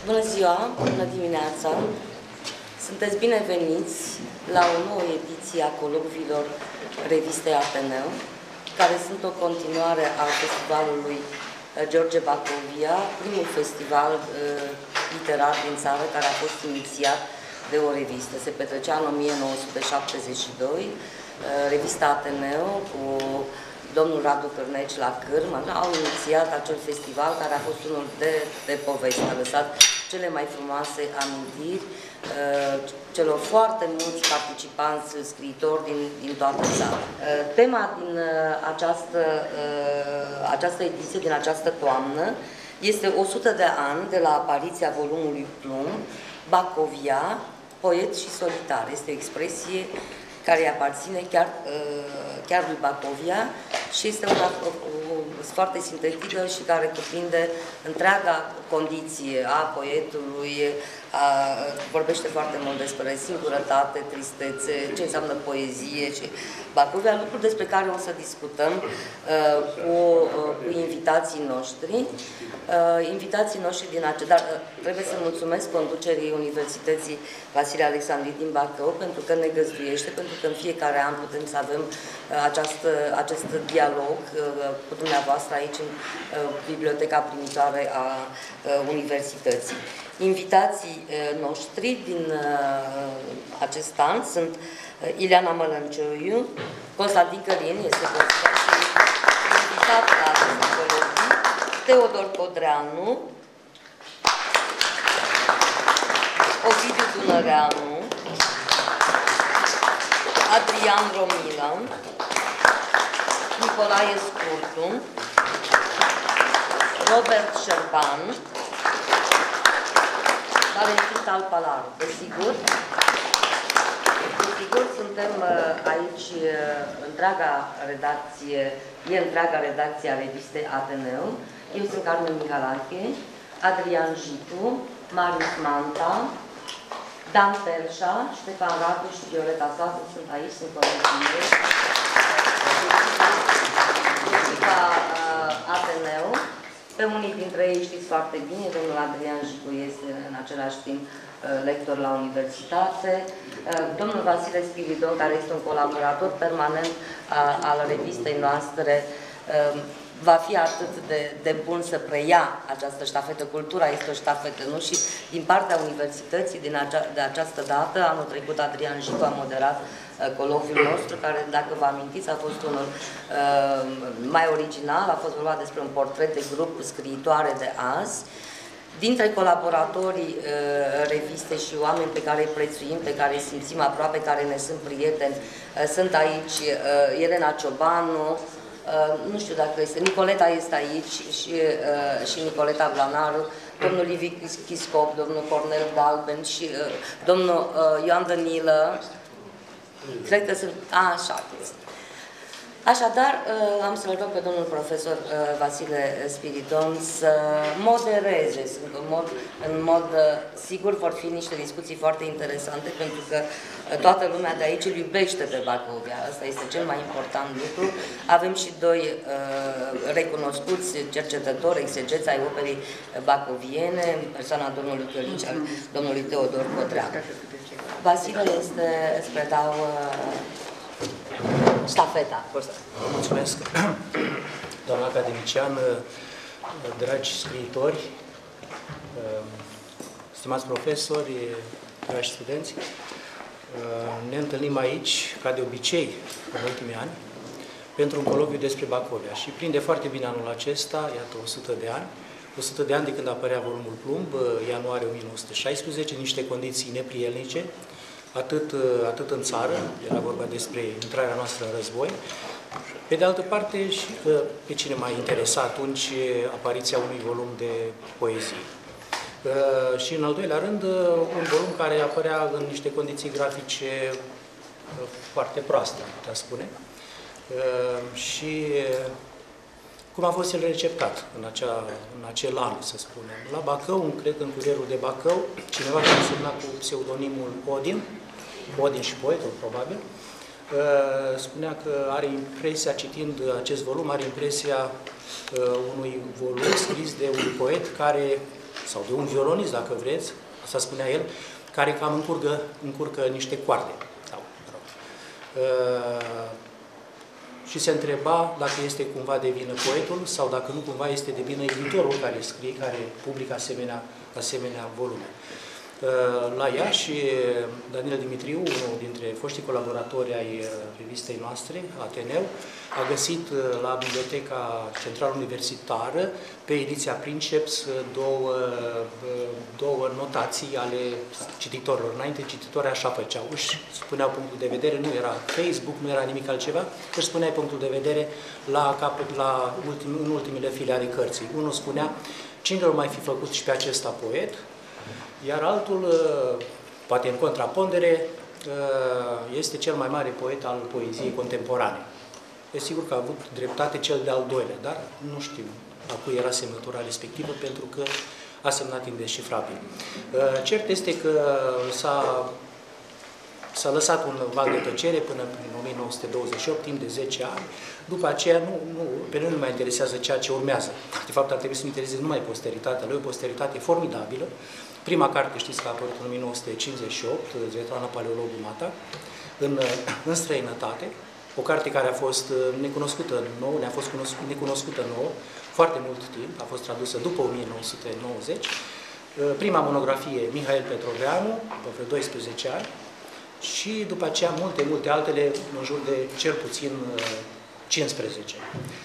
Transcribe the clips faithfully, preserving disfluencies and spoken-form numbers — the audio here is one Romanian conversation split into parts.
Bună ziua, bună dimineața! Sunteți bineveniți la o nouă ediție a colocviilor Revistei Ateneu, care sunt o continuare a festivalului George Bacovia, primul festival uh, literar din țară care a fost inițiat de o revistă. Se petrecea în o mie nouă sute șaptezeci și doi, uh, Revista Ateneu cu domnul Radu Cârneci la cârmă, au inițiat acel festival care a fost unul de, de poveste, a lăsat cele mai frumoase amintiri uh, celor foarte mulți participanți, scriitori din, din toată țara. Uh, tema din uh, această, uh, această ediție, din această toamnă, este o sută de ani de la apariția volumului Plumb, Bacovia, poet și solitar. Este o expresie care îi aparține chiar, chiar lui Bacovia și este una foarte sintetică și care cuprinde întreaga condiție a poetului, a, vorbește foarte mult despre singurătate, tristețe, ce înseamnă poezie și Bacovia, lucruri despre care o să discutăm uh, cu, uh, cu invitații noștri. Uh, invitații noștri din acest... Dar uh, trebuie să mulțumesc conducerii Universității Vasile Alexandri din Bacău pentru că ne găzduiește, pentru că în fiecare an putem să avem uh, această, acest dialog uh, cu dumneavoastră aici în uh, biblioteca primitoare a uh, Universității. Invitații uh, noștri din uh, acest an sunt uh, Ileana Mălăncioiu, Constantin Călin, este considerat și invitat la aceste colocvii, Teodor Codreanu, Ovidiu Dunăreanu, Adrian Romila, Nicolae Scurtu, Robert Șerban, Valentin Talpalaru. Desigur, desigur, suntem aici întreaga redacție, e întreaga redacție a revistei Ateneu. Eu sunt Carmen Mihalache, Adrian Jitu, Marius Manta, Dan Pelșa, Ștefan Radu și Violeta Sazu sunt aici, sunt colegii mei. Echipa Ateneu. Pe unii dintre ei știți foarte bine, domnul Adrian Jitu este în același timp lector la universitate, domnul Vasile Spiridon, care este un colaborator permanent al revistei noastre, va fi atât de, de bun să preia această ștafetă. Cultura este o ștafetă, nu? Și din partea universității, din acea, de această dată, anul trecut Adrian Jitu a moderat uh, colocviul nostru, care, dacă vă amintiți, a fost unul uh, mai original, a fost vorba despre un portret de grup scriitoare de azi. Dintre colaboratorii uh, reviste și oameni pe care îi prețuim, pe care îi simțim aproape, care ne sunt prieteni, uh, sunt aici uh, Elena Ciobanu, Uh, nu știu dacă este, Nicoleta este aici și, uh, și Nicoleta Blanaru, domnul Liviu Chiscop, domnul Cornel Galben și uh, domnul uh, Ioan Dănilă. Cred că sunt... A, așa. Așadar, uh, am să-l rog pe domnul profesor uh, Vasile Spiridon să modereze. În mod, în mod uh, sigur vor fi niște discuții foarte interesante, pentru că uh, toată lumea de aici îl iubește pe Bacovia. Asta este cel mai important lucru. Avem și doi uh, recunoscuți cercetători, exegeți ai operei bacoviene, în persoana domnului Călin și al domnului Teodor Codreanu. Vasile este, îți predau uh, ștafeta. Mulțumesc, doamna academician, dragi scriitori, stimați profesori, dragi studenți. Ne întâlnim aici, ca de obicei, în ultimii ani, pentru un colocviu despre Bacovia. Și prinde foarte bine anul acesta, iată, o sută de ani, o sută de ani de când apărea volumul Plumb, ianuarie o mie nouă sute șaisprezece, niște condiții neprielnice, Atât, atât în țară, era vorba despre intrarea noastră în război, pe de altă parte, și pe cine m-a interesat atunci apariția unui volum de poezie. Și în al doilea rând, un volum care apărea în niște condiții grafice foarte proaste, putea spune. Și cum a fost el receptat în, acea, în acel an, să spunem. La Bacău, cred că în Curierul de Bacău, cineva care semna cu pseudonimul Odin, Odin și poetul, probabil, spunea că are impresia, citind acest volum, are impresia unui volum scris de un poet care sau de un violonist, dacă vreți, asta spunea el, care cam încurcă, încurcă niște coarde. Sau, uh, și se întreba dacă este cumva de vină poetul sau dacă nu cumva este de vină editorul care scrie, care publică asemenea, asemenea volume. La Iași, Danilă Dimitriu, unul dintre foștii colaboratori ai revistei noastre, Ateneu, a găsit la Biblioteca Centrală Universitară, pe ediția Princeps, două, două notații ale cititorilor. Înainte, cititorii așa făceau, își spuneau punctul de vedere, nu era Facebook, nu era nimic altceva, își spuneai punctul de vedere la, capăt, la ultim, în ultimele file ale cărții. Unul spunea, cine l-ar mai fi făcut și pe acesta poet? Iar altul, poate în contrapondere, este cel mai mare poet al poeziei contemporane. E sigur că a avut dreptate cel de-al doilea, dar nu știu a cui era semnătura respectivă, pentru că a semnat indescifrabil. Cert este că s-a S-a lăsat un val de tăcere până în o mie nouă sute douăzeci și opt, timp de zece ani. După aceea, nu, nu, pe noi nu mai interesează ceea ce urmează. De fapt, ar trebui să ne intereseze numai posteritatea lui, o posteritate formidabilă. Prima carte, știți că a apărut în o mie nouă sute cincizeci și opt, Svetlana Paleologu Mata, în, în străinătate. O carte care a fost necunoscută nouă, ne-a fost necunoscută nouă foarte mult timp, a fost tradusă după o mie nouă sute nouăzeci. Prima monografie, Mihail Petroveanu, pe vreo doisprezece ani, și după aceea multe, multe altele, în jur de cel puțin cincisprezece.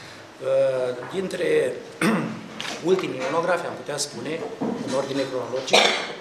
Dintre ultimii monografi, am putea spune, în ordine cronologică,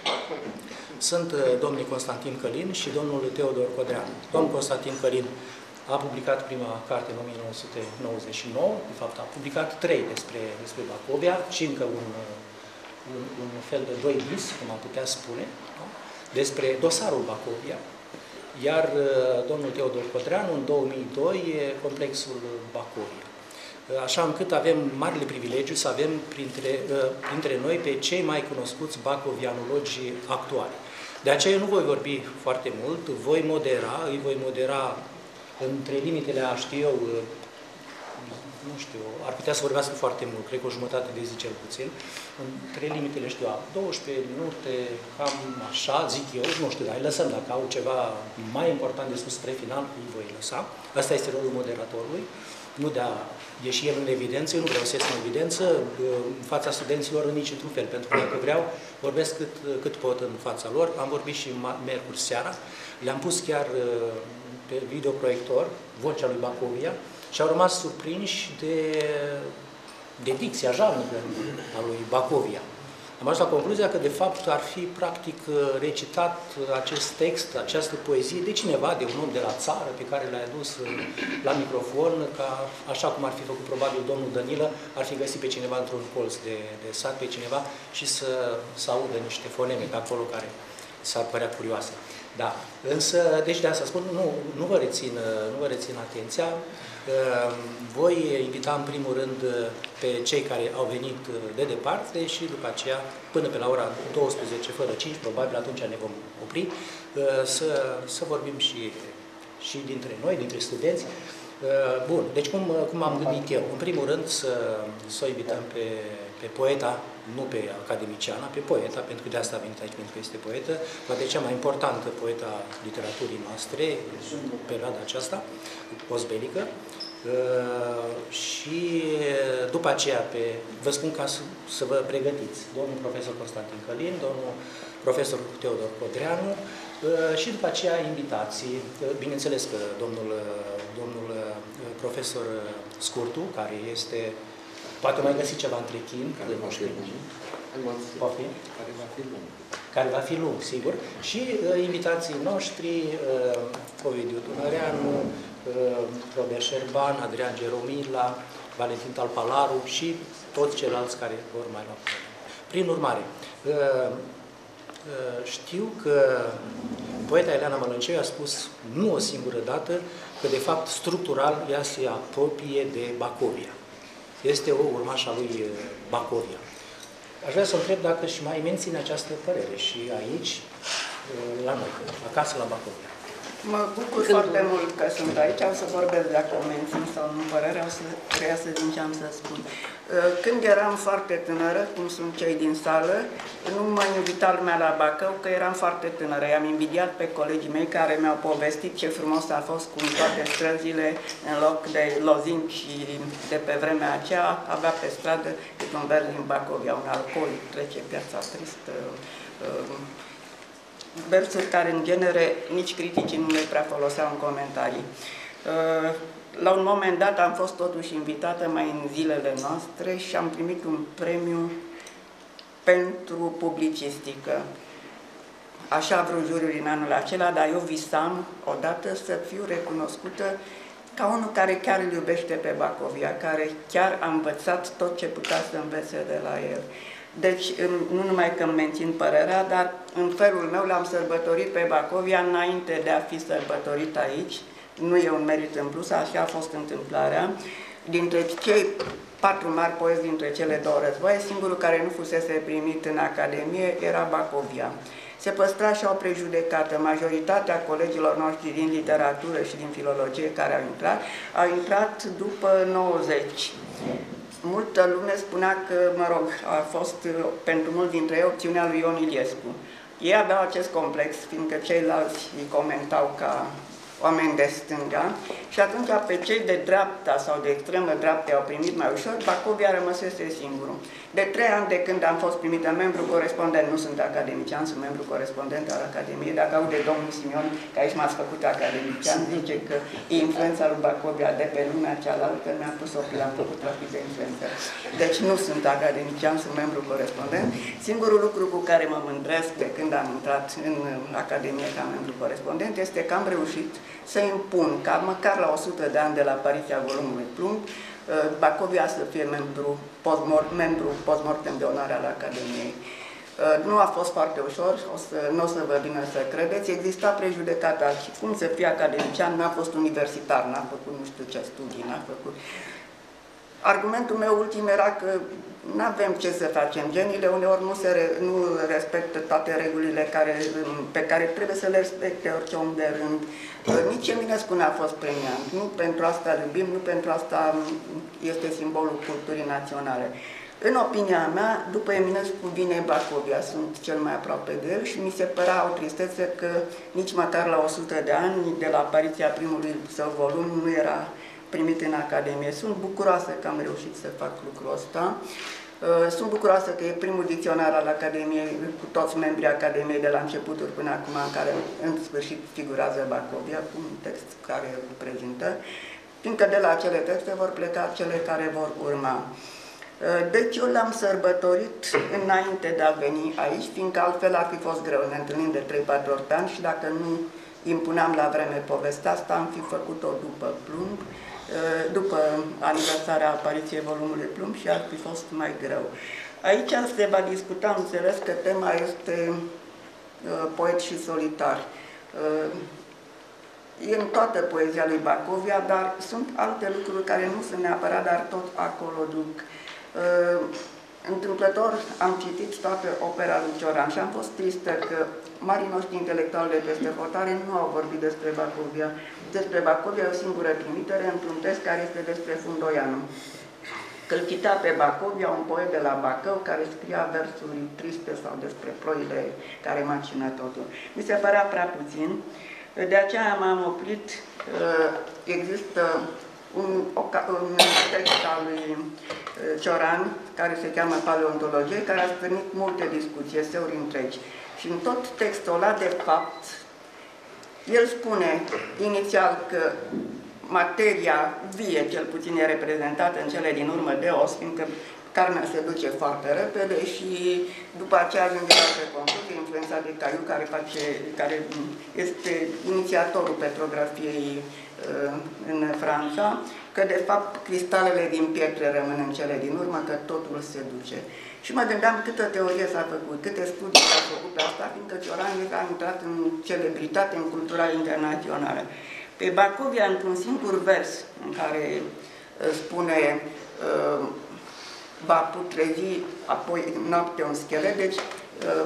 sunt domnul Constantin Călin și domnul Teodor Codreanu. Domnul Constantin Călin a publicat prima carte în o mie nouă sute nouăzeci și nouă, de fapt a publicat trei despre, despre Bacovia și încă un, un, un fel de doi bis, cum am putea spune, da? Despre dosarul Bacovia. Iar domnul Teodor Codreanu, în două mii doi, complexul Bacovia. Așa încât avem marele privilegiu să avem printre, printre noi pe cei mai cunoscuți bacovianologi actuali. De aceea eu nu voi vorbi foarte mult, voi modera, îi voi modera între limitele, a știu eu, nu știu, ar putea să vorbească foarte mult, cred că o jumătate de zi cel puțin, între limitele, știu, a douăsprezece minute, cam așa, zic eu, nu știu, dar îi lăsăm, dacă au ceva mai important de spus spre final, îi voi lăsa. Asta este rolul moderatorului, nu de a ieși el în evidență, eu nu vreau să ies în evidență în fața studenților în nici într-un fel, pentru că dacă vreau, vorbesc cât, cât pot în fața lor. Am vorbit și miercuri seara, le-am pus chiar pe videoproiector vocea lui Bacovia, și au rămas surprinși de, de dicția jalnică a lui Bacovia. Am ajuns la concluzia că, de fapt, ar fi, practic, recitat acest text, această poezie, de cineva, de un om de la țară, pe care l-a adus la microfon, ca, așa cum ar fi făcut, probabil, domnul Danilă, ar fi găsit pe cineva într-un colț de, de sat, pe cineva, și să, să audă niște foneme de acolo care s-ar părea curioase. Da, însă, deci de asta spun, nu, nu, vă rețin, nu vă rețin atenția. Voi invita în primul rând pe cei care au venit de departe și după aceea, până pe la ora douăsprezece fără cinci, probabil atunci ne vom opri, să, să vorbim și, și dintre noi, dintre studenți. Bun, deci cum, cum am gândit eu? În primul rând să, să o invităm pe, pe poeta, nu pe academiciana, pe poeta, pentru că de asta a venit aici, pentru că este poetă, poate cea mai importantă poeta literaturii noastre în perioada aceasta, postbelică. Și după aceea, pe, vă spun ca să, să vă pregătiți, domnul profesor Constantin Călin, domnul profesor Teodor Codreanu și după aceea invitații, bineînțeles că domnul, domnul profesor Scurtu, care este, poate mai găsi ceva între timp, care va fi lung, care va fi lung, care va fi lung, sigur, și invitații noștri, Ovidiu Dunăreanu, Robert Șerban, Adrian Geromila, Valentin Talpalaru și toți ceilalți care vor mai lua. Prin urmare, știu că poeta Eleana Mălăncei a spus nu o singură dată că, de fapt, structural ea se apropie de Bacovia. Este o urmașă a lui Bacovia. Aș vrea să întreb dacă și mai menține această părere și aici, la noi, acasă la Bacovia. Mă bucur Când foarte tu... mult că sunt aici, am să vorbesc dacă o mențin sau nu părere, o să reiasă din ce am să spun. Când eram foarte tânără, cum sunt cei din sală, nu mă invita lumea la Bacău, că eram foarte tânără. I-am invidiat pe colegii mei care mi-au povestit ce frumos a fost cum toate străzile, în loc de lozinc și de pe vremea aceea, avea pe stradă cât un verde din Bacovia, un alcoolic, trece viața tristă, versuri care, în genere, nici criticii nu le prea foloseau în comentarii. La un moment dat am fost totuși invitată mai în zilele noastre și am primit un premiu pentru publicistică. Așa a vrut juriul în anul acela, dar eu visam odată să fiu recunoscută ca unul care chiar îl iubește pe Bacovia, care chiar a învățat tot ce putea să învețe de la el. Deci, nu numai că îmi mențin părerea, dar în felul meu l-am sărbătorit pe Bacovia înainte de a fi sărbătorit aici. Nu e un merit în plus, așa a fost întâmplarea. Dintre cei patru mari poeți dintre cele două războaie, singurul care nu fusese primit în Academie era Bacovia. Se păstra și o prejudecată. Majoritatea colegilor noștri din literatură și din filologie care au intrat, au intrat după nouăzeci. Multă lume spunea că, mă rog, a fost pentru mulți dintre ei opțiunea lui Ion Iliescu. Ei aveau acest complex, fiindcă ceilalți îi comentau ca oameni de stânga, și atunci pe cei de dreapta sau de extremă dreaptă au primit mai ușor, Bacovia rămăsese singurul. De trei ani de când am fost primită membru corespondent, nu sunt academician, sunt membru corespondent al Academiei, dacă aude domnul Simion că aici m-ați făcut academician, zice că e influența lui Bacovia de pe lumea cealaltă, mi-a pus ochii, l-am făcut trafic de influență. Deci nu sunt academician, sunt membru corespondent. Singurul lucru cu care mă mândresc de când am intrat în Academie ca membru corespondent este că am reușit să impun ca măcar la o sută de ani de la apariția volumului Plumb, Bacovia să fie membru postmortem, membru postmortem de onoare al Academiei. Nu a fost foarte ușor, o să, nu o să vă vină să credeți, exista prejudecata și cum să fie academician, n-a fost universitar, n-a făcut nu știu ce studii, n-a făcut. Argumentul meu ultim era că nu avem ce să facem. Genile uneori nu, se re, nu respectă toate regulile care, pe care trebuie să le respecte orice om de rând. Nici Eminescu n-a fost premiant. Nu pentru asta îl iubim, nu pentru asta este simbolul culturii naționale. În opinia mea, după Eminescu vine Bacovia, sunt cel mai aproape de el și mi se părea o tristețe că nici măcar la o sută de ani, de la apariția primului său volum, nu era primit în Academie. Sunt bucuroasă că am reușit să fac lucrul ăsta. Sunt bucuroasă că e primul dicționar al Academiei, cu toți membrii Academiei de la începuturi până acum, în care în sfârșit figurează Bacovia, cu un text care îl prezintă, fiindcă de la acele texte vor pleca cele care vor urma. Deci eu l-am sărbătorit înainte de a veni aici, fiindcă altfel ar fi fost greu. Ne întâlnim de trei patru ori pe an și dacă nu impuneam la vreme povestea asta, am fi făcut-o după Plumb, după aniversarea apariției volumului Plumb și ar fi fost mai greu. Aici se va discuta, am înțeles că tema este poet și solitar. E în toată poezia lui Bacovia, dar sunt alte lucruri care nu sunt neapărat, dar tot acolo duc. Întâmplător am citit toată opera lui Cioran și am fost tristă că marii noștri intelectuali de peste hotare nu au vorbit despre Bacovia. Despre Bacovia o singură trimitere într-un text care este despre Fundoianu. Că îl citea pe Bacovia, un poet de la Bacău, care scria versuri triste sau despre ploile care macină totul. Mi se părea prea puțin. De aceea m-am oprit. Există un, un text al lui Cioran, care se cheamă Paleontologie, care a stârnit multe discuții, eseuri întregi. Și în tot textul ăla, de fapt, el spune inițial că materia vie, cel puțin, e reprezentată în cele din urmă de os, fiindcă carnea se duce foarte repede și după aceea ajunge la alte concluzii, influența de Caiu, care, face, care este inițiatorul petrografiei uh, în Franța, că de fapt cristalele din pietre rămân în cele din urmă, că totul se duce. Și mă gândeam câtă teorie s-a făcut, câte studii s-au făcut pe asta, fiindcă Cioran a intrat în celebritate, în cultura internațională. Pe Bacovia, într-un singur vers, în care uh, spune uh, va putrezi apoi noapte un schelet, deci uh,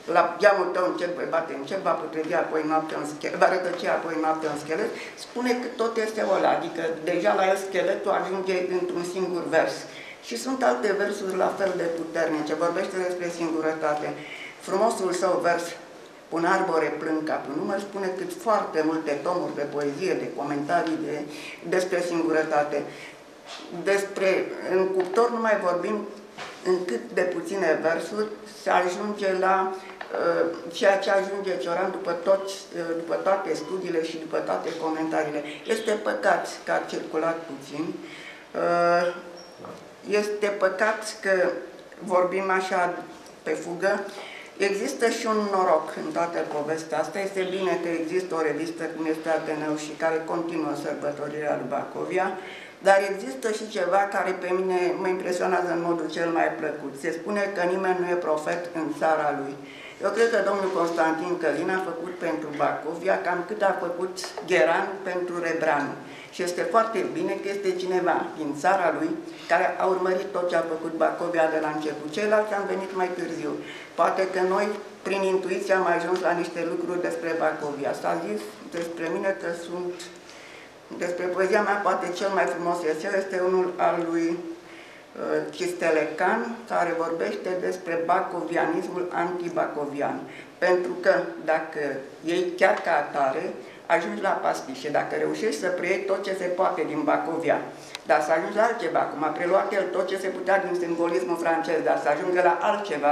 la geamul tău încep voi bate încep, va putrevi apoi noaptea în schelet, va rătăci apoi noaptea în schelet, spune că tot este ăla, adică deja la el scheletul ajunge într-un singur vers. Și sunt alte versuri la fel de puternice, vorbește despre singurătate. Frumosul său vers, un arbore plâng ca pe număr, spune cât foarte multe tomuri de poezie, de comentarii de, despre singurătate. Despre, în cuptor nu mai vorbim în cât de puține versuri se ajunge la uh, ceea ce ajunge Cioran după, toți, uh, după toate studiile și după toate comentariile. Este păcat că a circulat puțin, uh, este păcat că vorbim așa pe fugă. Există și un noroc în toată povestea asta. Este bine că există o revistă cum este Ateneu și care continuă sărbătorirea lui Bacovia, dar există și ceva care pe mine mă impresionează în modul cel mai plăcut. Se spune că nimeni nu e profet în țara lui. Eu cred că domnul Constantin Călin a făcut pentru Bacovia cam cât a făcut Gheran pentru Rebreanu. Și este foarte bine că este cineva din țara lui care a urmărit tot ce a făcut Bacovia de la început. Ceilalți am venit mai târziu. Poate că noi, prin intuiție, am ajuns la niște lucruri despre Bacovia. S-a zis despre mine că sunt... Despre poezia mea, poate cel mai frumos eseu este unul al lui uh, Chistelecan, care vorbește despre bacovianismul antibacovian. Pentru că dacă ei chiar ca atare, ajungi la pastișe, dacă reușești să preiei tot ce se poate din Bacovia, dar să ajungi la altceva, cum a preluat el tot ce se putea din simbolismul francez, dar să ajungă la altceva,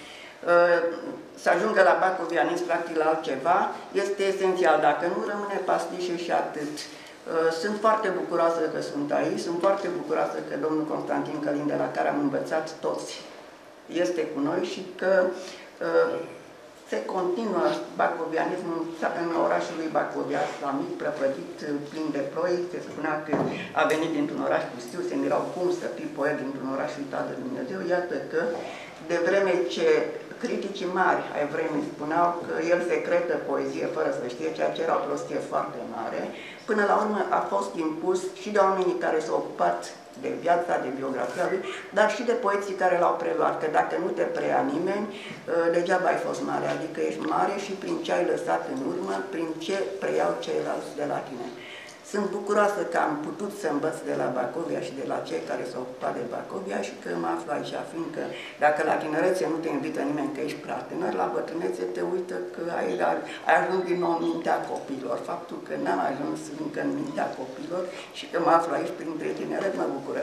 să ajungă la bacovianism, practic la altceva, este esențial. Dacă nu, rămâne pastișe și atât. Sunt foarte bucuroasă că sunt aici, sunt foarte bucuroasă că domnul Constantin Călin, de la care am învățat toți, este cu noi și că se continuă bacovianismul în orașul lui Bacovia, la mic, prăpădit, plin de ploi. Se spunea că a venit dintr-un oraș pustiu, se mirau cum să fii poet dintr-un oraș uitat de Dumnezeu. Iată că, de vreme ce criticii mari ai vremii spuneau că el secretă poezie fără să știe, ceea ce era o prostie foarte mare, până la urmă a fost impus și de oamenii care s-au ocupat de viața, de biografia lui, dar și de poeții care l-au preluat, că dacă nu te preia nimeni, degeaba ai fost mare, adică ești mare și prin ce ai lăsat în urmă, prin ce preiau ceilalți de la tine. Sunt bucuroasă că am putut să învăț de la Bacovia și de la cei care s-au ocupat de Bacovia și că mă aflu aici, fiindcă dacă la tinerețe nu te invită nimeni că ești prea tânăr, la bătrânețe te uită că ai, ai ajuns din nou în mintea copiilor. Faptul că n-am ajuns încă în mintea copiilor și că mă aflu aici printre tineret mă bucură.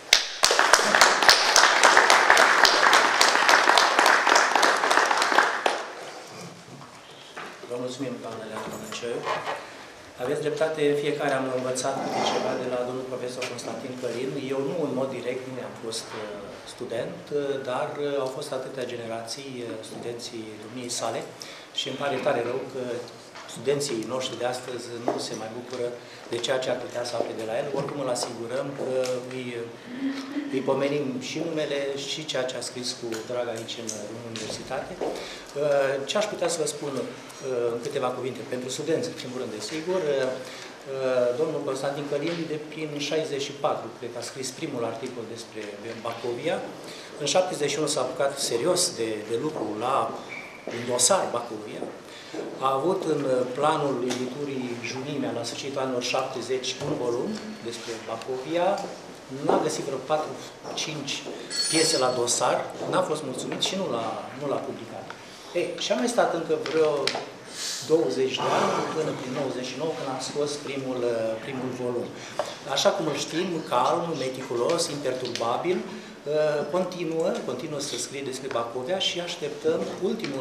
Vă mulțumim, doamna Leana Mănăceu. Aveți dreptate, fiecare am învățat câte ceva de la domnul profesor Constantin Călin. Eu nu în mod direct, nu am fost student, dar au fost atâtea generații studenții domniei sale și îmi pare tare rău că studenții noștri de astăzi nu se mai bucură de ceea ce ar putea să afle de la el. Oricum îl asigurăm că îi, îi pomenim și numele și ceea ce a scris cu drag aici în, în universitate. Ce aș putea să vă spun în câteva cuvinte pentru studenți, în primul rând, desigur, domnul Constantin Călin, de prin șaizeci și patru, cred că a scris primul articol despre Bacovia. În șaptezeci și unu s-a apucat serios de, de lucru la un dosar Bacovia. A avut în planul editurii Junimea, la sfârșitul anilor șaptezeci, un volum despre Bacovia. N-a găsit vreo patru cinci piese la dosar, n-a fost mulțumit și nu l-a publicat. Ei, și a mai stat încă vreo douăzeci de ani, până prin nouăzeci și nouă, când a scos primul, primul volum. Așa cum îl știm, calm, meticulos, imperturbabil, continuă, continuă să scrie despre Bacovia și așteptăm ultimul,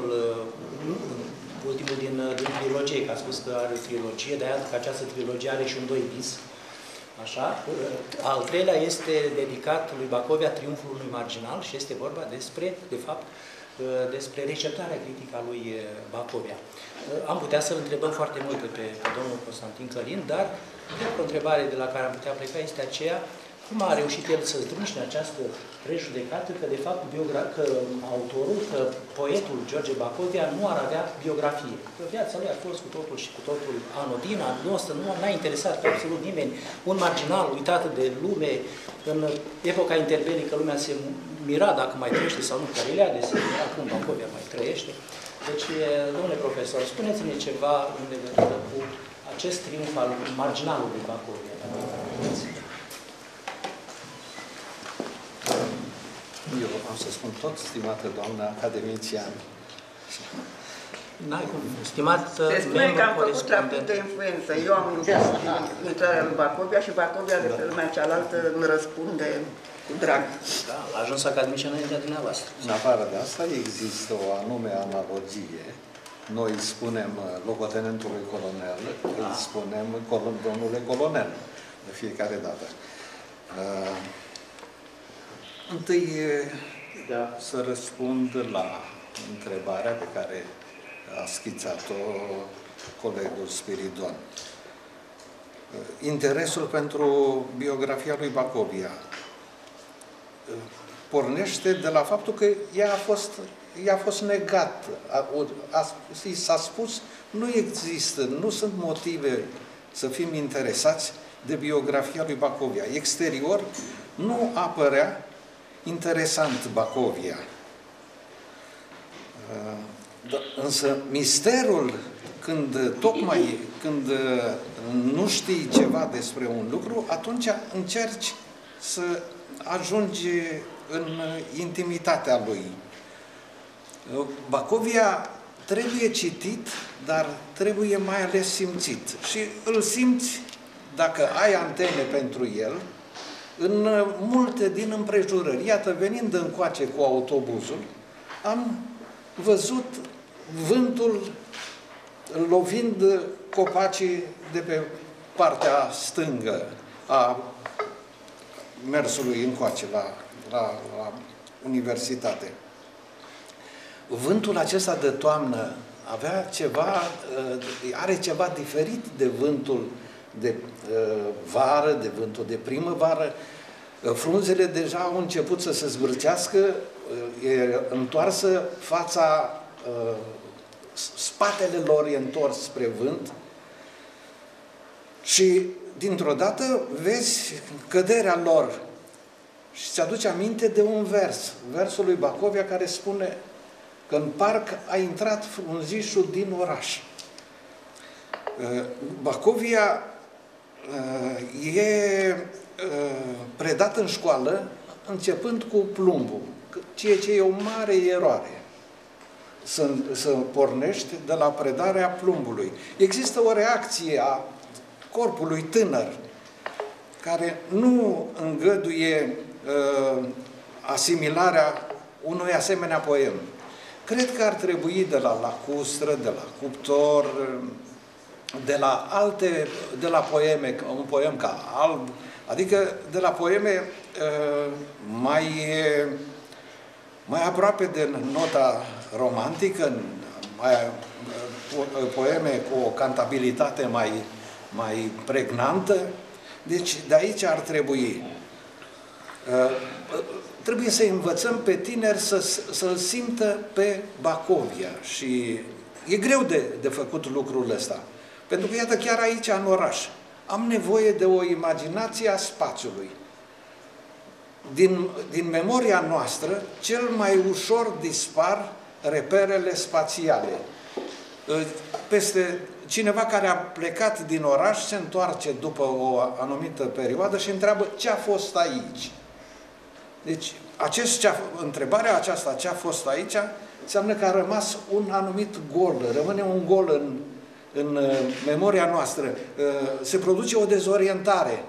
ultimul din, din trilogie, că a spus că are o trilogie, de-aia că această trilogie are și un doi bis. Așa. Al treilea este dedicat lui Bacovia, Triumful unui marginal, și este vorba despre, de fapt, despre receptarea critică a lui Bacovia. Am putea să-l întrebăm foarte mult pe, pe domnul Constantin Călin, dar o întrebare de la care am putea pleca este aceea: cum a reușit el să zdrunșine această prejudecată că, de fapt, că autorul, că poetul George Bacovia nu ar avea biografie. Că viața lui a fost cu totul și cu totul anodina, nu a interesat pe absolut nimeni, un marginal uitat de lume. În epoca interbelică lumea se mira dacă mai trăiește sau nu, care le-a desemnat, acum Bacovia mai trăiește. Deci, domnule profesor, spuneți-ne ceva în legătură cu acest triumf al marginalului Bacovia. Eu am să spun tot, stimată doamnă academician. N-ai cum. Stimat Se spune că am făcut trafic de influență. Eu am lucrat din intrarea lui Bacovia și Bacovia de pe lumea cealaltă îmi răspunde cu drag. Da, a ajuns academician înaintea dumneavoastră. În afară de asta există o anume analogie. Noi spunem locotenentului colonel, îi spunem domnule colonel de fiecare dată. Uh, întâi da. să răspund la întrebarea pe care a schițat-o colegul Spiridon. Interesul pentru biografia lui Bacovia pornește de la faptul că ea a fost, ea a fost negat. S-a spus, nu există, nu sunt motive să fim interesați de biografia lui Bacovia. Exterior nu apărea interesant Bacovia. Însă misterul, când tocmai când nu știi ceva despre un lucru, atunci încerci să ajungi în intimitatea lui. Bacovia trebuie citit, dar trebuie mai ales simțit. Și îl simți, dacă ai antene pentru el, în multe din împrejurări. Iată, venind încoace cu autobuzul, am văzut vântul lovind copacii de pe partea stângă a mersului încoace la, la, la universitate. Vântul acesta de toamnă avea ceva, are ceva diferit de vântul de vară, de vântul de primăvară. Frunzele deja au început să se zvârcească, e întoarsă fața, spatele lor e întors spre vânt și dintr-o dată vezi căderea lor și ți aduce aminte de un vers, versul lui Bacovia, care spune că în parc a intrat frunzișul din oraș. Bacovia e predat în școală începând cu plumbul, ceea ce e o mare eroare. Să, să pornești de la predarea plumbului. Există o reacție a corpului tânăr care nu îngăduie uh, asimilarea unui asemenea poem. Cred că ar trebui de la lacustră, de la cuptor, de la alte, de la poeme, un poem ca Alb, adică de la poeme uh, mai, mai aproape de nota romantică, mai, poeme cu o cantabilitate mai, mai pregnantă. Deci de aici ar trebui. Uh, trebuie să învățăm pe tineri să, să-l simtă pe Bacovia și e greu de, de făcut lucrul ăsta. Pentru că, iată, chiar aici, în oraș, am nevoie de o imaginație a spațiului. Din, din memoria noastră, cel mai ușor dispar reperele spațiale. Peste cineva care a plecat din oraș se întoarce după o anumită perioadă și întreabă ce a fost aici. Deci, acest, ce a, întrebarea aceasta, ce a fost aici, înseamnă că a rămas un anumit gol, rămâne un gol în, în memoria noastră. Se produce o dezorientare.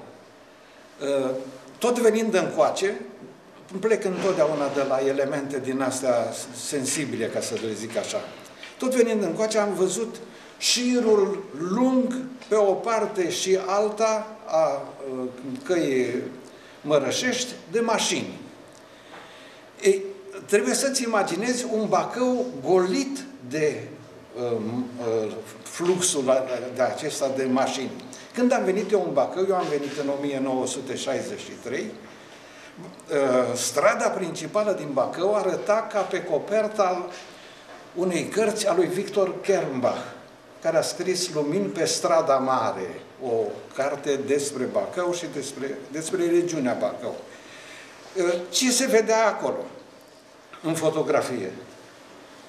Tot venind încoace, plec întotdeauna de la elemente din astea sensibile, ca să le zic așa. Tot venind încoace am văzut șirul lung pe o parte și alta a căii Mărășești de mașini. Ei, trebuie să-ți imaginezi un Bacău golit de uh, uh, fluxul de acesta de mașini. Când am venit eu în Bacău, eu am venit în o mie nouă sute șaizeci și trei, uh, strada principală din Bacău arăta ca pe coperta unei cărți a lui Victor Kernbach, care a scris Lumini pe strada mare, o carte despre Bacău și despre, despre regiunea Bacău. Ce se vedea acolo, în fotografie?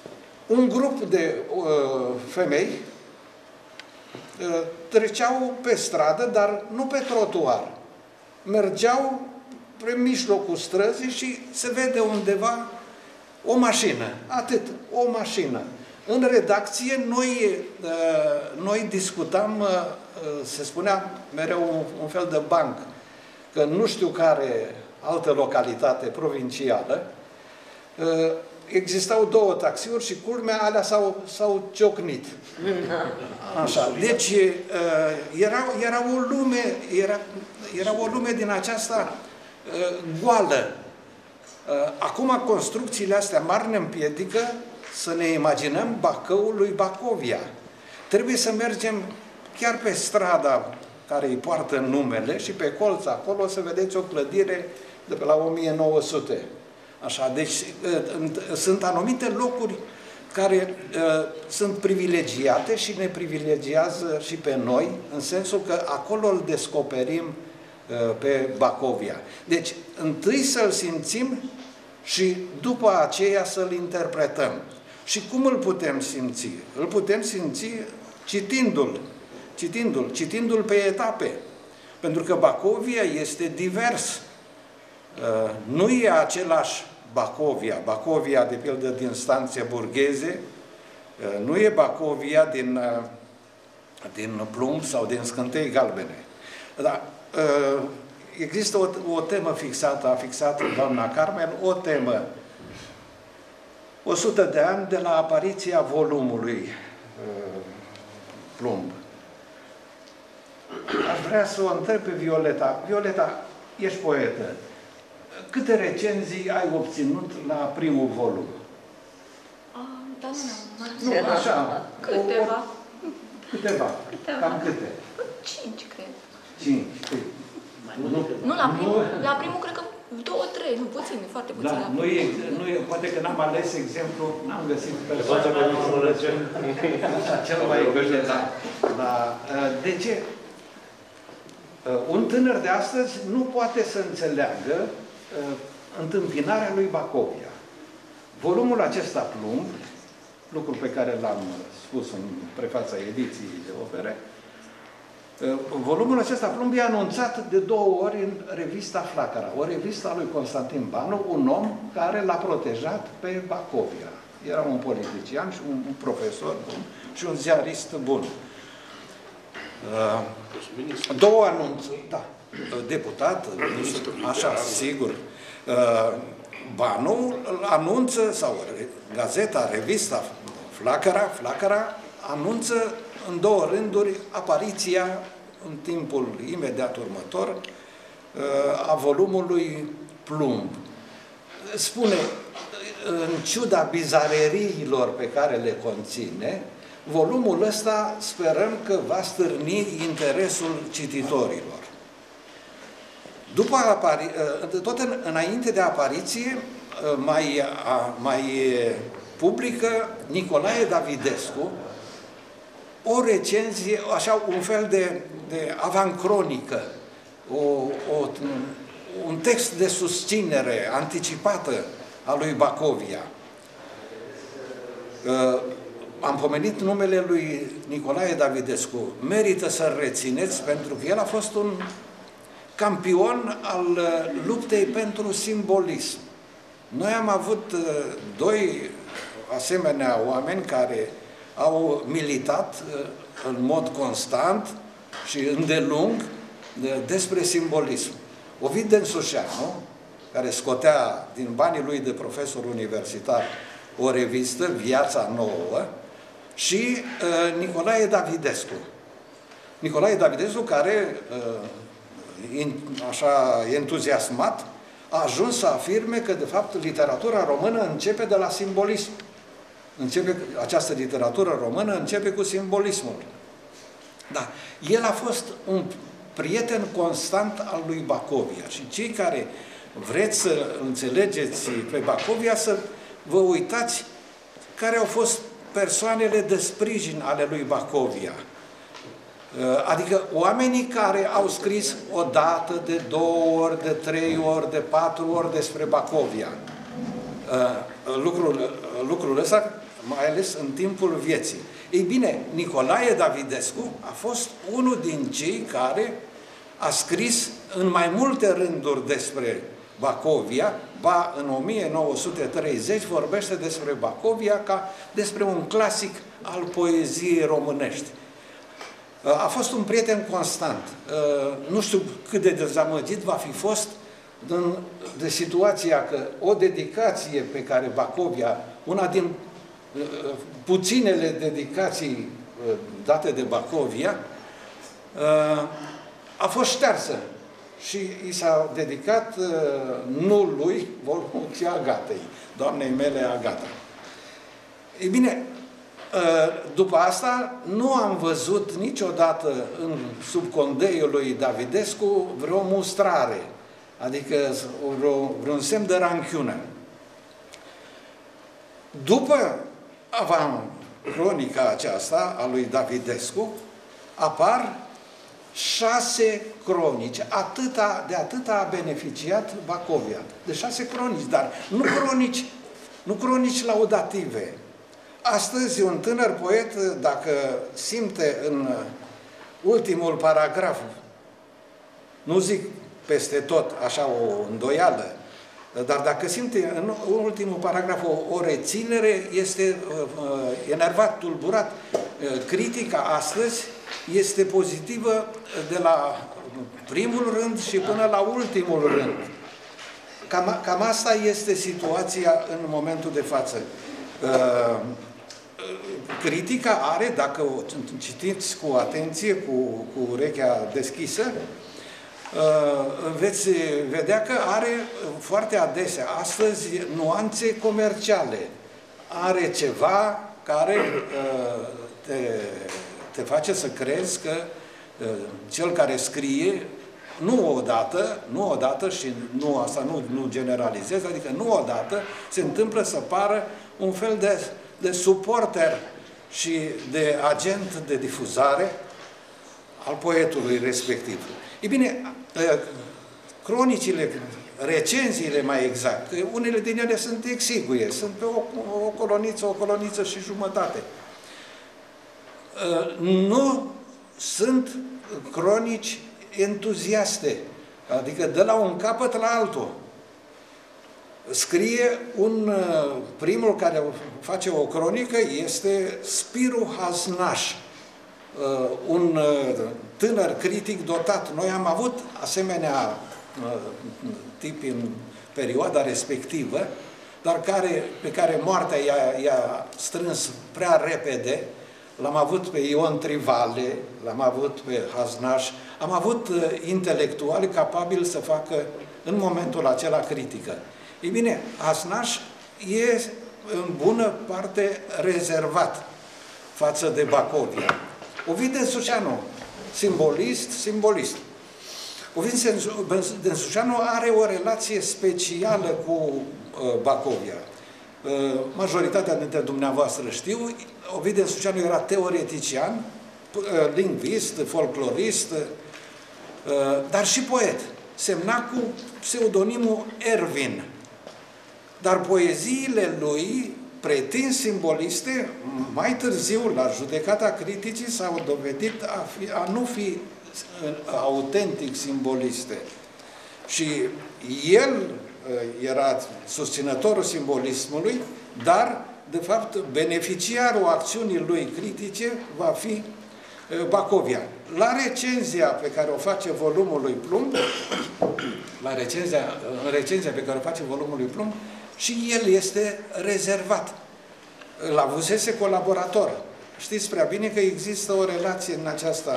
un grup de uh, femei uh, treceau pe stradă, dar nu pe trotuar. Mergeau prin mijlocul străzii și se vede undeva o mașină. Atât, o mașină. În redacție noi, uh, noi discutam, uh, se spunea mereu un, un fel de banc, că nu știu care altă localitate provincială, uh, existau două taxiuri și culmea alea s-au ciocnit. Așa. Deci era, era o lume, era, era o lume din aceasta uh, goală. Uh, acum construcțiile astea mari ne împiedică să ne imaginăm Bacăul lui Bacovia. Trebuie să mergem chiar pe strada care îi poartă numele și pe colț acolo să vedeți o clădire de pe la o mie nouă sute. Așa, deci sunt anumite locuri care uh, sunt privilegiate și ne privilegiază și pe noi, în sensul că acolo îl descoperim uh, pe Bacovia. Deci, întâi să-l simțim și după aceea să-l interpretăm. Și cum îl putem simți? Îl putem simți citindu-l, citindu-l, citindu-l pe etape. Pentru că Bacovia este divers. Uh, nu e același Bacovia, Bacovia de pildă din stanțe burgheze, uh, nu e Bacovia din, uh, din Plumb sau din Scântei Galbene. Dar uh, există o, o temă fixată, a fixat doamna Carmen, o temă, o sută de ani de la apariția volumului uh, Plumb. Aș vrea să o întreb pe Violeta. Violeta, ești poetă. Câte recenzii ai obținut la primul volum? Ah, da, nu, nu, așa. Câteva. O, câteva. Câteva. Cam câte? Cinci, cred. Cinci. Nu, nu la primul. Nu. La primul cred că două, trei, nu puțin, foarte puțin. Da, nu e, nu e, poate că n-am ales exemplu, n-am găsit persoana cel mai bine. Da. Da. De ce? Un tânăr de astăzi nu poate să înțeleagă uh, întâmpinarea lui Bacovia. Volumul acesta Plumb, lucru pe care l-am spus în prefața ediției de opere, uh, volumul acesta Plumb e anunțat de două ori în revista Flacăra, o revistă a lui Constantin Banu, un om care l-a protejat pe Bacovia. Era un politician și un, un profesor bun și un ziarist bun. Uh, două anunțuri, da, deputat, ministru, așa, sigur. Uh, Banu anunță, sau gazeta, revista Flacăra, Flacăra anunță în două rânduri apariția în timpul imediat următor uh, a volumului Plumb. Spune, în ciuda bizareriilor pe care le conține, volumul ăsta sperăm că va stârni interesul cititorilor. După apari... tot în, înainte de apariție, mai, mai publică Nicolae Davidescu o recenzie, așa un fel de, de avancronică, o, o, un text de susținere anticipată a lui Bacovia. Am pomenit numele lui Nicolae Davidescu. Merită să-l rețineți pentru că el a fost un campion al luptei pentru simbolism. Noi am avut doi asemenea oameni care au militat în mod constant și îndelung despre simbolism. Ovid Densușeanu, care scotea din banii lui de profesor universitar o revistă, Viața Nouă, și uh, Nicolae Davidescu. Nicolae Davidescu, care, uh, in, așa entuziasmat, a ajuns să afirme că, de fapt, literatura română începe de la simbolism. Începe, această literatură română începe cu simbolismul. Da. El a fost un prieten constant al lui Bacovia și cei care vreți să înțelegeți pe Bacovia, să vă uitați care au fost persoanele de sprijin ale lui Bacovia. Adică oamenii care au scris o dată, de două ori, de trei ori, de patru ori despre Bacovia. Lucrul, lucrul ăsta mai ales în timpul vieții. Ei bine, Nicolae Davidescu a fost unul din cei care a scris în mai multe rânduri despre Bacovia, ba în o mie nouă sute treizeci vorbește despre Bacovia ca despre un clasic al poeziei românești. A fost un prieten constant. Nu știu cât de dezamăgit va fi fost de situația că o dedicație pe care Bacovia, una din puținele dedicații date de Bacovia, a fost ștearsă și i s-a dedicat nu lui, ci Agatei, doamnei mele Agata. Ei bine, după asta nu am văzut niciodată în sub condeiul lui Davidescu vreo mustrare, adică vreo, vreun semn de ranchiună. După avam cronica aceasta a lui Davidescu, apar șase cronici. Atâta, de atâta a beneficiat Bacovia. De șase cronici, dar nu cronici, nu cronici laudative. Astăzi, un tânăr poet, dacă simte în ultimul paragraf, nu zic peste tot așa o îndoială, dar dacă simte în ultimul paragraf o, o reținere, este uh, enervat, tulburat. Critica astăzi este pozitivă de la primul rând și până la ultimul rând. Cam, cam asta este situația în momentul de față. Uh, critica are, dacă o citiți cu atenție, cu, cu urechea deschisă, veți vedea că are foarte adesea, astăzi, nuanțe comerciale. Are ceva care te, te face să crezi că cel care scrie, nu odată, nu odată și nu, asta nu, nu generalizez, adică nu odată se întâmplă să pară un fel de, de suporter și de agent de difuzare al poetului respectiv. Ei bine, cronicile, recenziile mai exact, unele din ele sunt exiguie, sunt pe o, o coloniță, o coloniță și jumătate. Nu sunt cronici entuziaste, adică de la un capăt la altul. Scrie un, primul care face o cronică este Spiru Haznaș, un tânăr critic dotat. Noi am avut asemenea tipi în perioada respectivă, dar care, pe care moartea i-a strâns prea repede. L-am avut pe Ion Trivale, l-am avut pe Haznaș, am avut intelectuali capabili să facă în momentul acela critică. Ei bine, Haznaș e în bună parte rezervat față de Bacovia. Ovid Densușanu, simbolist, simbolist. Ovid Densușanu are o relație specială cu uh, Bacovia. Uh, majoritatea dintre dumneavoastră știu, Ovid Densușanu era teoretician, uh, lingvist, folclorist, uh, dar și poet. Semna cu pseudonimul Ervin. Dar poeziile lui, pretins simboliste, mai târziu, la judecata criticii, s-au dovedit a, fi, a nu fi autentic simboliste. Și el era susținătorul simbolismului, dar, de fapt, beneficiarul acțiunii lui critice va fi Bacovia. La recenzia pe care o face volumul lui Plumb, la recenzia, în recenzia pe care o face volumul lui Plumb, și el este rezervat. Îl avusese colaborator. Știți prea bine că există o relație în aceasta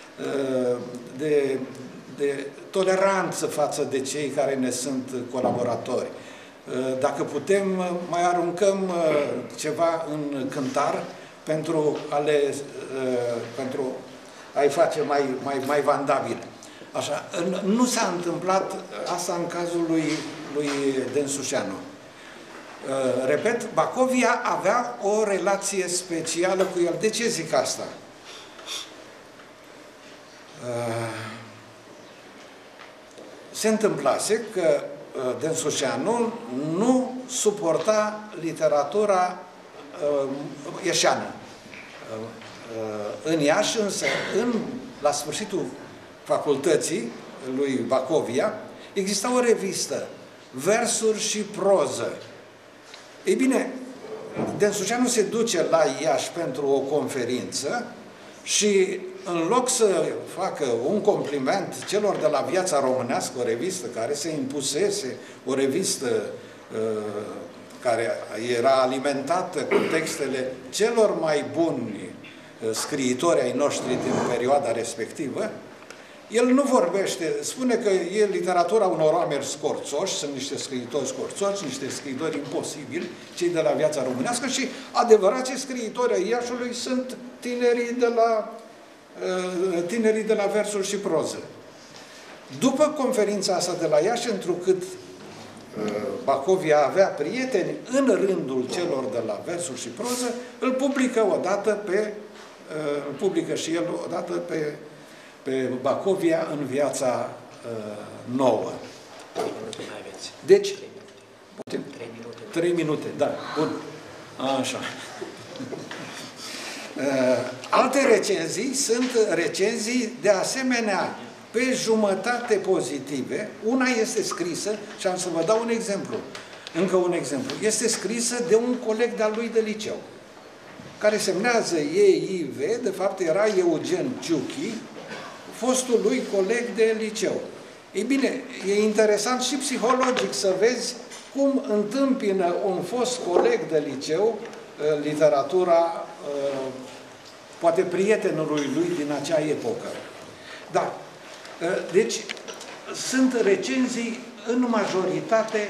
de, de toleranță față de cei care ne sunt colaboratori. Dacă putem, mai aruncăm ceva în cântar pentru a le, pentru a-i face mai, mai, mai vandabil. Așa, nu s-a întâmplat asta în cazul lui, lui Densușanu. Repet, Bacovia avea o relație specială cu el. De ce zic asta? Se întâmplase că Densușanu nu suporta literatura uh, ieșeană. Uh, uh, în Iași, însă, în, la sfârșitul facultății lui Bacovia, exista o revistă, Versuri și proză. Ei bine, Densuceanu se duce la Iași pentru o conferință și în loc să facă un compliment celor de la Viața Românească, o revistă care se impusese, o revistă uh, care era alimentată cu textele celor mai buni uh, scriitori ai noștri din perioada respectivă, el nu vorbește, spune că e literatura unor oameni scorțoși, sunt niște scriitori scorțoși, niște scriitori imposibili, cei de la Viața Românească, și adevărații scriitori ai Iașului sunt tinerii de la, tinerii de la Versuri și proză. După conferința asta de la Iași, întrucât Bacovia avea prieteni în rândul celor de la Versuri și proză, îl publică odată pe, îl publică și el odată pe pe Bacovia în Viața uh, nouă. Deci, trei minute. Trei minute, da, bun. Așa. Uh, alte recenzii sunt recenzii de asemenea pe jumătate pozitive. Una este scrisă, și am să vă dau un exemplu. Încă un exemplu. Este scrisă de un coleg de-al lui de liceu, care semnează E I V, de fapt era Eugen Ciuchi, fostul lui coleg de liceu. Ei bine, e interesant și psihologic să vezi cum întâmpină un fost coleg de liceu literatura, poate prietenului lui din acea epocă. Da. Deci, sunt recenzii în majoritate,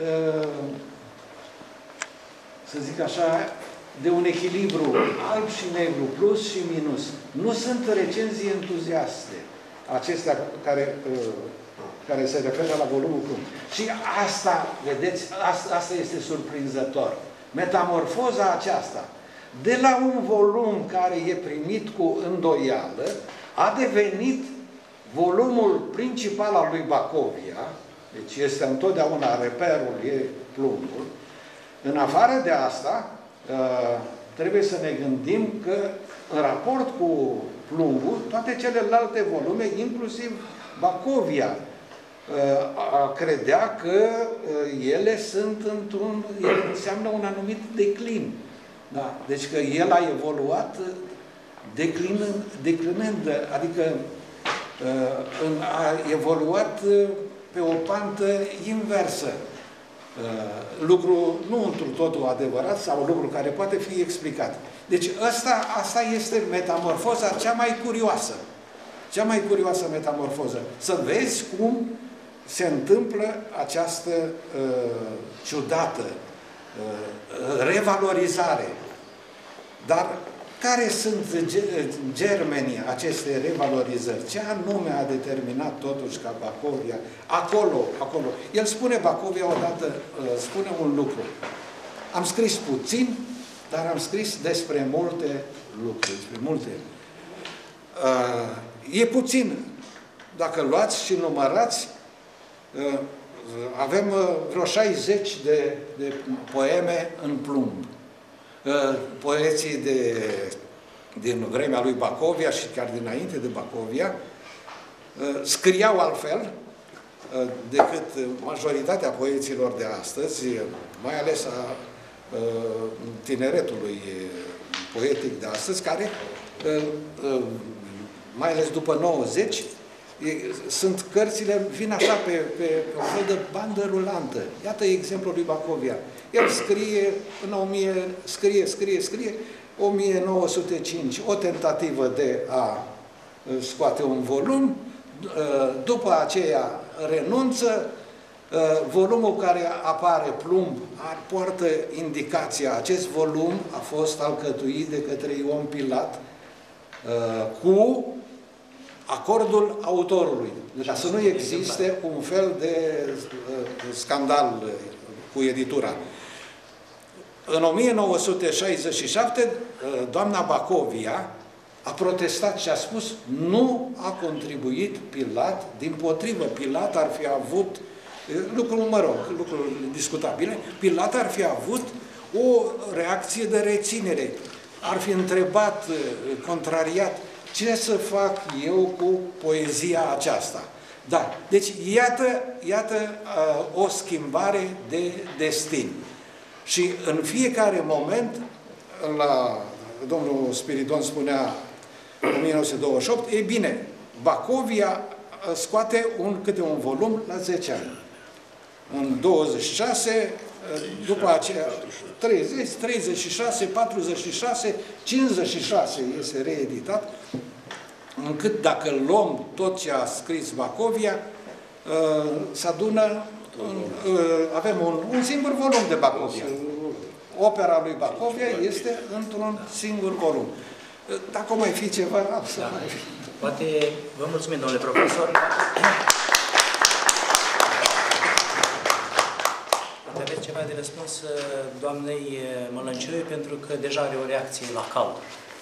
să zic așa, de un echilibru alb și negru, plus și minus. Nu sunt recenzii entuziaste, acestea care, care se referă la volumul Plumb. Și asta, vedeți, asta, asta este surprinzător. Metamorfoza aceasta, de la un volum care e primit cu îndoială, a devenit volumul principal al lui Bacovia, deci este întotdeauna reperul, e Plumbul. În afară de asta, trebuie să ne gândim că în raport cu Plumbul, toate celelalte volume, inclusiv Bacovia, credea că ele sunt într-un, ele înseamnă un anumit declin. Da? Deci că el a evoluat declinând, declinând adică a evoluat pe o pantă inversă. Lucru nu întru totul adevărat sau lucru care poate fi explicat. Deci asta, asta este metamorfoza cea mai curioasă. Cea mai curioasă metamorfoză. Să vezi cum se întâmplă această uh, ciudată uh, revalorizare. Dar care sunt germenii acestei revalorizări? Ce anume a determinat totuși ca Bacovia? Acolo, acolo. El spune, Bacovia odată, spune un lucru. Am scris puțin, dar am scris despre multe lucruri, despre multe. E puțin. Dacă luați și numărați, avem vreo șaizeci de, de poeme în plumb. Poeții de, din vremea lui Bacovia și chiar dinainte de Bacovia scriau altfel decât majoritatea poeților de astăzi, mai ales a tineretului poetic de astăzi, care, mai ales după nouăzeci, sunt cărțile, vin așa pe, pe, pe o fel de bandă rulantă. Iată exemplul lui Bacovia. El scrie, în o mie, scrie, scrie, scrie, o mie nouă sute cinci, o tentativă de a scoate un volum, după aceea renunță, volumul care apare Plumb poartă indicația, acest volum a fost alcătuit de către Ion Pilat cu acordul autorului. Deci ca să nu existe un fel de scandal cu editura. În o mie nouă sute șaizeci și șapte, doamna Bacovia a protestat și a spus nu a contribuit Pilat, dimpotrivă, Pilat ar fi avut, lucruri, mă rog, lucruri discutabile, Pilat ar fi avut o reacție de reținere. Ar fi întrebat, contrariat, ce să fac eu cu poezia aceasta? Da, deci iată, iată o schimbare de destin. Și în fiecare moment, la domnul Spiridon spunea în o mie nouă sute douăzeci și opt, e bine, Bacovia scoate un, câte un volum la zece ani. În douăzeci și șase, după aceea treizeci, treizeci și șase, patruzeci și șase, cincizeci și șase este reeditat, încât dacă luăm tot ce a scris Bacovia, se adună, avem un, un singur volum de Bacovia. Opera lui Bacovia este într-un singur volum. Dacă mai fi ceva, să da. mai fi. Poate vă mulțumim, domnule profesor. Aveți ceva de răspuns doamnei Mălăncioiu, pentru că deja are o reacție la cald.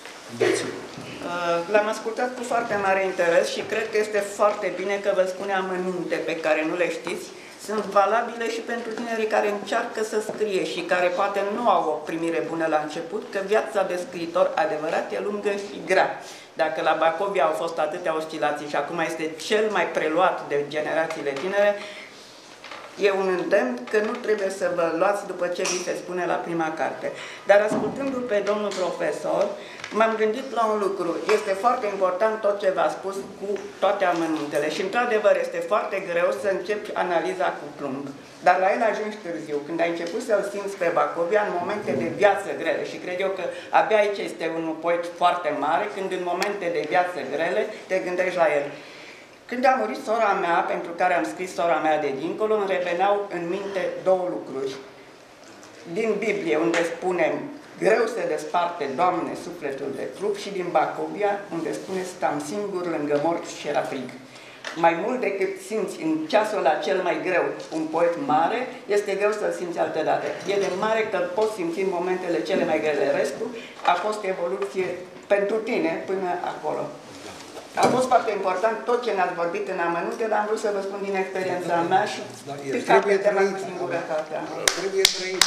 L-am ascultat cu foarte mare interes și cred că este foarte bine că vă spune amănunte pe care nu le știți. Sunt valabile și pentru tinerii care încearcă să scrie și care poate nu au o primire bună la început, că viața de scriitor adevărat e lungă și grea. Dacă la Bacovia au fost atâtea oscilații și acum este cel mai preluat de generațiile tinere, e un îndemn că nu trebuie să vă luați după ce vi se spune la prima carte. Dar ascultându-l pe domnul profesor, m-am gândit la un lucru. Este foarte important tot ce v-a spus cu toate amănuntele și, într-adevăr, este foarte greu să începi analiza cu plumb. Dar la el ajungi târziu, când ai început să-l simți pe Bacovia în momente de viață grele. Și cred eu că abia aici este un poet foarte mare, când în momente de viață grele te gândești la el. Când a murit sora mea, pentru care am scris Sora mea de dincolo, îmi reveneau în minte două lucruri. Din Biblie, unde spunem, greu se desparte, Doamne, sufletul de trup, și din Bacovia, unde spune, stam singur lângă morți și era frig. Mai mult decât simți în ceasul acel mai greu un poet mare, este greu să-l simți altădată. E de mare că îl poți simți în momentele cele mai grele. Restul a fost evoluție pentru tine până acolo. A fost foarte important tot ce ne-ați vorbit în amănunte, dar am vrut să vă spun din experiența mea și da, trebuie trăit singurătatea. Trebuie trăit.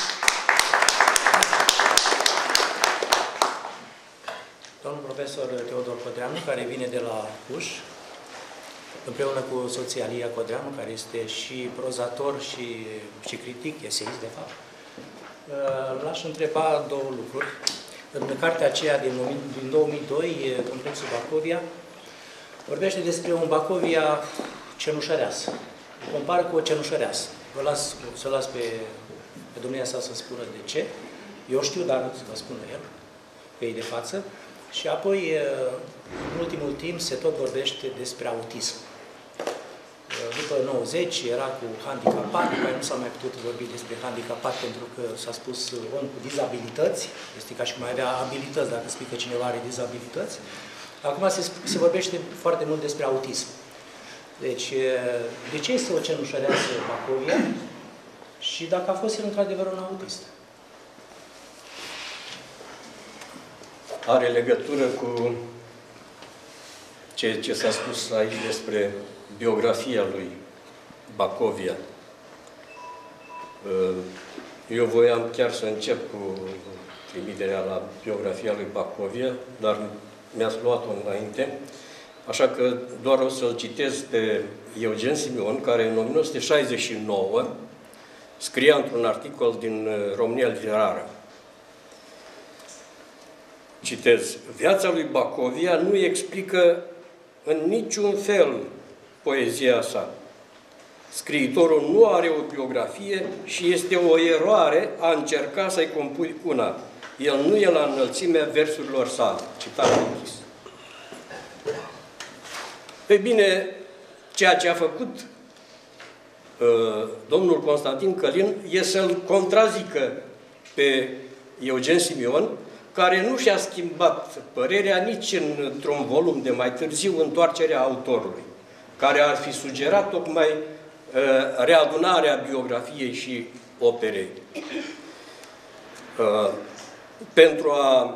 Domnul profesor Teodor Codreanu, care vine de la Huș, împreună cu soția Lia Codreanu, care este și prozator și, și critic, eseist, de fapt, l-aș întreba două lucruri. În cartea aceea din, din două mii doi, Complexul Bacovia, vorbește despre un Bacovia cenușăreasă. Îl compară cu o cenușăreasă. Vă las, să las pe, pe domnia sa să spună de ce. Eu știu, dar să vă spună el, că e de față. Și apoi, în ultimul timp, se tot vorbește despre autism. După nouăzeci era cu handicapat, după aia nu s-a mai putut vorbi despre handicapat pentru că s-a spus om cu dizabilități. Este ca și cum mai avea abilități, dacă spui că cineva are dizabilități. Acum se, se vorbește foarte mult despre autism. Deci, de ce este o cenușăreasă Bacovia și dacă a fost el într-adevăr un autist? Are legătură cu ceea ce s-a spus aici despre biografia lui Bacovia. Eu voiam chiar să încep cu trimiterea la biografia lui Bacovia, dar mi-ați luat-o înainte, așa că doar o să-l citez pe Eugen Simion, care în o mie nouă sute șaizeci și nouă scria într-un articol din România Literară. Citez: viața lui Bacovia nu explică în niciun fel poezia sa. Scriitorul nu are o biografie și este o eroare a încerca să-i compui una. El nu e la înălțimea versurilor sale. Citatul închis. Pe bine, ceea ce a făcut uh, domnul Constantin Călin e să-l contrazică pe Eugen Simion, care nu și-a schimbat părerea nici într-un volum de mai târziu, Întoarcerea autorului, care ar fi sugerat tocmai uh, readunarea biografiei și operei. Uh, pentru a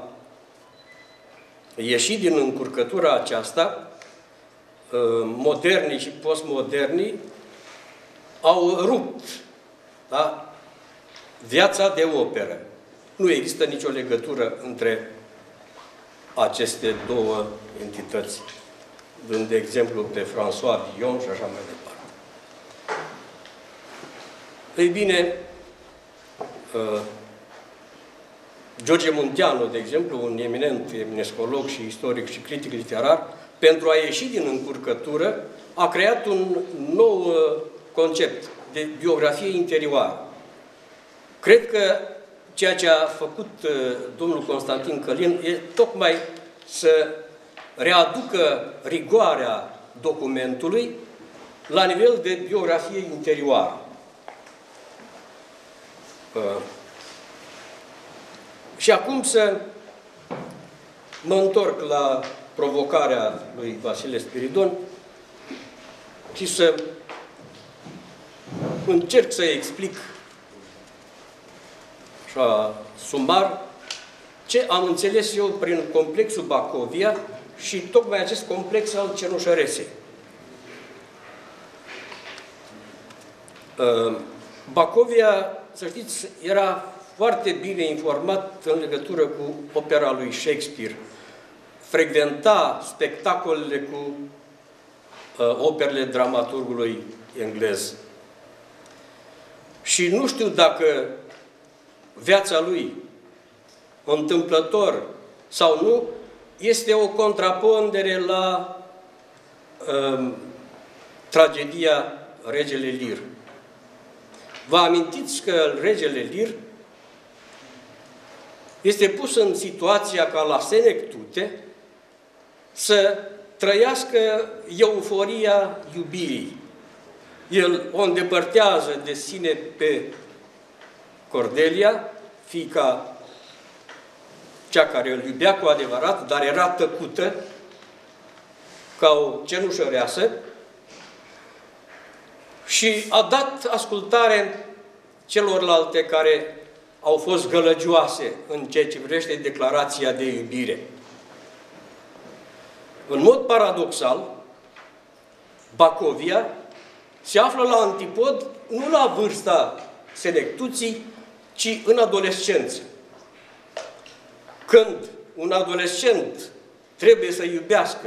ieși din încurcătura aceasta, uh, modernii și postmodernii au rupt, da, viața de operă. Nu există nicio legătură între aceste două entități, dând de exemplu pe François Villon și așa mai departe. Ei bine, George Munteanu, de exemplu, un eminent eminescolog și istoric și critic literar, pentru a ieși din încurcătură, a creat un nou concept de biografie interioară. Cred că ceea ce a făcut domnul Constantin Călin e tocmai să readucă rigoarea documentului la nivel de biografie interioară. Și acum să mă întorc la provocarea lui Vasile Spiridon și să încerc să explic așa sumar ce am înțeles eu prin complexul Bacovia și tocmai acest complex al Cenușăresei. Bacovia, să știți, era foarte bine informat în legătură cu opera lui Shakespeare. Frecventa spectacolele cu uh, operele dramaturgului englez. Și nu știu dacă viața lui, întâmplător sau nu, este o contrapondere la uh, tragedia Regele Lear. Vă amintiți că Regele Lear este pus în situația ca la Senectute să trăiască euforia iubirii. El o îndepărtează de sine pe Cordelia, fiica cea care îl iubea cu adevărat, dar era tăcută ca o cenușăreasă, și a dat ascultare celorlalte care au fost gălăgioase în ceea ce privește declarația de iubire. În mod paradoxal, Bacovia se află la antipod, nu la vârsta Senectuții, ci în adolescență. Când un adolescent trebuie să iubească,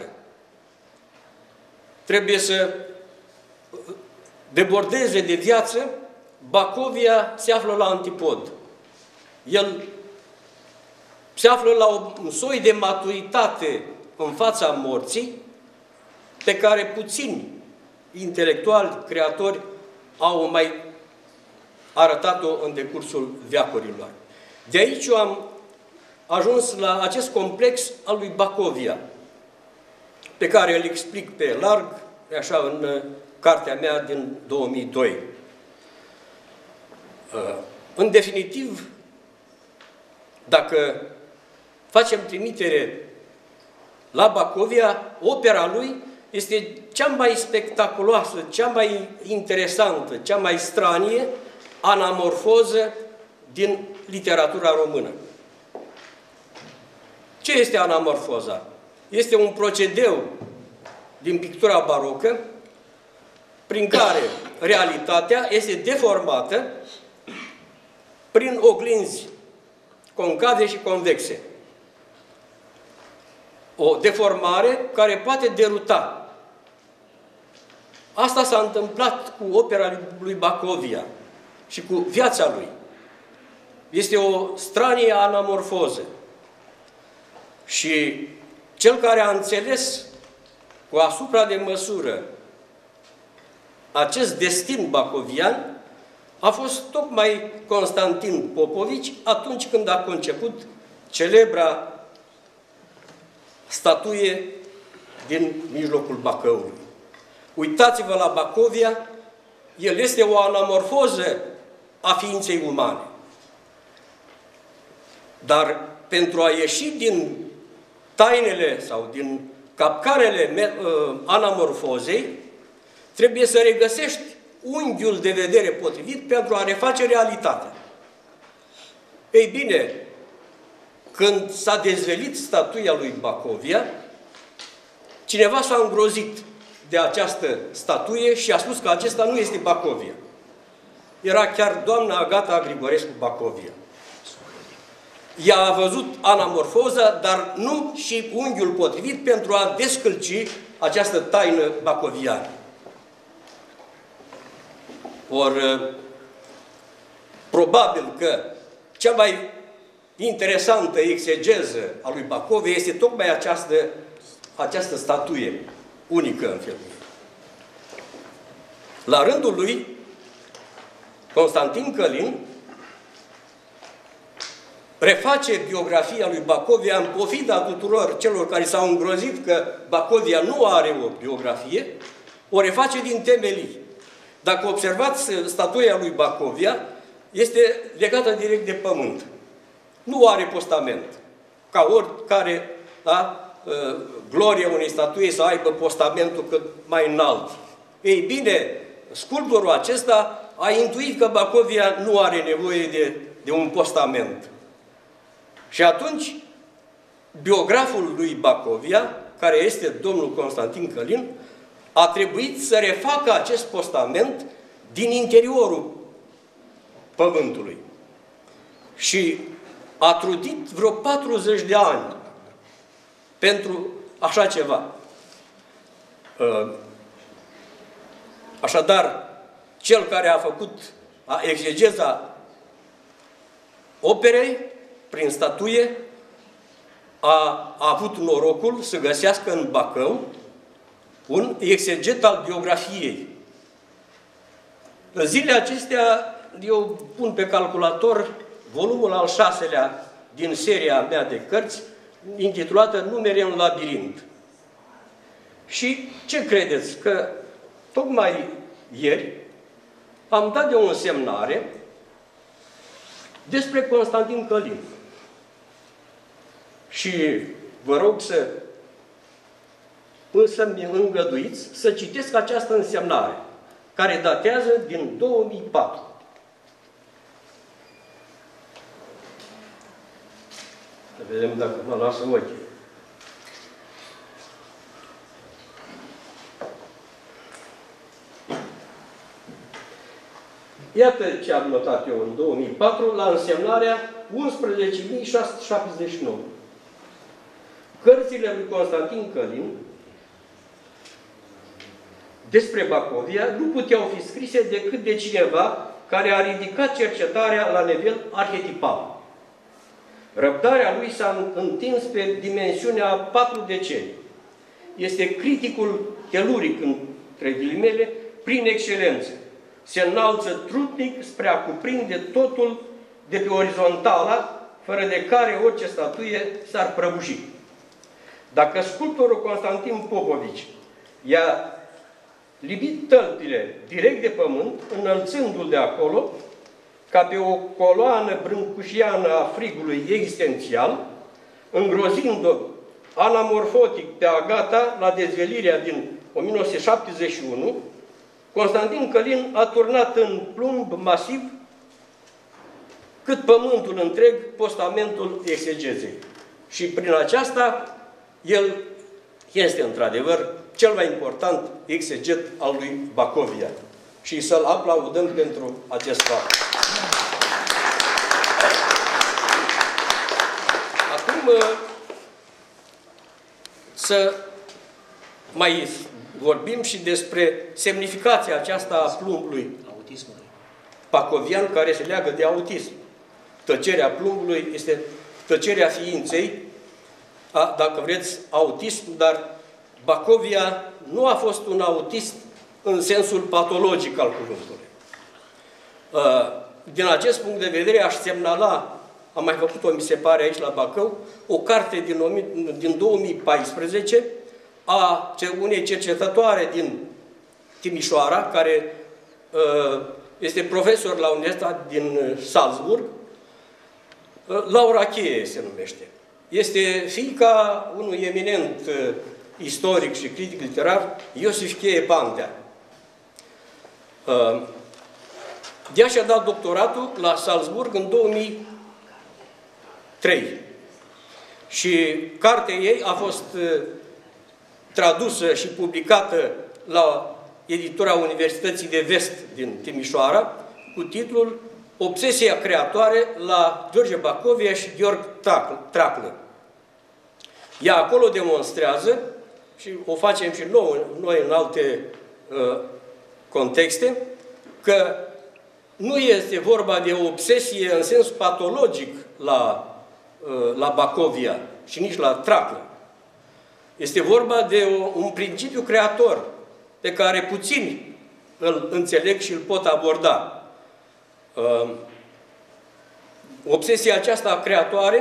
trebuie să debordeze de viață, Bacovia se află la antipod. El se află la un soi de maturitate în fața morții, pe care puțini intelectuali, creatori, au mai arătat-o în decursul veacurilor. De aici eu am ajuns la acest complex al lui Bacovia, pe care îl explic pe larg, așa, în cartea mea din două mii doi. În definitiv, dacă facem trimitere la Bacovia, opera lui este cea mai spectaculoasă, cea mai interesantă, cea mai stranie anamorfoză din literatura română. Ce este anamorfoza? Este un procedeu din pictura barocă prin care realitatea este deformată prin oglinzi concave și convexe. O deformare care poate deruta. Asta s-a întâmplat cu opera lui Bacovia și cu viața lui. Este o stranie anamorfoză. Și cel care a înțeles cu asupra de măsură acest destin bacovian a fost tocmai Constantin Popovici atunci când a conceput celebra statuie din mijlocul Bacăului. Uitați-vă la Bacovia, el este o anamorfoză a ființei umane. Dar pentru a ieși din tainele sau din capcanele anamorfozei, trebuie să regăsești unghiul de vedere potrivit pentru a reface realitatea. Ei bine, când s-a dezvelit statuia lui Bacovia, cineva s-a îngrozit de această statuie și a spus că acesta nu este Bacovia. Era chiar doamna Agata Grigorescu Bacovia. ea a văzut anamorfoza, dar nu și unghiul potrivit pentru a descălci această taină bacoviană. Or, probabil că cea mai interesantă exegeză a lui Bacovia este tocmai această, această statuie unică în felul. La rândul lui, Constantin Călin reface biografia lui Bacovia în pofida tuturor celor care s-au îngrozit că Bacovia nu are o biografie, o reface din temelii. Dacă observați, statuia lui Bacovia este legată direct de pământ. Nu are postament. Ca oricare, da, gloria unei statui să aibă postamentul cât mai înalt. Ei bine, sculptorul acesta a intuit că Bacovia nu are nevoie de, de un postament. Și atunci, biograful lui Bacovia, care este domnul Constantin Călin, a trebuit să refacă acest postament din interiorul pământului. Și a trudit vreo patruzeci de ani pentru așa ceva. Așadar, cel care a făcut exegeza operei prin statuie a, a avut norocul să găsească în Bacău un exeget al biografiei. În zilele acestea, eu pun pe calculator volumul al șaselea din seria mea de cărți, intitulată Numere în labirint. Și ce credeți? Că tocmai ieri am dat de o însemnare despre Constantin Călin. Și vă rog să să-mi îngăduiți să citesc această însemnare, care datează din două mii patru. Să vedem dacă mă lasă ochii. Iată ce am notat eu în două mii patru la însemnarea unsprezece mii șase sute șaptezeci și nouă. Cărțile lui Constantin Călin despre Bacovia nu puteau fi scrise decât de cineva care a ridicat cercetarea la nivel arhetipal. Răbdarea lui s-a întins pe dimensiunea a patru decenii. Este criticul teluric, între ghilimele, prin excelență. Se înalță trutnic spre a cuprinde totul de pe orizontala, fără de care orice statuie s-ar prăbuși. Dacă sculptorul Constantin Popovici i-a libit tălpile direct de pământ, înălțându-l de acolo, ca pe o coloană brâncușiană a frigului existențial, îngrozind-o anamorfotic pe Agata la dezvelirea din o mie nouă sute șaptezeci și unu, Constantin Călin a turnat în plumb masiv cât pământul întreg postamentul exegezei. Și prin aceasta, el este într-adevăr cel mai important exeget al lui Bacovia. Și să-l aplaudăm pentru acest fapt. Acum, să mai vorbim și despre semnificația aceasta a plumbului bacovian, care se leagă de autism. Tăcerea plumbului este tăcerea ființei, a, dacă vreți, autism, dar Bacovia nu a fost un autist în sensul patologic al cuvântului. Din acest punct de vedere, aș semnala, am mai făcut-o, mi se pare, aici la Bacău, o carte din, din două mii paisprezece a unei cercetătoare din Timișoara, care este profesor la Universitatea din Salzburg, Laura Cheie se numește. Este fiica unui eminent istoric și critic literar, Iosif Cheie Pantea. Ea și-a dat doctoratul la Salzburg în două mii trei. Și cartea ei a fost tradusă și publicată la editura Universității de Vest din Timișoara, cu titlul obsesia creatoare la George Bacovia și Gheorghe Traclă. Ea acolo demonstrează, și o facem și noi, noi în alte uh, contexte, că nu este vorba de o obsesie în sens patologic la, uh, la Bacovia și nici la Traclă. Este vorba de o, un principiu creator pe care puțini îl înțeleg și îl pot aborda. Uh, obsesia aceasta creatoare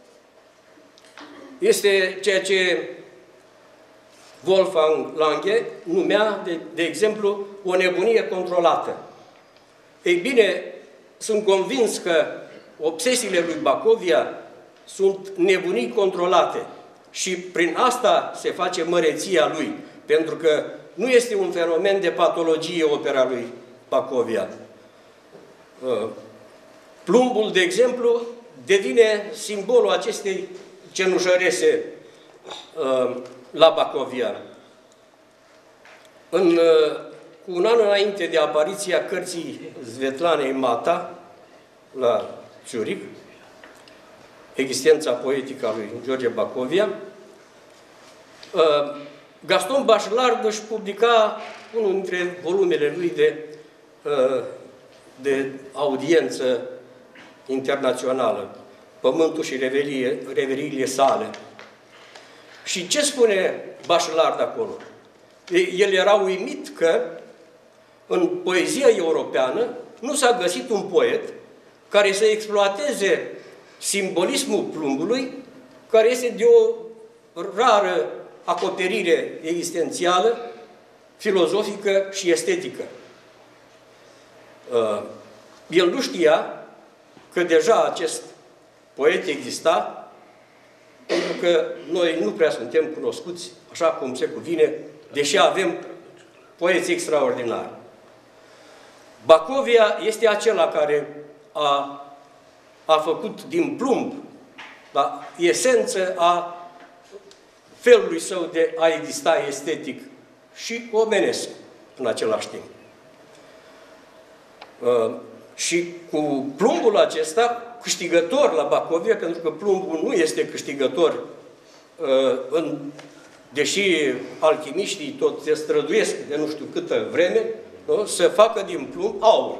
este ceea ce Wolfgang Lange numea, de, de exemplu, o nebunie controlată. Ei bine, sunt convins că obsesiile lui Bacovia sunt nebunii controlate și prin asta se face măreția lui, pentru că nu este un fenomen de patologie opera lui Bacovia. Plumbul, de exemplu, devine simbolul acestei cenușărese la Bacovia. În, cu un an înainte de apariția cărții Svetlanei Mata la Zurich, Existența poetică a lui George Bacovia, Gaston Bachelard își publica unul dintre volumele lui de, de audiență internațională, Pământul și reverie, reveriile sale. Și ce spune Bachelard acolo? El era uimit că în poezia europeană nu s-a găsit un poet care să exploateze simbolismul plumbului, care este de o rară acoperire existențială, filozofică și estetică. El nu știa că deja acest poet exista, pentru că noi nu prea suntem cunoscuți așa cum se cuvine, deși avem poeți extraordinari. Bacovia este acela care a, a făcut din plumb, la esență a felului său de a exista estetic și omenesc în același timp. Uh, și cu plumbul acesta, câștigător la Bacovia, pentru că plumbul nu este câștigător, uh, în, deși alchimiștii tot se străduiesc de nu știu câtă vreme, nu? Să facă din plumb aur.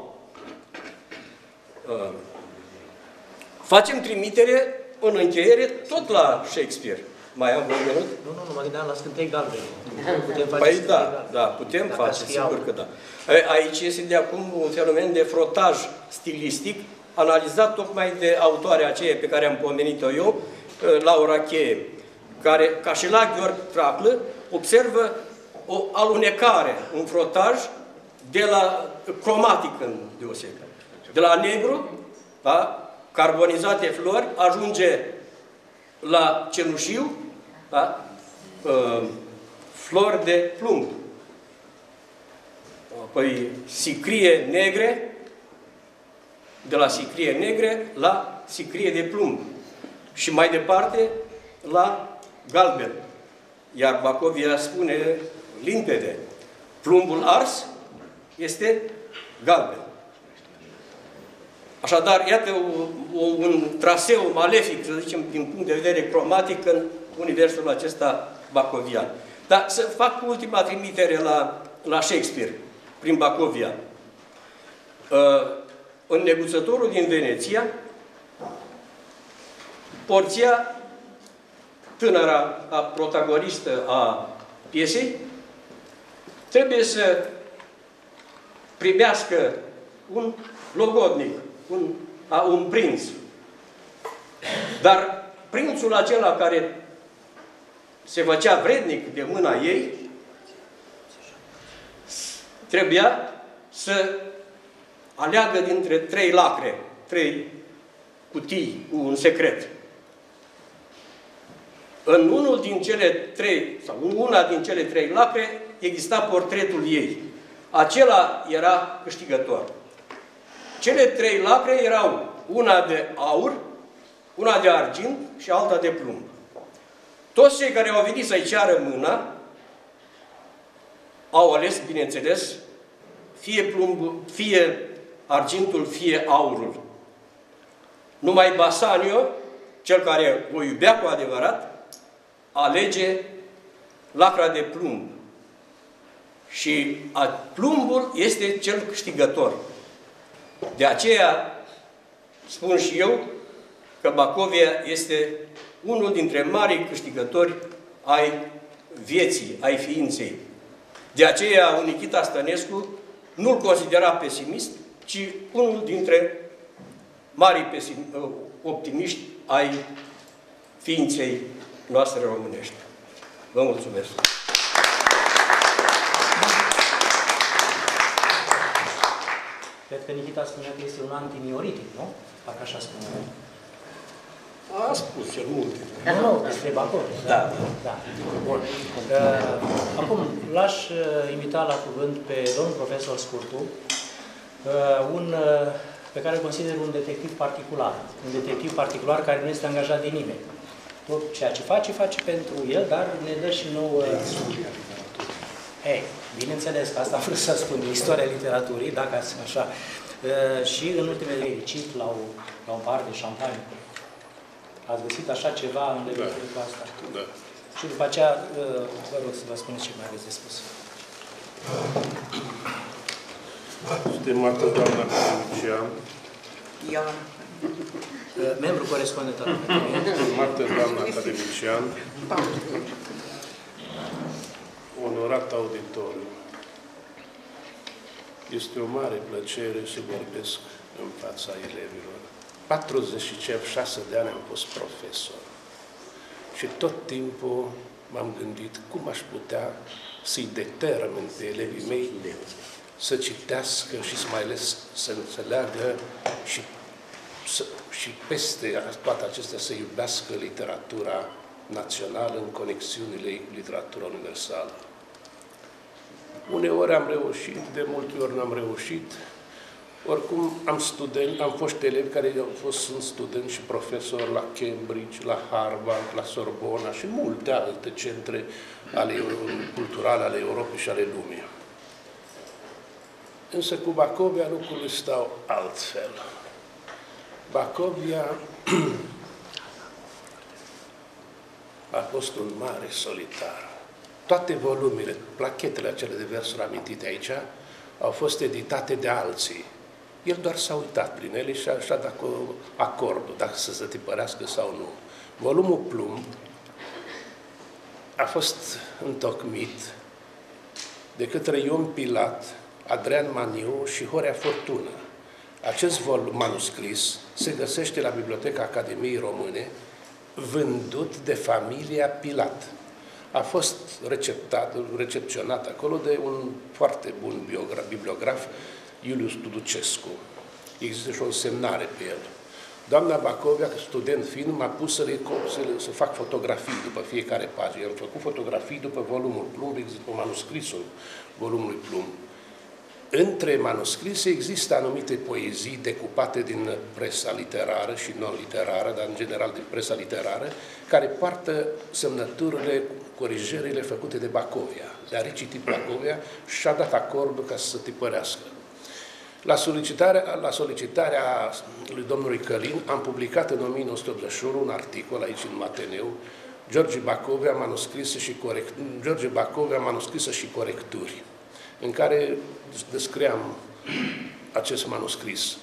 Uh, facem trimitere în încheiere tot la Shakespeare. Mai am un minut? Nu, nu, nu, mă gândeam la Scântei Galbene. Putem face păi da, da, putem Dacă face, sigur că da. Aici este de acum un fenomen de frotaj stilistic, analizat tocmai de autoarea aceea pe care am pomenit-o eu, Laura Cheie, care, ca și la Gheorghe Traclă, observă o alunecare, un frotaj de la cromatic în deosebire. De la negru, da, carbonizate flori, ajunge la cenușiu, da, uh, flori de plumb. Apoi sicrie negre, de la sicrie negre la sicrie de plumb. Și mai departe la galben. Iar Bacovia spune limpede, plumbul ars este galben. Așadar, iată un, un traseu malefic, să zicem, din punct de vedere cromatic în universul acesta bacovian. Dar să fac ultima trimitere la, la Shakespeare, prin Bacovia. În Neguțătorul din Veneția, Porția, tânăra a protagonistă a piesei, trebuie să primească un logodnic, un, a, un prinț. Dar prințul acela care se făcea vrednic de mâna ei, trebuia să aleagă dintre trei lacre, trei cutii cu un secret. În unul din cele trei, sau în una din cele trei lacre, exista portretul ei. Acela era câștigător. Cele trei lacre erau una de aur, una de argint și alta de plumb. Toți cei care au venit să-i ceară mâna au ales, bineînțeles, fie, plumb, fie argintul, fie aurul. Numai Bassanio, cel care o iubea cu adevărat, alege lacra de plumb. Și plumbul este cel câștigător. De aceea spun și eu că Bacovia este unul dintre marii câștigători ai vieții, ai ființei. De aceea un Nichita Stănescu nu-l considera pesimist, ci unul dintre marii optimiști ai ființei noastre românești. Vă mulțumesc! Cred că Nichita spunea că este un antimioritic, nu? Dacă așa spune. A spus cel multe. Nu, nu, despre Bacovia. Da. Da. Bun. Uh, acum, l-aș invita la cuvânt pe domnul profesor Scurtu, uh, un, uh, pe care îl consider un detectiv particular. Un detectiv particular care nu este angajat de nimeni. Tot ceea ce face, face pentru el, dar ne dă și nouă... Ei, bineînțeles că asta vreau să spun, istoria literaturii, dacă ați așa. Uh, și în ultimele recit la, o, la un par de șampanie. Ați găsit așa ceva în legătură cu asta? Da. Și după aceea, vă rog să vă spuneți ce mai aveți de spus. Stimată doamna academician, Ioana. Membru corespondent al stimată doamna academician, onorat auditoriu, este o mare plăcere să vorbesc în fața elevilor. patruzeci și șase de ani am fost profesor și tot timpul m-am gândit cum aș putea să-i determin pe elevii mei să citească și să mai ales să înțeleagă și, să, și peste toate acestea să iubească literatura națională în conexiunile cu literatura universală. Uneori am reușit, de multe ori n-am reușit. Oricum, am student, am fost elevi care au fost sunt studenți și profesori la Cambridge, la Harvard, la Sorbona și multe alte centre ale, culturale ale Europei și ale lumii. Însă cu Bacovia lucrurile stau altfel. Bacovia a fost un mare solitar. Toate volumele, plachetele acele de versuri amintite aici, au fost editate de alții. El doar s-a uitat prin ele și așa dacă acordul, dacă să se tipărească sau nu. Volumul Plumb a fost întocmit de către Ion Pilat, Adrian Maniu și Horea Fortună. Acest volum manuscris se găsește la Biblioteca Academiei Române, vândut de familia Pilat. A fost receptat, recepționat acolo de un foarte bun biograf, bibliograf, Iulius Tuducescu. Există și o însemnare pe el. Doamna Bacovia, student fiind, m-a pus să, le, să, le, să fac fotografii după fiecare pagină. Am făcut fotografii după volumul Plumb, există manuscrisul volumului Plumb. Între manuscrise există anumite poezii decupate din presa literară și non-literară, dar în general din presa literară, care poartă semnăturile, corijările făcute de Bacovia. Le-a recitit Bacovia și a dat acordul ca să se tipărească. La solicitarea, la solicitarea lui domnului Călin am publicat în o mie nouă sute optzeci și unu un articol aici în Ateneu, George Bacovia, manuscrisă și, corect, George Bacovia, manuscrisă și corecturi, în care descriam acest manuscris.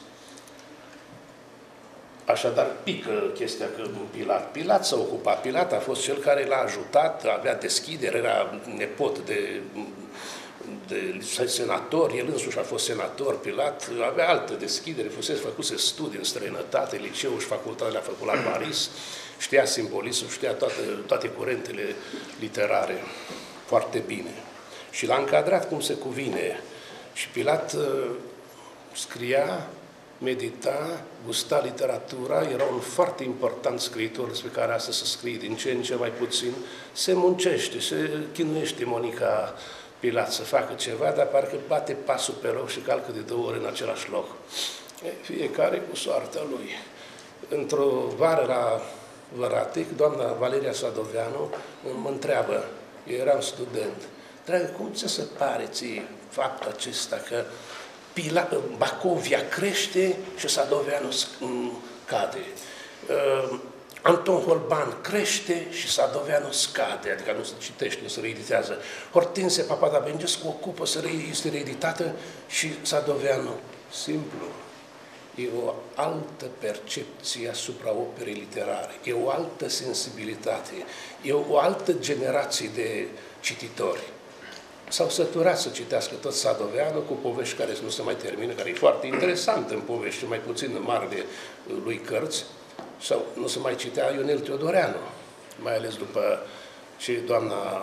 Așadar, pică chestia că Pilat. Pilat s-a ocupat. Pilat a fost cel care l-a ajutat, avea deschidere, era nepot de, de senator, el însuși a fost senator, Pilat avea altă deschidere, fusese făcuse studii în străinătate, liceul și facultatea le-a făcut la Paris, știa simbolismul, știa toate, toate curentele literare foarte bine. Și l-a încadrat cum se cuvine. Și Pilat uh, scria, medita, gusta literatura, era un foarte important scriitor despre care astăzi se scrie din ce în ce mai puțin. Se muncește, se chinuiește Monica Pilat să facă ceva, dar parcă bate pasul pe loc și calcă de două ori în același loc. E, fiecare cu soarta lui. Într-o vară la Văratec, doamna Valeria Sadoveanu mă întreabă, eu eram student, dragă, cum ți se pare ție faptul acesta că Pila, Bacovia crește și Sadoveanu cade. Anton Holban crește și Sadoveanu scade, adică nu se citește, nu se reeditează. Hortensia Papadabengescu ocupă, este reeditată și Sadoveanu. Simplu. E o altă percepție asupra operei literare, e o altă sensibilitate, e o altă generație de cititori. S-au săturat să citească tot Sadoveanu cu povești care nu se mai termină, care e foarte interesant în povești, mai puțin în marele lui cărți, sau nu se mai citea Ionel Teodoreanu, mai ales după ce doamna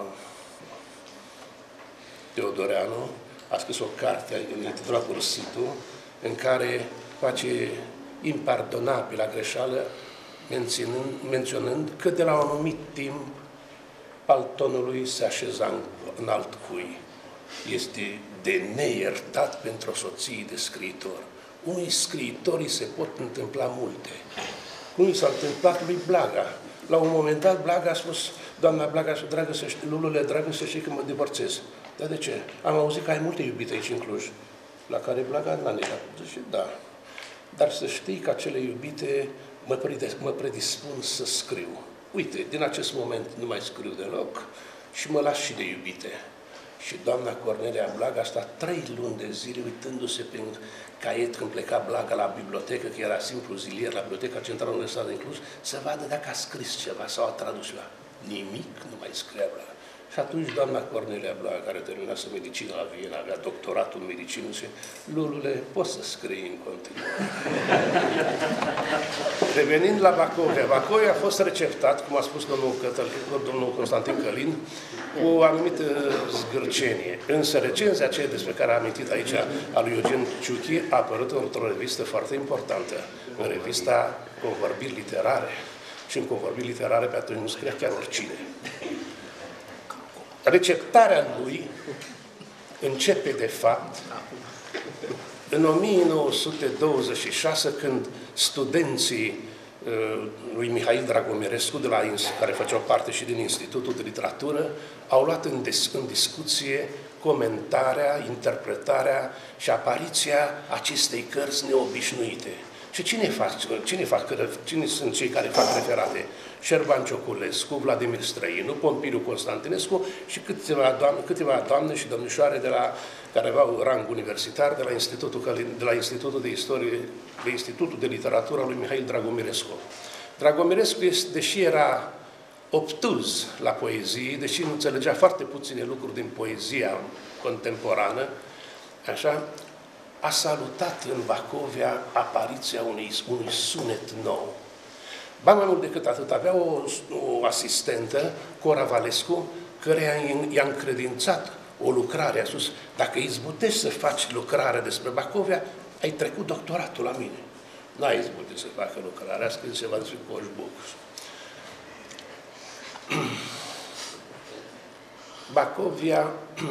Teodoreanu a scris o carte intitulată Ursitul, în care face impardonabilă greșeală, menționând, menționând că de la un anumit timp paltonului se așeza în, în alt cui. Este de neiertat pentru o soție de scriitor. Unui scriitorii se pot întâmpla multe. Cum i s-a întâmplat lui Blaga. La un moment dat Blaga a spus, doamna Blaga, dragă să știi, Lulule, dragă să știi că mă divorțez. Dar de ce? Am auzit că ai multe iubite aici în Cluj. La care Blaga n-a negat. Zice, da. Dar să știi că acele iubite mă, mă predispun să scriu. Uite, din acest moment nu mai scriu deloc și mă las și de iubite. Și doamna Cornelia Blaga a stat trei luni de zile uitându-se prin caiet când pleca Blaga la bibliotecă, că era simplu zilier la Biblioteca Centrală Universitară din Cluj, să vadă dacă a scris ceva sau a tradus ceva. Nimic nu mai scria Blaga. Și atunci doamna Cornelia Blaga, care terminase medicină la Viena, avea doctoratul în medicină, zice, Lulule, poți să scrii în continuare. Revenind la Bacovia, Bacovia a fost receptat, cum a spus domnul, Cătălin, domnul Constantin Călin, cu o anumită zgârcenie. Însă recenzia aceea despre care a amintit aici a lui Eugen Ciuchi a apărut într-o revistă foarte importantă, în revista Convorbiri Literare. Și în Convorbiri Literare pe atunci nu scria chiar oricine. Receptarea lui începe, de fapt, în o mie nouă sute douăzeci și șase, când studenții uh, lui Mihail Dragomirescu, de la, care făceau parte și din Institutul de Literatură, au luat în, dis în discuție comentarea, interpretarea și apariția acestei cărți neobișnuite. Și cine, fac, cine, fac, cine sunt cei care fac referate? Șerban Cioculescu, Vladimir Străinu, Pompiliu Constantinescu și câteva doamne, câteva doamne și domnișoare de la, care aveau rang universitar de la Institutul, de la Institutul de Istorie, de Institutul de Literatură al lui Mihail Dragomirescu. Dragomirescu, deși era obtuz la poezie, deși nu înțelegea foarte puține lucruri din poezia contemporană, așa, a salutat în Bacovia apariția unui, unui sunet nou. Ba mai mult decât atât, avea o, o asistentă, Cora Valescu, care i-a încredințat o lucrare. A spus, dacă izbutești să faci lucrare despre Bacovia, ai trecut doctoratul la mine. N-ai izbutit să facă lucrarea, a scris ceva despre Coșbuc. Bacovia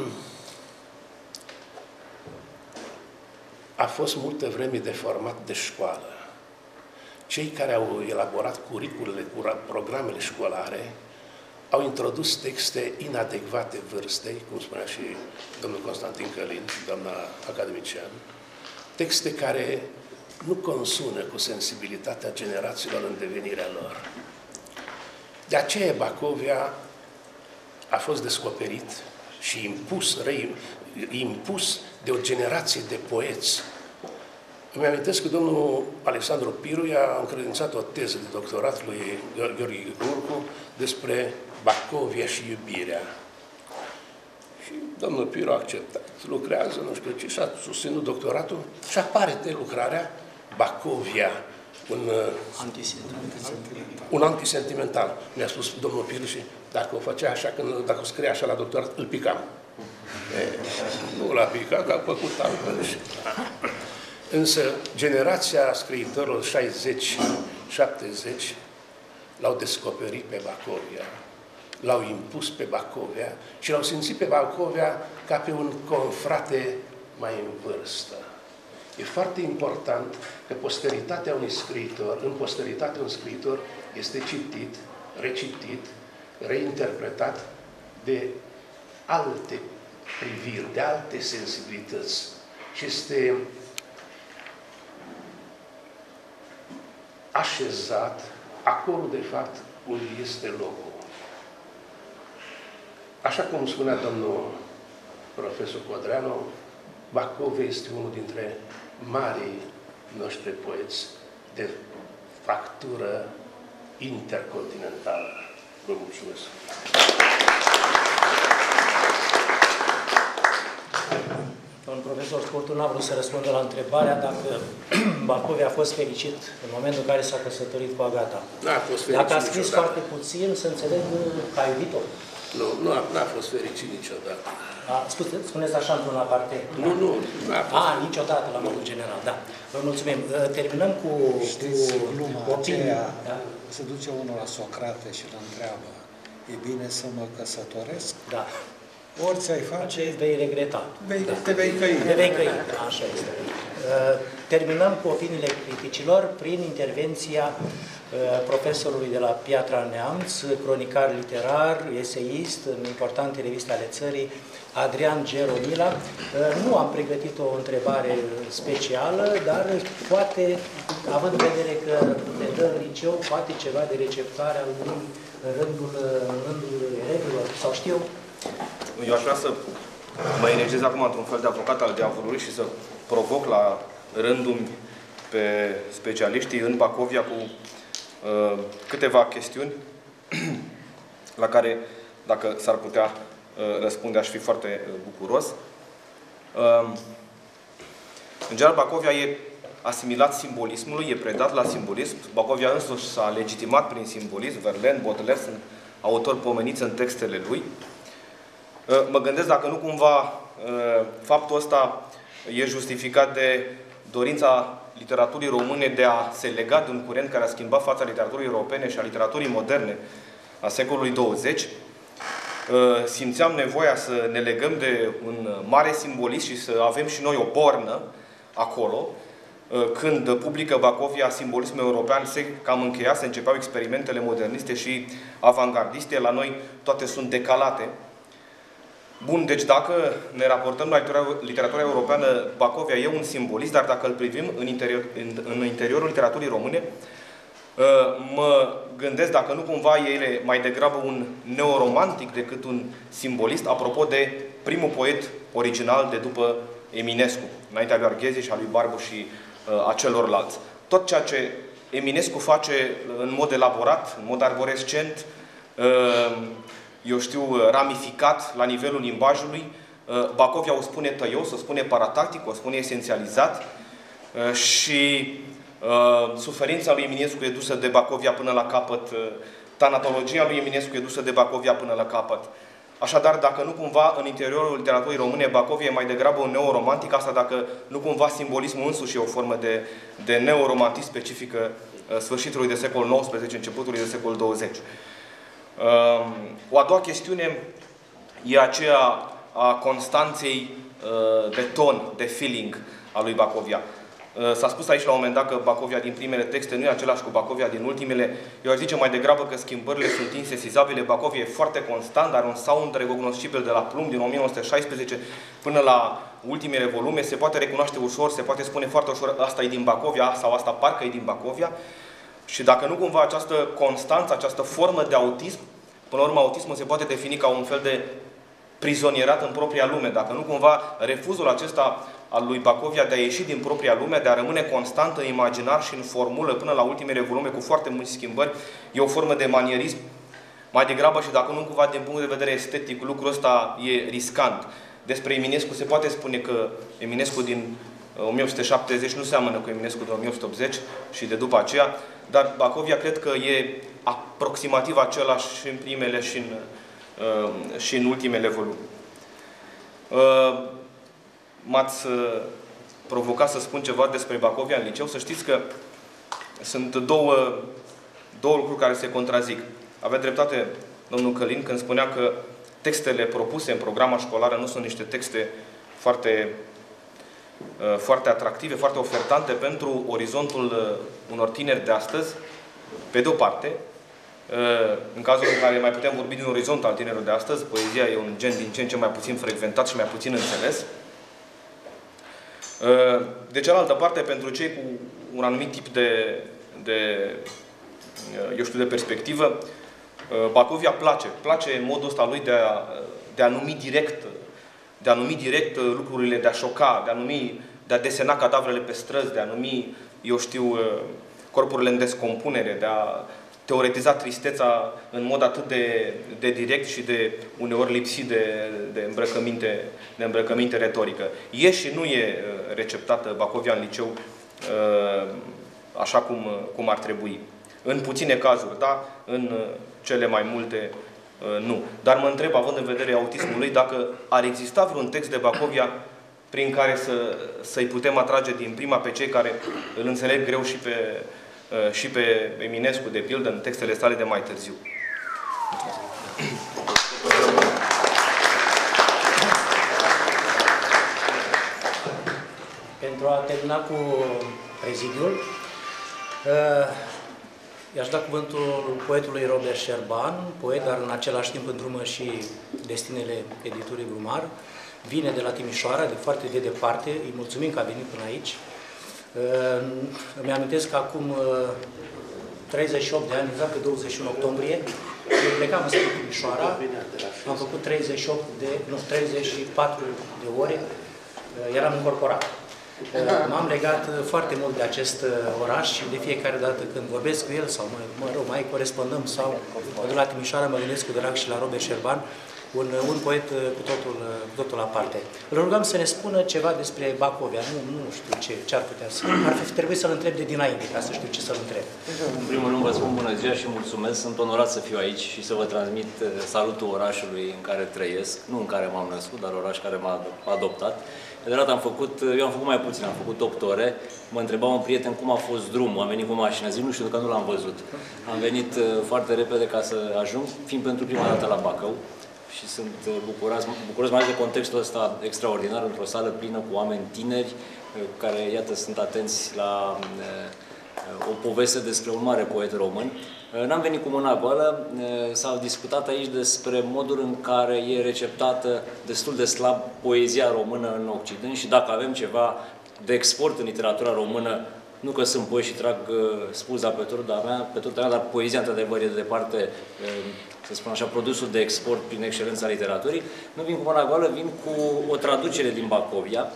a fost multă vreme deformat de școală. Cei care au elaborat curiculele, programele școlare, au introdus texte inadecvate vârstei, cum spunea și domnul Constantin Călin, doamna academician, texte care nu consună cu sensibilitatea generațiilor în devenirea lor. De aceea Bacovia a fost descoperit și impus, reimpus de o generație de poeți. Îmi amintesc că domnul Alexandru Piru i-a încredințat o teză de doctorat lui Gheorghe Gurcu despre Bacovia și iubirea. Și domnul Piru a acceptat, lucrează, nu știu ce, și-a susținut doctoratul și apare de lucrarea Bacovia, un antisentimental. Un antisentimental. Mi-a spus domnul Piru și dacă o făcea așa, când, dacă o scria așa la doctorat, îl picam. E, nu l-a picat, că a făcut altfel. Însă generația scriitorilor șaizeci șaptezeci l-au descoperit pe Bacovia, l-au impus pe Bacovia și l-au simțit pe Bacovia ca pe un confrate mai în vârstă. E foarte important că posteritatea unui scriitor, în posteritate un scriitor este citit, recitit, reinterpretat de alte priviri, de alte sensibilități. și este așezat acolo, de fapt, unde este locul. Așa cum spunea domnul profesor Codreanu, Bacov este unul dintre marii noștri poeți de factură intercontinentală. Vă mulțumesc! Domnul profesor Scurtu n-a vrut să răspundă la întrebarea dacă Bacov a fost fericit în momentul în care s-a căsătorit cu Agata. N-a fost fericit Dacă a scris niciodată. foarte puțin, să înțeleg că a iubit-o. Nu, nu a, n-a fost fericit niciodată. A, scuze, spuneți așa într-un aparte? Nu, nu, n-a fost. A, niciodată, la modul general, da. Vă mulțumim. Terminăm cu, Știți, cu gluma opinia. aceea, Da? se duce unul la Socrate și îl întreabă, e bine să mă căsătoresc? Da. Orice ai face, Ce vei regreta. vei, Da. te vei căi. Te vei căi. Așa este. Terminăm cu opiniile criticilor prin intervenția profesorului de la Piatra Neamț, cronicar literar, eseist în importante reviste ale țării, Adrian Geromila. Nu am pregătit o întrebare specială, dar poate, având în vedere că ne dă în liceu, poate ceva de receptare al lui în rândul, în rândul elevilor, sau știu. Eu aș vrea să mă energizez acum într-un fel de avocat al diavolului și să provoc la rândul pe specialiștii în Bacovia cu uh, câteva chestiuni la care, dacă s-ar putea uh, răspunde, aș fi foarte uh, bucuros. Uh, în general, Bacovia e asimilat simbolismului, e predat la simbolism. Bacovia însuși s-a legitimat prin simbolism. Verlaine, Baudelaire sunt autori pomeniți în textele lui. Mă gândesc dacă nu cumva faptul ăsta e justificat de dorința literaturii române de a se lega de un curent care a schimbat fața literaturii europene și a literaturii moderne a secolului douăzeci. Simțeam nevoia să ne legăm de un mare simbolist și să avem și noi o bornă acolo. Când publică Bacovia simbolismul european, se cam încheia, se începeau experimentele moderniste și avangardiste. La noi toate sunt decalate. Bun, deci dacă ne raportăm la literatura, literatura europeană, Bacovia e un simbolist, dar dacă îl privim în, interior, în, în interiorul literaturii române, mă gândesc dacă nu cumva el e mai degrabă un neoromantic decât un simbolist, apropo de primul poet original de după Eminescu, înaintea lui Arghezi și a lui Barbu și a celorlalți. Tot ceea ce Eminescu face în mod elaborat, în mod arborescent, eu știu, ramificat la nivelul limbajului, Bacovia o spune tăios, o spune paratactic, o spune esențializat și suferința lui Eminescu e dusă de Bacovia până la capăt, tanatologia lui Eminescu e dusă de Bacovia până la capăt. Așadar, dacă nu cumva în interiorul literaturii române Bacovia e mai degrabă un neoromantic, asta dacă nu cumva simbolismul însuși e o formă de, de neoromantism specifică sfârșitului de secol nouăsprezece, începutului de secol douăzeci. O a doua chestiune e aceea a constanței de ton, de feeling a lui Bacovia. S-a spus aici la un moment dat că Bacovia din primele texte nu e același cu Bacovia din ultimele. Eu aș zice mai degrabă că schimbările sunt insesizabile. Bacovia e foarte constant, are un sound recognoscibil de la Plumb din o mie nouă sute șaisprezece până la ultimele volume. Se poate recunoaște ușor, se poate spune foarte ușor asta e din Bacovia sau asta parcă e din Bacovia. Și dacă nu cumva această constanță, această formă de autism, până la urmă autismul se poate defini ca un fel de prizonierat în propria lume. Dacă nu cumva refuzul acesta al lui Bacovia de a ieși din propria lume, de a rămâne constant în imaginar și în formulă până la ultimele volume cu foarte multe schimbări, e o formă de manierism. Mai degrabă și dacă nu cumva din punct de vedere estetic, lucrul ăsta e riscant. Despre Eminescu se poate spune că Eminescu din o mie opt sute șaptezeci nu seamănă cu Eminescu din o mie opt sute optzeci și de după aceea, dar Bacovia cred că e aproximativ același și în primele și în, uh, și în ultimele volume. Uh, M-ați uh, provocat să spun ceva despre Bacovia în liceu. Să știți că sunt două, două lucruri care se contrazic. Avea dreptate domnul Călin când spunea că textele propuse în programa școlară nu sunt niște texte foarte, uh, foarte atractive, foarte ofertante pentru orizontul uh, unor tineri de astăzi, pe de o parte. În cazul în care mai putem vorbi din orizont al tinerilor de astăzi, poezia e un gen din ce în ce mai puțin frecventat și mai puțin înțeles. De cealaltă parte, pentru cei cu un anumit tip de, de eu știu, de perspectivă, Bacovia place. Place în modul ăsta lui de a, de a numi direct, de a numi direct lucrurile, de a șoca, de a numi, de a desena cadavrele pe străzi, de a numi, eu știu, corpurile în descompunere, de a teoretiza tristețea în mod atât de, de direct și de uneori lipsit de, de, îmbrăcăminte, de îmbrăcăminte retorică. E și nu e receptată Bacovia în liceu așa cum, cum ar trebui. În puține cazuri, da, în cele mai multe nu. Dar mă întreb, având în vedere autismul lui, dacă ar exista vreun text de Bacovia prin care să, să-i putem atrage din prima pe cei care îl înțeleg greu și pe, și pe Eminescu, de pildă, în textele sale de mai târziu. Pentru a termina cu prezidiul, i-aș da cuvântul poetului Robert Șerban, poet, dar în același timp îndrumă și destinele editurii Grumar. Vine de la Timișoara, de foarte de departe. Îi mulțumim că a venit până aici. Îmi amintesc că acum treizeci și opt de ani, exact pe douăzeci și unu octombrie, eu plecam în spre Timișoara, am făcut treizeci și opt de, nu, treizeci și patru de ore, eram încorporat. M-am legat foarte mult de acest oraș și de fiecare dată când vorbesc cu el sau, mă, mă rog, mai corespondăm sau de la Timișoara, mă gândesc cu drag și la Robert Șerban, un, un poet cu totul, cu totul aparte. Îl rugăm să ne spună ceva despre Bacovia. Nu, nu știu ce, ce ar putea să... Ar fi trebuit să-l întreb de dinainte, ca să știu ce să-l întreb. În primul rând vă spun bună ziua și mulțumesc. Sunt onorat să fiu aici și să vă transmit salutul orașului în care trăiesc. Nu în care m-am născut, dar oraș care m-a adoptat. Adevărat, am făcut, eu am făcut mai puțin, am făcut opt ore. Mă întreba un prieten cum a fost drumul, am venit cu mașina, zic, nu știu, că nu l-am văzut. Am venit foarte repede ca să ajung, fiind pentru prima dată la Bacău. Și sunt bucuros, bucuros mai ales de contextul ăsta extraordinar, într-o sală plină cu oameni tineri, care, iată, sunt atenți la o poveste despre un mare poet român. N-am venit cu mâna goală, s-a discutat aici despre modul în care e receptată destul de slab poezia română în Occident și dacă avem ceva de export în literatura română, nu că sunt poet și trag spuza pe turda mea, pe turda mea, dar poezia, într-adevăr, e de departe, să spun așa, produsul de export prin excelența literaturii. Nu vin cu mâna goală, vin cu o traducere din Bacovia,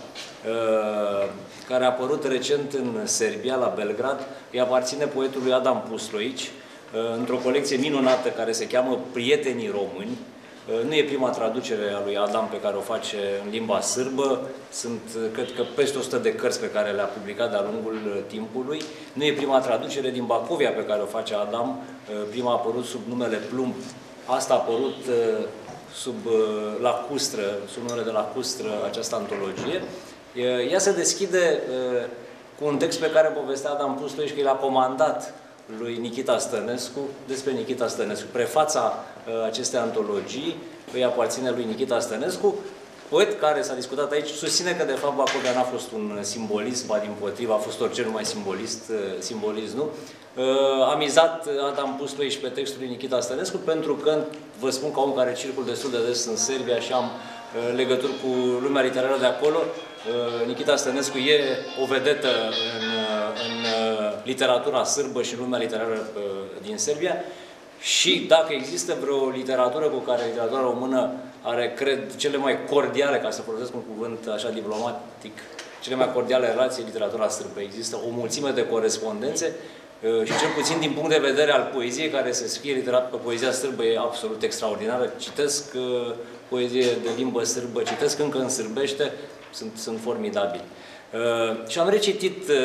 care a apărut recent în Serbia, la Belgrad. Îi aparține poetului Adam Pusloici, într-o colecție minunată care se cheamă Prietenii Români. Nu e prima traducere a lui Adam pe care o face în limba sârbă. Sunt, cred că, peste o sută de cărți pe care le-a publicat de-a lungul timpului. Nu e prima traducere din Bacovia pe care o face Adam. Prima a apărut sub numele Plumb. Asta a apărut sub lacustră, sub numele de lacustră, această antologie. Ea se deschide cu un text pe care povestea Adam Pusloici că l-a comandat lui Nichita Stănescu, despre Nichita Stănescu. Prefața uh, acestei antologii îi aparține lui Nichita Stănescu, poet care s-a discutat aici, susține că de fapt Bacovia n-a fost un simbolist, ba dimpotrivă, a fost orice numai simbolist, uh, simbolist, nu? Uh, a mizat Adam Pusloici pe textul lui Nichita Stănescu pentru că, vă spun ca om care circul destul de des în Serbia și am uh, legături cu lumea literară de acolo, Nichita Stănescu e o vedetă în, în literatura sârbă și în lumea literară din Serbia și dacă există vreo literatură cu care literatura română are, cred, cele mai cordiale, ca să folosesc un cuvânt așa diplomatic, cele mai cordiale relații, literatura sârbă. Există o mulțime de corespondențe și cel puțin din punct de vedere al poeziei care se scrie literat pe poezia sârbă e absolut extraordinară. Citesc poezie de limbă sârbă, citesc încă în sârbește, Sunt, sunt formidabili. Uh, și am recitit uh,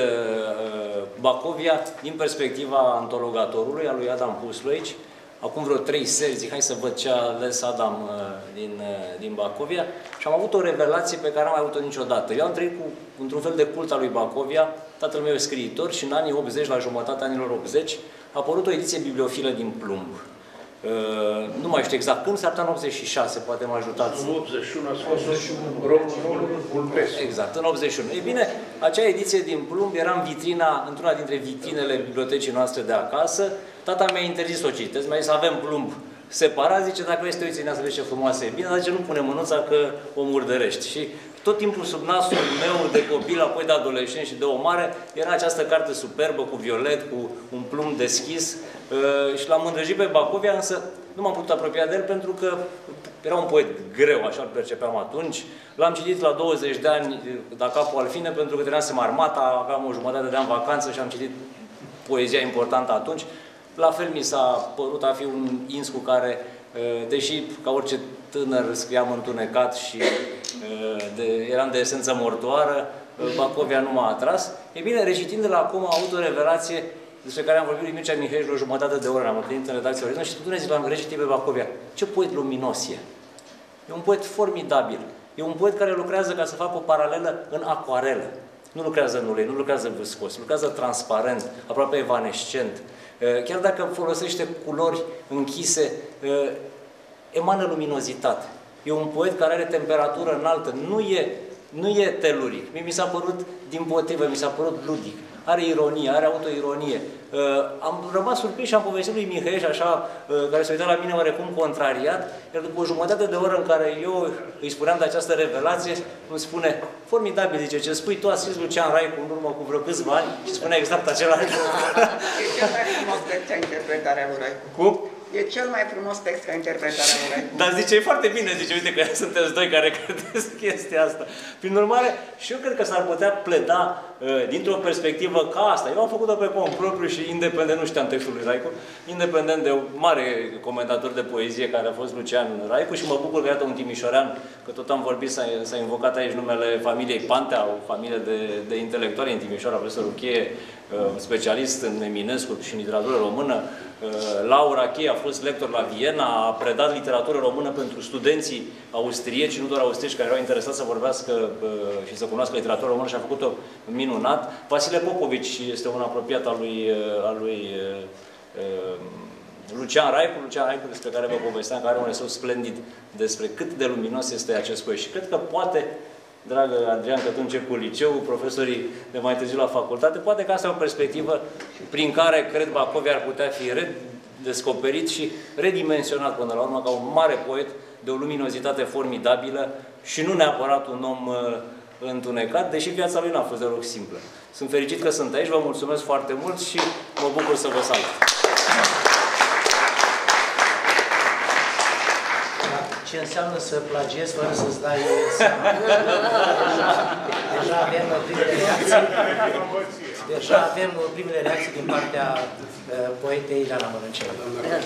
Bacovia din perspectiva antologatorului, a lui Adam Pusloici. Acum vreo trei seri, zic, hai să văd ce a ales Adam uh, din, uh, din Bacovia. Și am avut o revelație pe care n-am mai avut-o niciodată. Eu am trăit cu, într-un fel de cult al lui Bacovia. Tatăl meu e scriitor și în anii optzeci, la jumătatea anilor optzeci, a apărut o ediție bibliofilă din Plumb. Uh, nu mai știu exact când, s-ar putea în optzeci și șase, poate mă ajutați. În optzeci și unu a fost Românul Vulpescu. Exact, în optzeci și unu. Ei bine, acea ediție din Plumb era în vitrina, într-una dintre vitrinele bibliotecii noastre de acasă. Tata mi-a interzis să o citesc, mi-a zis, avem Plumb separat, zice, dacă vrei să te uiți în ea să vezi ce frumoasă e. Bine, dar zice, nu pune mânuța că o murdărești. Și tot timpul sub nasul meu de copil, apoi de adolescent și de om mare, era această carte superbă cu violet, cu un plumb deschis și l-am îndrăgit pe Bacovia, însă nu m-am putut apropia de el pentru că era un poet greu, așa îl percepeam atunci. L-am citit la douăzeci de ani, da capul al fine, pentru că terminasem armata, aveam o jumătate de an vacanță și am citit poezia importantă atunci. La fel mi s-a părut a fi un ins cu care, deși ca orice tânăr scriam întunecat și de, eram de esență mortoară, Bacovia nu m-a atras. E bine, recitind-l acum, am avut o revelație despre care am vorbit lui Mircea Mihai o jumătate de oră, am întâlnit în redacția Origină și spuneți, l-am recitit pe Bacovia. Ce poet luminos e! E un poet formidabil. E un poet care lucrează ca să facă o paralelă în acoarelă. Nu lucrează în ulei, nu lucrează viscos, lucrează transparent, aproape evanescent. Chiar dacă folosește culori închise, emană luminozitate. E un poet care are temperatură înaltă, nu e, nu e teluric. Mi s-a părut, dimpotrivă, mi s-a părut ludic. Are ironie, are autoironie. Uh, am rămas surprins și am povestit lui Mihai, așa, uh, care s-a uitat la mine oarecum contrariat, iar după o jumătate de oră în care eu îi spuneam de această revelație, îmi spune, formidabil, zice, ce spui tu, a scris Lucian Raicu în urmă cu vreo câțiva ani și spune exact același lucru. E cel mai frumos text ca interpretarea lui Raicu. Cum? E cel mai frumos text ca interpretarea lui Raicu. Dar zice, e foarte bine, zice, uite că sunteți doi care credeți chestia asta. Prin urmare, și eu cred că s-ar putea pleda uh, dintr-o perspectivă ca asta. Eu am făcut-o pe cont propriu și independent, nu știam textul lui Raicu, independent de un mare comentator de poezie care a fost Lucian Raicu și mă bucur că iată un timișorean, că tot am vorbit, s-a invocat aici numele familiei Pantea, o familie de, de intelectuali în Timișoara, profesorul Cheie, specialist în Eminescu și în literatură română. Laura Cheie a fost lector la Viena, a predat literatură română pentru studenții austrieci, nu doar austrieci, care erau interesați să vorbească și să cunoască literatura română și a făcut-o minunat. Vasile Popovici este un apropiat al lui, al lui Lucian Raicu, Lucian Raicu, despre care vă povesteam, care are un eseu splendid despre cât de luminos este acest poet. Și cred că poate, dragă Adrian, că tu începi cu liceul, profesorii de mai târziu la facultate, poate că asta e o perspectivă prin care, cred, Bacovia ar putea fi redescoperit și redimensionat până la urmă ca un mare poet de o luminozitate formidabilă și nu neapărat un om uh, întunecat, deși viața lui n-a fost deloc simplă. Sunt fericit că sunt aici, vă mulțumesc foarte mult și mă bucur să vă salut. Ce înseamnă să plagiezi fără să-ți dai seama. Deja, deja avem primele reacții. Deja avem primele reacții din partea uh, poetei Ileana Mănânceanu.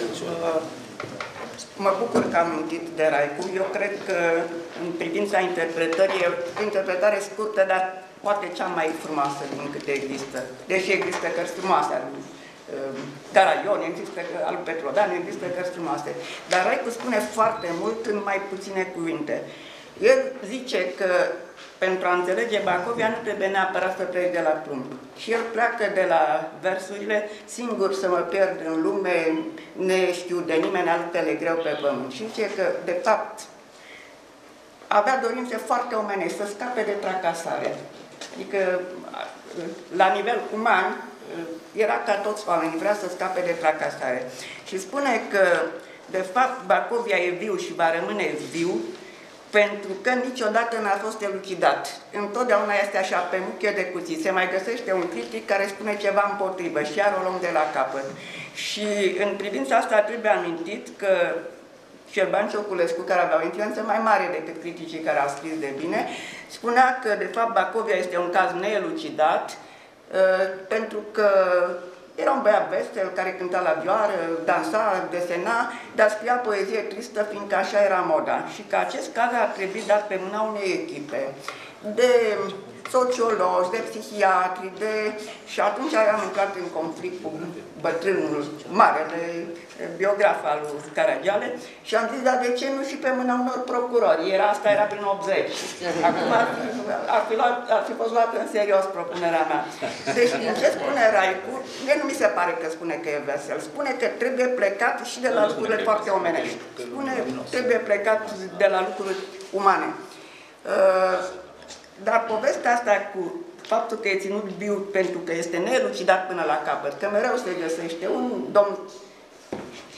Mă bucur că am mintit de Raicu. Eu cred că în privința interpretării, e o interpretare scurtă, dar poate cea mai frumoasă din câte există. Deși există cărți frumoase ale lui Caraion, există al Petrodan, există cărți frumoase. Dar Raicu spune foarte mult în mai puține cuvinte. El zice că pentru a înțelege Bacovia nu trebuie neapărat să pleci de la plumb. Și el pleacă de la versurile singur să mă pierd în lume, ne știu de nimeni, altele greu pe pământ. Și zice că, de fapt, avea dorințe foarte omenești, să scape de tracasare. Adică, la nivel uman, era ca toți oamenii, vrea să scape de tracasare. Și spune că, de fapt, Bacovia e viu și va rămâne viu pentru că niciodată n-a fost elucidat. Întotdeauna este așa, pe muche de cuțit. Se mai găsește un critic care spune ceva împotrivă și iar o luăm de la capăt. Și în privința asta trebuie amintit că Șerban Cioculescu, care avea o influență mai mare decât criticii care au scris de bine, spunea că, de fapt, Bacovia este un caz neelucidat, pentru că era un băiat vesel care cânta la vioară, dansa, desena, dar scria poezie tristă, fiindcă așa era moda. Și că acest caz ar trebui dat pe mâna unei echipe de sociologi, de psihiatri, de... și atunci am intrat în conflict cu bătrânul, marele biograf al lui Caragiale și am zis, dar de ce nu și pe mâna unor procurori? Era, asta era prin optzeci. Acum ar fi, ar fi, luat, ar fi fost luată în serios propunerea mea. Deci, din ce spune Raicu, mie nu mi se pare că spune că e vesel. Spune că trebuie plecat și de la lucrurile foarte omenești. Spune trebuie plecat de la lucruri umane. Uh, Dar povestea asta cu faptul că e ținut viu pentru că este neelucidat până la capăt, că mereu se găsește un domn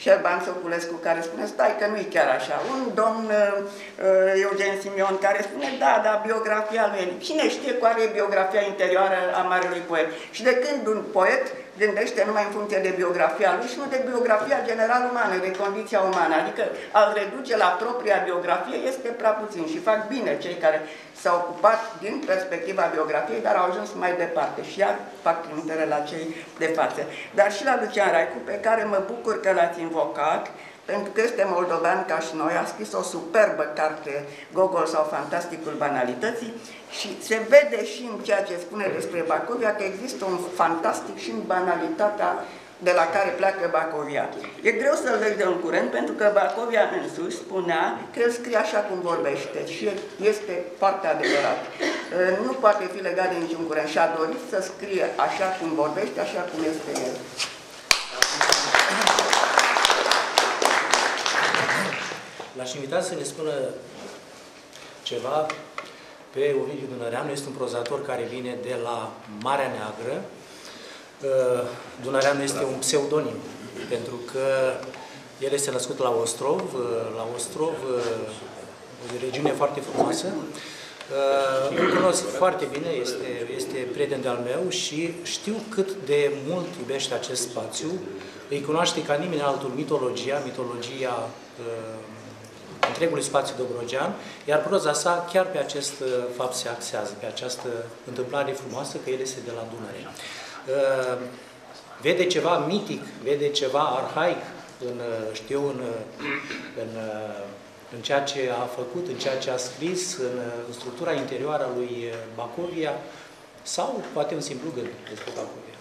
Șerban Săculescu, care spune, stai că nu-i chiar așa. Un domn uh, Eugen Simion, care spune, da, da, biografia lui. Cine știe care e biografia interioară a marelui poet? Și de când un poet gândește numai în funcție de biografia lui și nu de biografia general umană, de condiția umană. Adică al reduce la propria biografie este prea puțin și fac bine cei care s-au ocupat din perspectiva biografiei, dar au ajuns mai departe și iar fac trimitere la cei de față. Dar și la Lucian Raicu, pe care mă bucur că l-ați invocat, pentru că este moldovean ca și noi, a scris o superbă carte, Gogol sau Fantasticul Banalității, și se vede și în ceea ce spune despre Bacovia că există un fantastic și în banalitatea de la care pleacă Bacovia. E greu să-l vezi de un curent, pentru că Bacovia însuși spunea că el scrie așa cum vorbește și este foarte adevărat. Nu poate fi legat de niciun curent și a dorit să scrie așa cum vorbește, așa cum este el. L-aș invita să ne spună ceva pe Ovidiu Dunăreanu. Este un prozator care vine de la Marea Neagră. Dunăreanu este un pseudonim, pentru că el este născut la Ostrov, la Ostrov, o regiune foarte frumoasă. Îl cunosc foarte bine, este, este prieten de-al meu și știu cât de mult iubește acest spațiu. Îi cunoaște ca nimeni altul mitologia, mitologia întregului spațiu dobrogean, iar proza sa chiar pe acest fapt se axează, pe această întâmplare frumoasă, că el este de la Dunăre. Vede ceva mitic, vede ceva arhaic în, știu, în, în, în ceea ce a făcut, în ceea ce a scris, în, în structura interioară a lui Bacovia, sau poate un simplu gând despre Bacovia.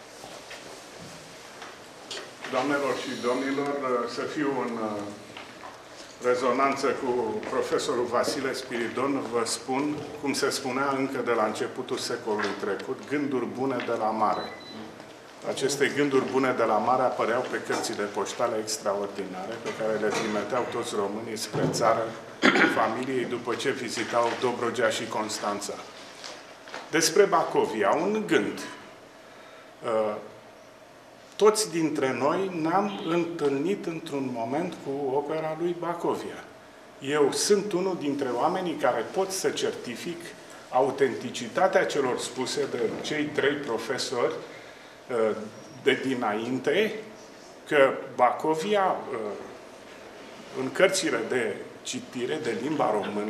Doamnelor și domnilor, să fiu în rezonanță cu profesorul Vasile Spiridon, vă spun, cum se spunea încă de la începutul secolului trecut, gânduri bune de la mare. Aceste gânduri bune de la mare apăreau pe cărțile poștale extraordinare pe care le trimiteau toți românii spre țară, familiei, după ce vizitau Dobrogea și Constanța. Despre Bacovia, un gând. Toți dintre noi ne-am întâlnit într-un moment cu opera lui Bacovia. Eu sunt unul dintre oamenii care pot să certific autenticitatea celor spuse de cei trei profesori de dinainte, că Bacovia, în cărțile de citire de limba română,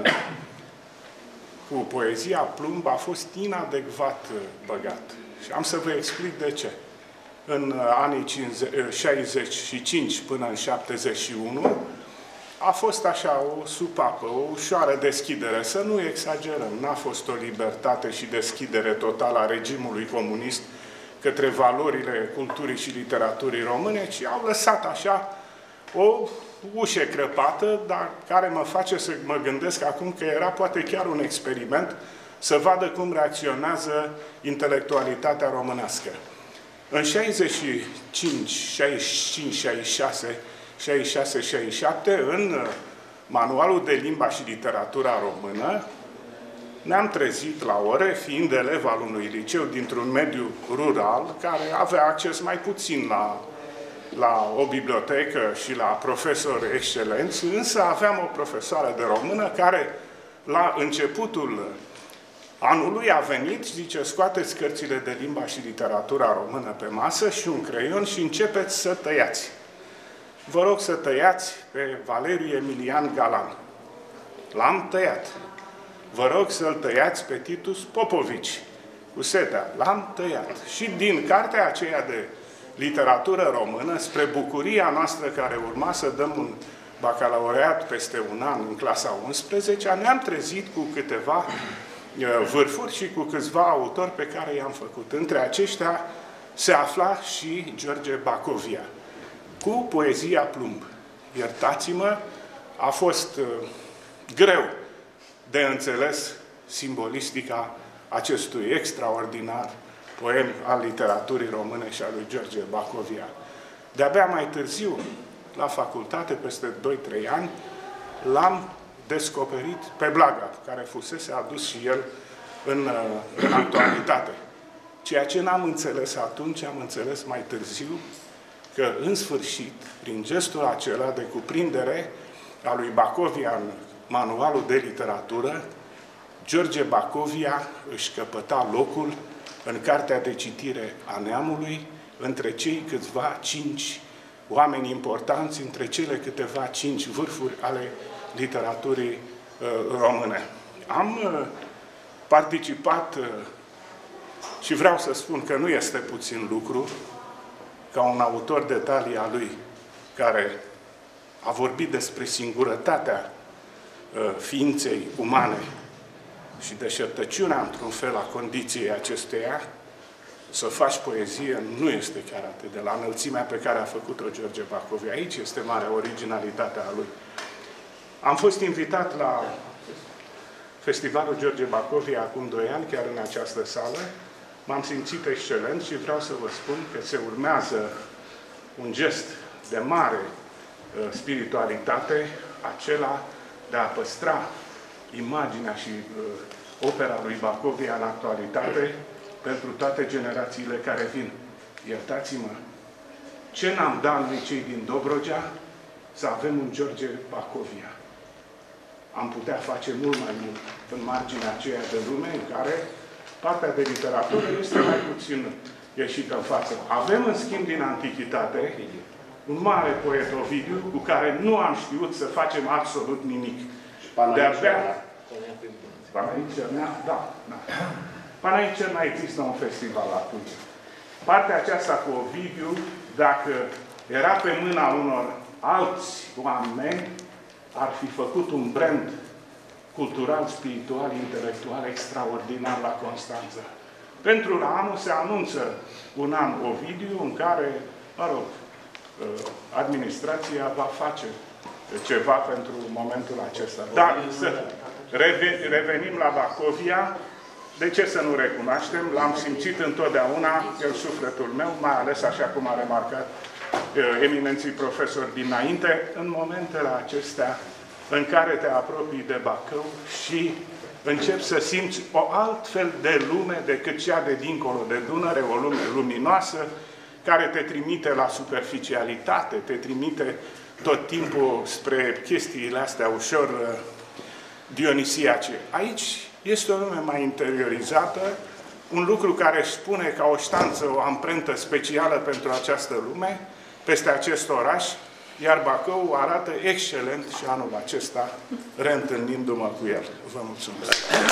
cu poezia plumb, a fost inadecvat băgat. Și am să vă explic de ce. În anii șaizeci și cinci până în șaptezeci și unu, a fost așa o supapă, o ușoară deschidere. Să nu exagerăm, n-a fost o libertate și deschidere totală a regimului comunist către valorile culturii și literaturii române, ci au lăsat așa o ușă crăpată, dar care mă face să mă gândesc acum că era poate chiar un experiment să vadă cum reacționează intelectualitatea românească. În șaizeci și cinci, șaizeci și cinci, șaizeci și șase, șaizeci și șase, șaizeci și șapte, în manualul de limba și literatura română, ne-am trezit la ore, fiind elev al unui liceu dintr-un mediu rural, care avea acces mai puțin la, la o bibliotecă și la profesori excelenți, însă aveam o profesoară de română care, la începutul anului, a venit și zice: scoateți cărțile de limba și literatura română pe masă și un creion și începeți să tăiați. Vă rog să tăiați pe Valeriu Emilian Galan. L-am tăiat. Vă rog să-l tăiați pe Titus Popovici, cu setea. L-am tăiat. Și din cartea aceea de literatură română, spre bucuria noastră care urma să dăm un bacalaureat peste un an în clasa a unsprezecea, ne-am trezit cu câteva vârfuri și cu câțiva autori pe care i-am făcut. Între aceștia se afla și George Bacovia, cu poezia plumb. Iertați-mă, a fost uh, greu de înțeles simbolistica acestui extraordinar poem al literaturii române și al lui George Bacovia. De-abia mai târziu, la facultate, peste doi trei ani, l-am descoperit pe Blaga, care fusese adus și el în, în actualitate. Ceea ce n-am înțeles atunci, am înțeles mai târziu, că, în sfârșit, prin gestul acela de cuprindere a lui Bacovia în manualul de literatură, George Bacovia își căpăta locul în cartea de citire a neamului, între cei câțiva cinci oameni importanți, între cele câteva cinci vârfuri ale literaturii uh, române. Am uh, participat uh, și vreau să spun că nu este puțin lucru ca un autor de talia lui, care a vorbit despre singurătatea uh, ființei umane și deșertăciunea, într-un fel, a condiției acesteia, să faci poezie nu este chiar atât de la înălțimea pe care a făcut-o George Bacovia. Aici este marea originalitate a lui. Am fost invitat la Festivalul George Bacovia acum doi ani, chiar în această sală. M-am simțit excelent și vreau să vă spun că se urmează un gest de mare uh, spiritualitate, acela de a păstra imaginea și uh, opera lui Bacovia în actualitate pentru toate generațiile care vin. Iertați-mă, ce n-am dat noi cei din Dobrogea să avem un George Bacovia? Am putea face mult mai mult în marginea aceea de lume în care partea de literatură este mai puțin ieșită în față. Avem, în schimb, din antichitate, un mare poet, Ovidiu, cu care nu am știut să facem absolut nimic. De-abia... Panai Cernea? Da, da. Panai Cernea există un festival atunci. Partea aceasta cu Ovidiu, dacă era pe mâna unor alți oameni, ar fi făcut un brand cultural, spiritual, intelectual extraordinar la Constanța. Pentru la anul se anunță un an Ovidiu în care, mă rog, administrația va face ceva pentru momentul acesta. Dar să revenim la Bacovia. De ce să nu recunoaștem? L-am simțit întotdeauna, el sufletul meu, mai ales așa cum a remarcat eminenții profesori dinainte, în momentele acestea în care te apropii de Bacău și începi să simți o altfel de lume decât cea de dincolo de Dunăre, o lume luminoasă, care te trimite la superficialitate, te trimite tot timpul spre chestiile astea ușor uh, dionisiace. Aici este o lume mai interiorizată, un lucru care își spune ca o ștanță, o amprentă specială pentru această lume, peste acest oraș, iar Bacău arată excelent și anul acesta, reîntâlnindu-mă cu el. Vă mulțumesc!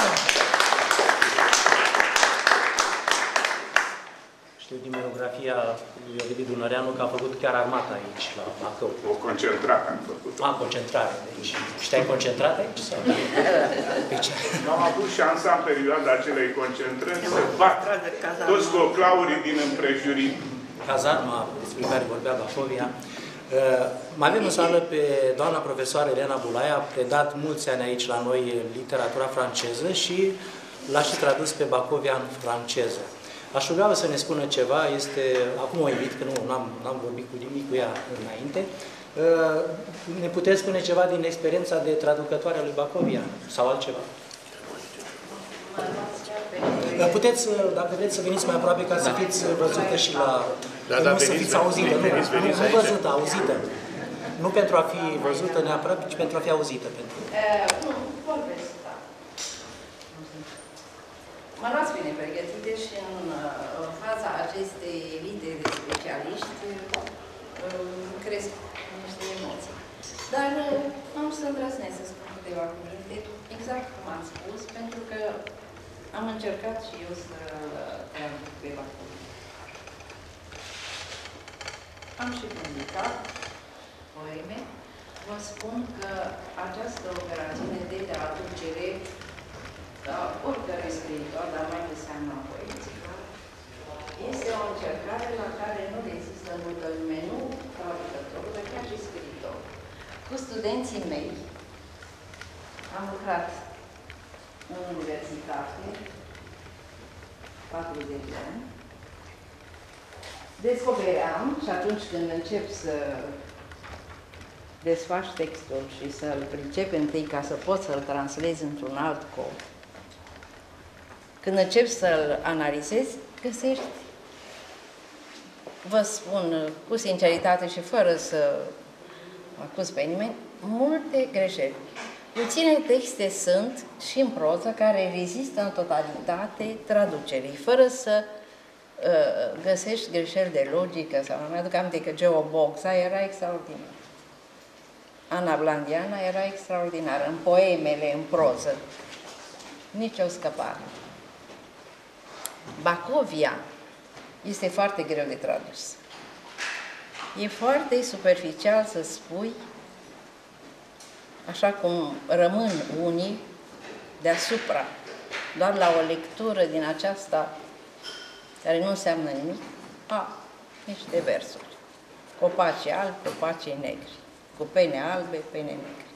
Știu din biografia lui Ovidiu Dunăreanu că a făcut chiar armata aici, la Bacău. O concentrare am făcut. A, concentrare. Deci, și te-ai concentrat aici? Sau? Am avut șansa în perioada acelei concentrări să bat toți coclaurii din împrejurim. Cazarma despre care vorbea Bacovia. Uh, mai avem în sală pe doamna profesoară Elena Bulaia, a predat mulți ani aici la noi literatura franceză și l-a și tradus pe Bacovia în franceză. Aș ruga să ne spună ceva, este, acum o invit, că nu am vorbit cu nimic cu ea înainte, uh, ne puteți spune ceva din experiența de traducătoare a lui Bacovia sau altceva? Puteți, dacă vreți, să veniți mai aproape ca să fiți văzută și la... Da, da, nu veniți, să fiți auzită, nu, veniți, veniți nu văzută, auzită. Nu pentru a fi văzută neapărat, ci pentru a fi auzită. Pentru... Nu, vorbesc, da. Mă las bine pregătite și în fața acestei elite de specialiști cresc niște emoții. Dar am să îndrăznesc să spun câteva cuvinte, exact cum am spus, pentru că am încercat și eu să traduc pe Bacovia. Am și publicat poeme. Vă spun că această operațiune de traducere a oricărui scriitor, dar mai de seamă poețică, este o încercare la care nu există multă lume, nu traducătorul, dar chiar și scriitor. Cu studenții mei am lucrat în universitate patruzeci de ani. Descopeream și atunci când încep să desfaci textul și să-l pricepi întâi ca să poți să-l translezi într-un alt cod, când începi să-l analizezi, găsești vă spun cu sinceritate și fără să acuz pe nimeni, multe greșeli. Puține texte sunt și în proză care rezistă în totalitate traducerii, fără să uh, găsești greșeli de logică. Sau nu mi-aduc aminte că Geo Boxa era extraordinar. Ana Blandiana era extraordinară, în poemele, în proză. Nici o scăpare. Bacovia este foarte greu de tradus. E foarte superficial să spui, așa cum rămân unii deasupra, doar la o lectură din aceasta care nu înseamnă nimic, a, niște versuri. Copacii albi, copacii negri. Cu pene albe, pene negre.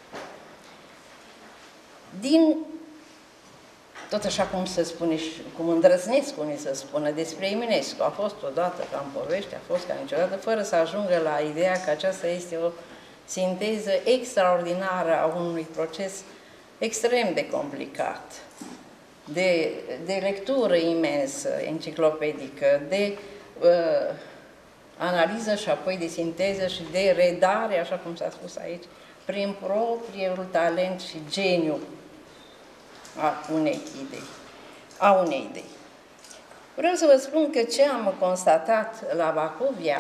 Din, tot așa cum se spune și cum îndrăznesc unii să spună despre Eminescu, a fost odată ca în povești, a fost ca niciodată, fără să ajungă la ideea că aceasta este o sinteză extraordinară a unui proces extrem de complicat, de, de lectură imensă, enciclopedică, de uh, analiză și apoi de sinteză și de redare, așa cum s-a spus aici, prin propriul talent și geniu a unei idei. A unei idei. Vreau să vă spun că ce am constatat la Bacovia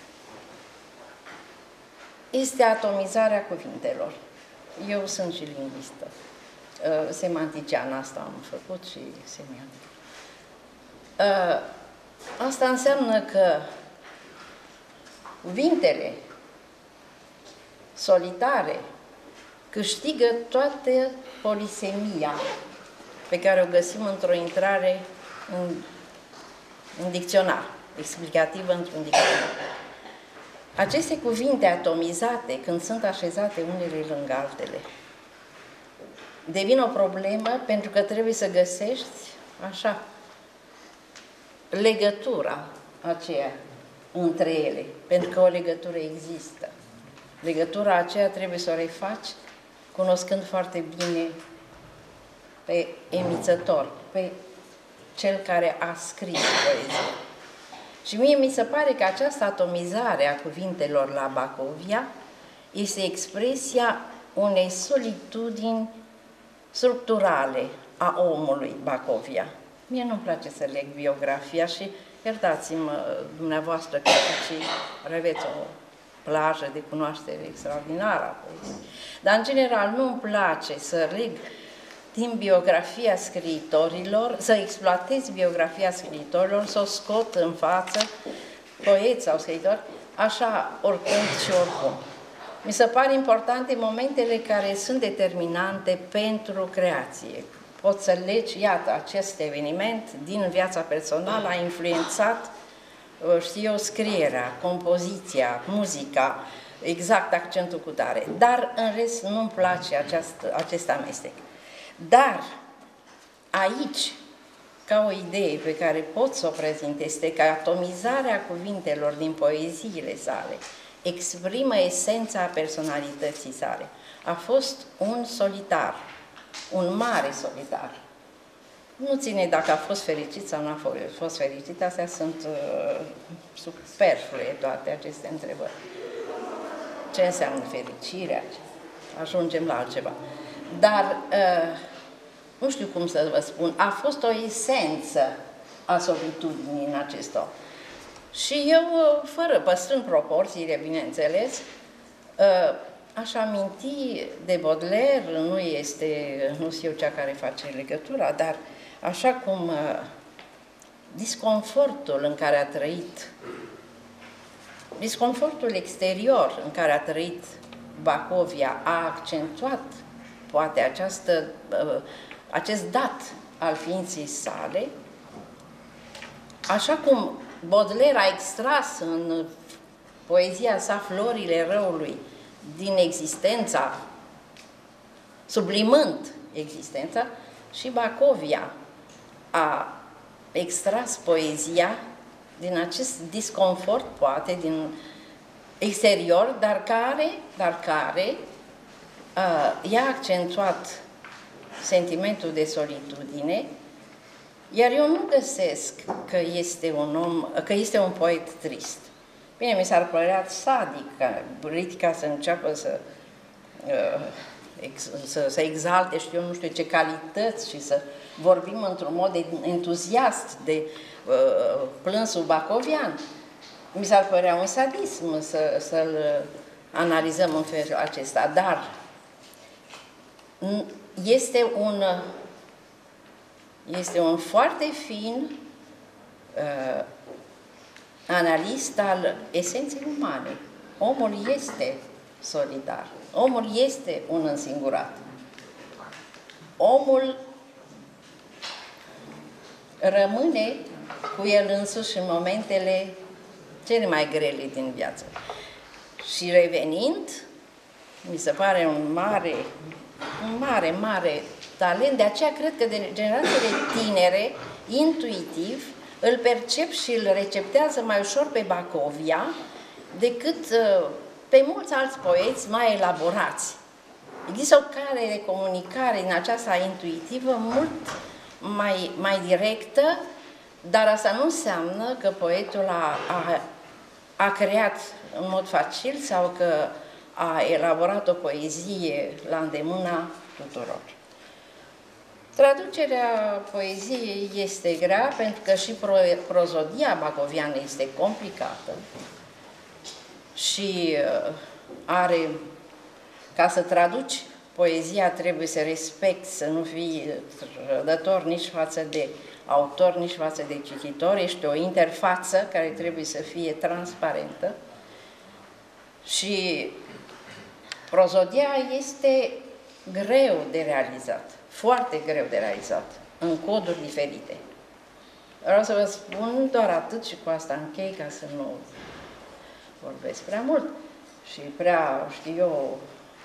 este atomizarea cuvintelor. Eu sunt și lingvistă. Semantician asta am făcut și semiotic. Asta înseamnă că cuvintele solitare câștigă toată polisemia pe care o găsim într-o intrare în, în dicționar, explicativă într-un dicționar. Aceste cuvinte atomizate, când sunt așezate unele lângă altele, devin o problemă pentru că trebuie să găsești, așa, legătura aceea între ele, pentru că o legătură există. Legătura aceea trebuie să o refaci cunoscând foarte bine pe emițător, pe cel care a scris poezia. Și mie mi se pare că această atomizare a cuvintelor la Bacovia este expresia unei solitudini structurale a omului Bacovia. Mie nu-mi place să leg biografia și iertați-mă dumneavoastră că aveți o plajă de cunoaștere extraordinară a poeziei. Dar, în general, nu-mi place să leg din biografia scriitorilor, să exploatez biografia scriitorilor, să o scot în față, poeți sau scriitori, așa, oricând și oricum. Mi se pare importante momentele care sunt determinante pentru creație. Poți să legi, iată, acest eveniment din viața personală a influențat, știu eu, scrierea, compoziția, muzica, exact accentul cu tare. Dar, în rest, nu-mi place aceast, acest amestec. Dar, aici, ca o idee pe care pot să o prezint, este că atomizarea cuvintelor din poeziile sale exprimă esența personalității sale. A fost un solitar, un mare solitar. Nu ține dacă a fost fericit sau nu a fost fericit, astea sunt uh, superflue toate aceste întrebări. Ce înseamnă fericirea? Ajungem la altceva. Dar, uh, nu știu cum să vă spun, a fost o esență a solitudinii în acest om. Și eu, fără, păstrând proporțiile, bineînțeles, uh, aș aminti de Baudelaire, nu este, nu știu cea care face legătura, dar așa cum uh, disconfortul în care a trăit, disconfortul exterior în care a trăit Bacovia a accentuat poate această, uh, acest dat al ființei sale, așa cum Baudelaire a extras în poezia sa florile răului din existența, sublimând existența, și Bacovia a extras poezia din acest disconfort, poate, din exterior, dar care, dar care uh, i-a accentuat sentimentul de solitudine Iar eu nu găsesc că este un om, că este un poet trist. Bine, mi s-ar părea sadic ca politica să înceapă să, să, să exalte, știu, nu știu ce calități și să vorbim într-un mod entuziast de uh, plânsul bacovian. Mi s-ar părea un sadism să, să-l analizăm în felul acesta, dar este un, este un foarte fin uh, analist al esenței umane. Omul este solidar, omul este un însingurat. Omul rămâne cu el însuși în momentele cele mai grele din viață. Și revenind, mi se pare un mare, un mare, mare talent, de aceea cred că de generațiile tinere, intuitiv, îl percep și îl receptează mai ușor pe Bacovia decât pe mulți alți poeți mai elaborați. Există o cale de comunicare în aceasta intuitivă mult mai, mai directă, dar asta nu înseamnă că poetul a, a, a creat în mod facil sau că a elaborat o poezie la îndemâna tuturor. Traducerea poeziei este grea pentru că și pro, prozodia bacoviană este complicată și are, ca să traduci poezia trebuie să respecti, să nu fii rădător nici față de autor, nici față de cititor, ești o interfață care trebuie să fie transparentă și prozodia este greu de realizat, foarte greu de realizat, în coduri diferite. Vreau să vă spun doar atât și cu asta închei, ca să nu vorbesc prea mult și prea, știu eu,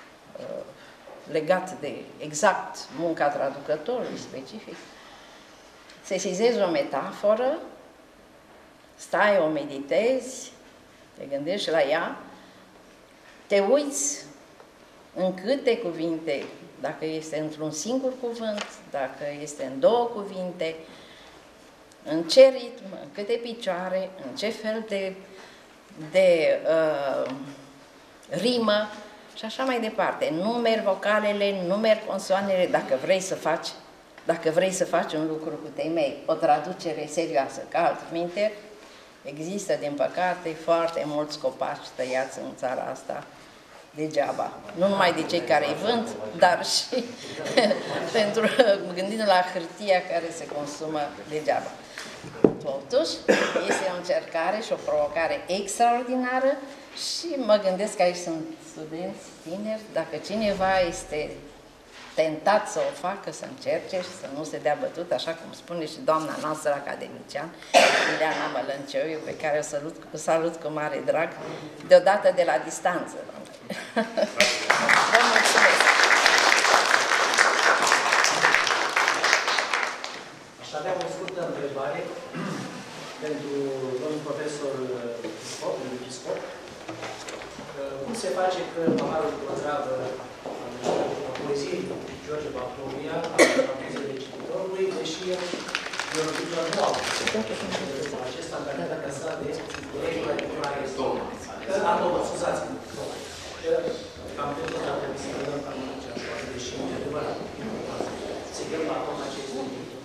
legat de exact munca traducătorului specific. Sesizezi o metaforă, stai, o meditezi, te gândești la ea, te uiți în câte cuvinte, dacă este într-un singur cuvânt, dacă este în două cuvinte, în ce ritm, în câte picioare, în ce fel de, de uh, rimă și așa mai departe. Numeri vocalele, numeri consoanele, dacă vrei să faci, dacă vrei să faci un lucru cu temei, o traducere serioasă, ca altminte, există, din păcate, foarte mulți copaci tăiați în țara asta degeaba. Nu numai de cei care îi vând, dar și pentru, gândindu-ne la hârtia care se consumă degeaba. Totuși, este o încercare și o provocare extraordinară și mă gândesc că aici sunt studenți tineri, dacă cineva este tentat să o facă, să încerce și să nu se dea bătut, așa cum spune și doamna noastră academician, Ileana Mălăncioiu, pe care o salut, o salut cu mare drag, deodată de la distanță. Vă mulțumesc! Aș avea o scurtă întrebare pentru domnul profesor Piscop, Piscop. Cum se face că paharul cu travă a poeziei George Bacovia, a poeziei cititorului, deși biologiilor nu au acesta în calitatea sa de regula de primare istorică. A doua, scuzați-mă. Cam pentru că trebuie să vedem cam aceeași parte, deși în adevărat se gândă acum aceste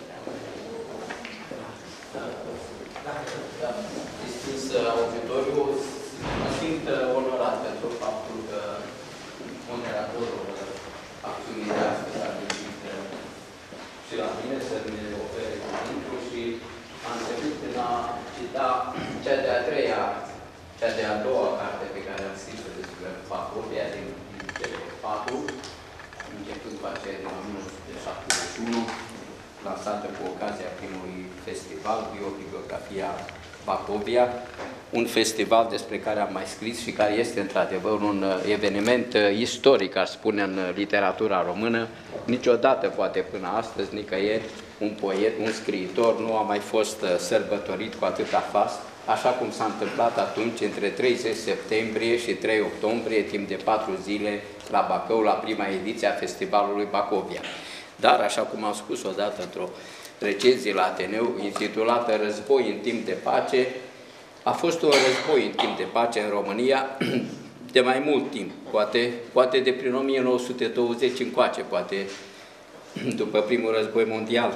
Distinț auditoriu, mă simt onorat pentru faptul că moderatorul acțiunii de astăzi a reușit și la mine să ne ofere cuvântul și a început prin a cita cea de-a treia, cea de-a doua carte pe care am scris-o despre Bacovia din cele patru, începând cu aceea din o mie nouă sute șaptezeci și unu, lansată cu ocazia primului festival, Biobibliografia Bacovia, un festival despre care am mai scris și care este într-adevăr un eveniment istoric, aș spune, în literatura română. Niciodată, poate până astăzi, nicăieri, un poet, un scriitor nu a mai fost sărbătorit cu atâta fast, așa cum s-a întâmplat atunci între treizeci septembrie și trei octombrie, timp de patru zile, la Bacău, la prima ediție a Festivalului Bacovia. Dar, așa cum am spus odată într-o recenzii la Ateneu, intitulată Război în timp de pace. A fost un război în timp de pace în România de mai mult timp, poate, poate de prin o mie nouă sute douăzeci încoace, poate după primul război mondial,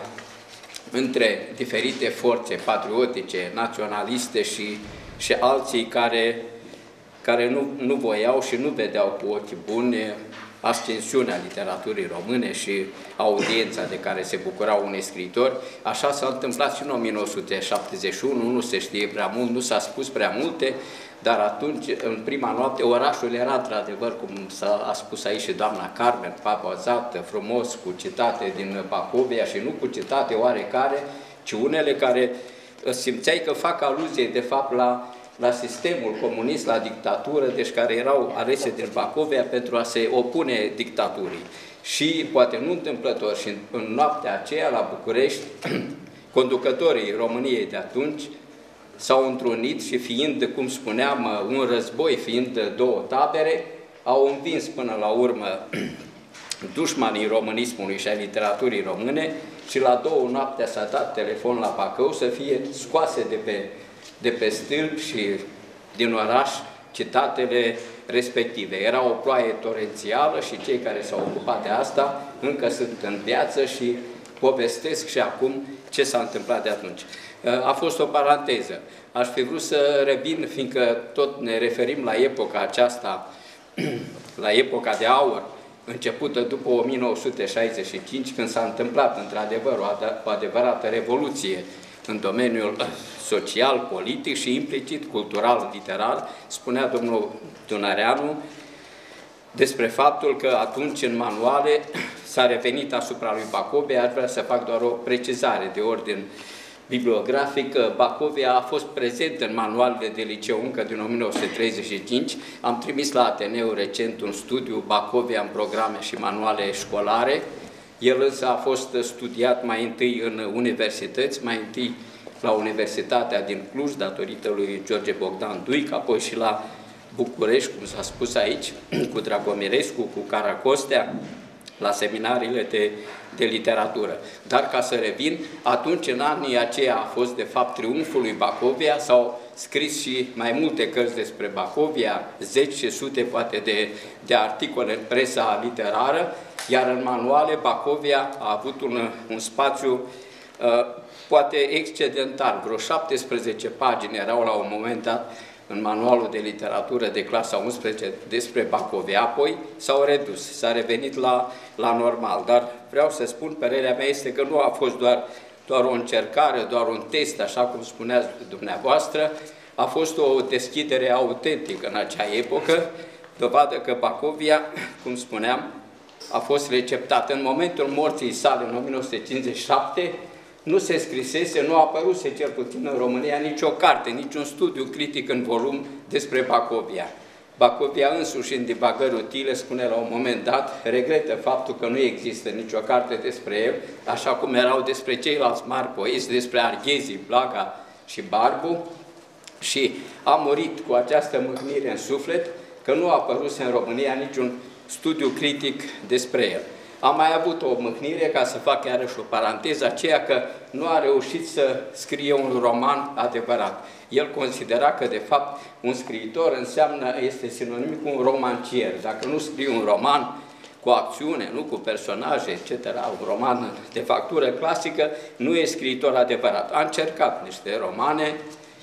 între diferite forțe patriotice, naționaliste și, și alții care, care nu, nu voiau și nu vedeau cu ochi buni ascensiunea literaturii române și audiența de care se bucurau unei scriitori. Așa s-a întâmplat și în o mie nouă sute șaptezeci și unu, nu se știe prea mult, nu s-a spus prea multe, dar atunci, în prima noapte, orașul era, într-adevăr, cum s-a spus aici și doamna Carmen, papazat, frumos, cu citate din Bacovia și nu cu citate oarecare, ci unele care simțeai că fac aluzie, de fapt, la, la sistemul comunist, la dictatură, deci care erau alese din Bacovia pentru a se opune dictaturii. Și, poate nu întâmplător, și în, în noaptea aceea, la București, conducătorii României de atunci s-au întrunit și fiind, cum spuneam, un război, fiind două tabere, au învins până la urmă dușmanii românismului și a literaturii române și la două noaptea s-a dat telefon la Bacău să fie scoase de pe, de pe stâlp și din oraș citatele respective. Era o ploaie torențială și cei care s-au ocupat de asta încă sunt în viață și povestesc și acum ce s-a întâmplat de atunci. A fost o paranteză. Aș fi vrut să revin, fiindcă tot ne referim la epoca aceasta, la epoca de aur, începută după o mie nouă sute șaizeci și cinci, când s-a întâmplat într-adevăr o adevărată revoluție în domeniul social, politic și implicit cultural, literar. Spunea domnul Dunăreanu despre faptul că atunci în manuale s-a revenit asupra lui Bacovia. Aș vrea să fac doar o precizare de ordin bibliografic. Bacovia a fost prezent în manualele de liceu încă din o mie nouă sute treizeci și cinci. Am trimis la Ateneu recent un studiu Bacovia în programe și manuale școlare. El însă a fost studiat mai întâi în universități, mai întâi la Universitatea din Cluj, datorită lui George Bogdan Duic, apoi și la București, cum s-a spus aici, cu Dragomirescu, cu Caracostea, la seminariile de, de literatură. Dar ca să revin, atunci în anii aceia a fost de fapt triumful lui Bacovia, s-au scris și mai multe cărți despre Bacovia, zeci și sute poate de, de articole în presa literară, iar în manuale Bacovia a avut un, un spațiu uh, poate excedentar, vreo șaptesprezece pagini erau la un moment dat în manualul de literatură de clasa a unsprezecea despre Bacovia, apoi s-au redus, s-a revenit la, la normal. Dar vreau să spun, părerea mea este că nu a fost doar, doar o încercare, doar un test, așa cum spuneați dumneavoastră, a fost o deschidere autentică în acea epocă, dovadă că Bacovia, cum spuneam, a fost receptată. În momentul morții sale, în o mie nouă sute cincizeci și șapte, nu se scrisese, nu apăruse cel puțin în România nicio carte, niciun studiu critic în volum despre Bacovia. Bacovia însuși, în divagări utile, spune la un moment dat, regretă faptul că nu există nicio carte despre el, așa cum erau despre ceilalți mari poeți, despre Arghezi, Blaga și Barbu, și a murit cu această mâhnire în suflet că nu a apăruse în România niciun studiu critic despre el. Am mai avut o mâhnire, ca să fac iarăși o paranteză, aceea că nu a reușit să scrie un roman adevărat. El considera că, de fapt, un scriitor înseamnă, este sinonimic cu un romancier. Dacă nu scrie un roman cu acțiune, nu cu personaje, et cetera, un roman de factură clasică, nu e scriitor adevărat. A încercat niște romane,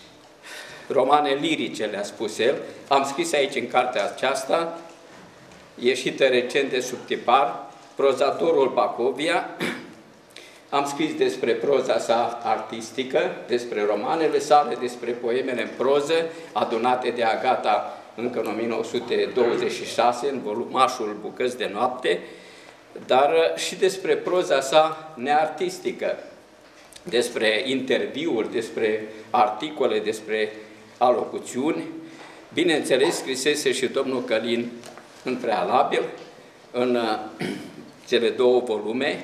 romane lirice, le-a spus el. Am scris aici în cartea aceasta, ieșită recent de sub tipar, Prozatorul Bacovia. Am scris despre proza sa artistică, despre romanele sale, despre poemele în proză, adunate de Agata încă în o mie nouă sute douăzeci și șase, în volumașul Bucăți de noapte, dar și despre proza sa neartistică, despre interviuri, despre articole, despre alocuțiuni. Bineînțeles, scrisese și domnul Călin în prealabil, în cele două volume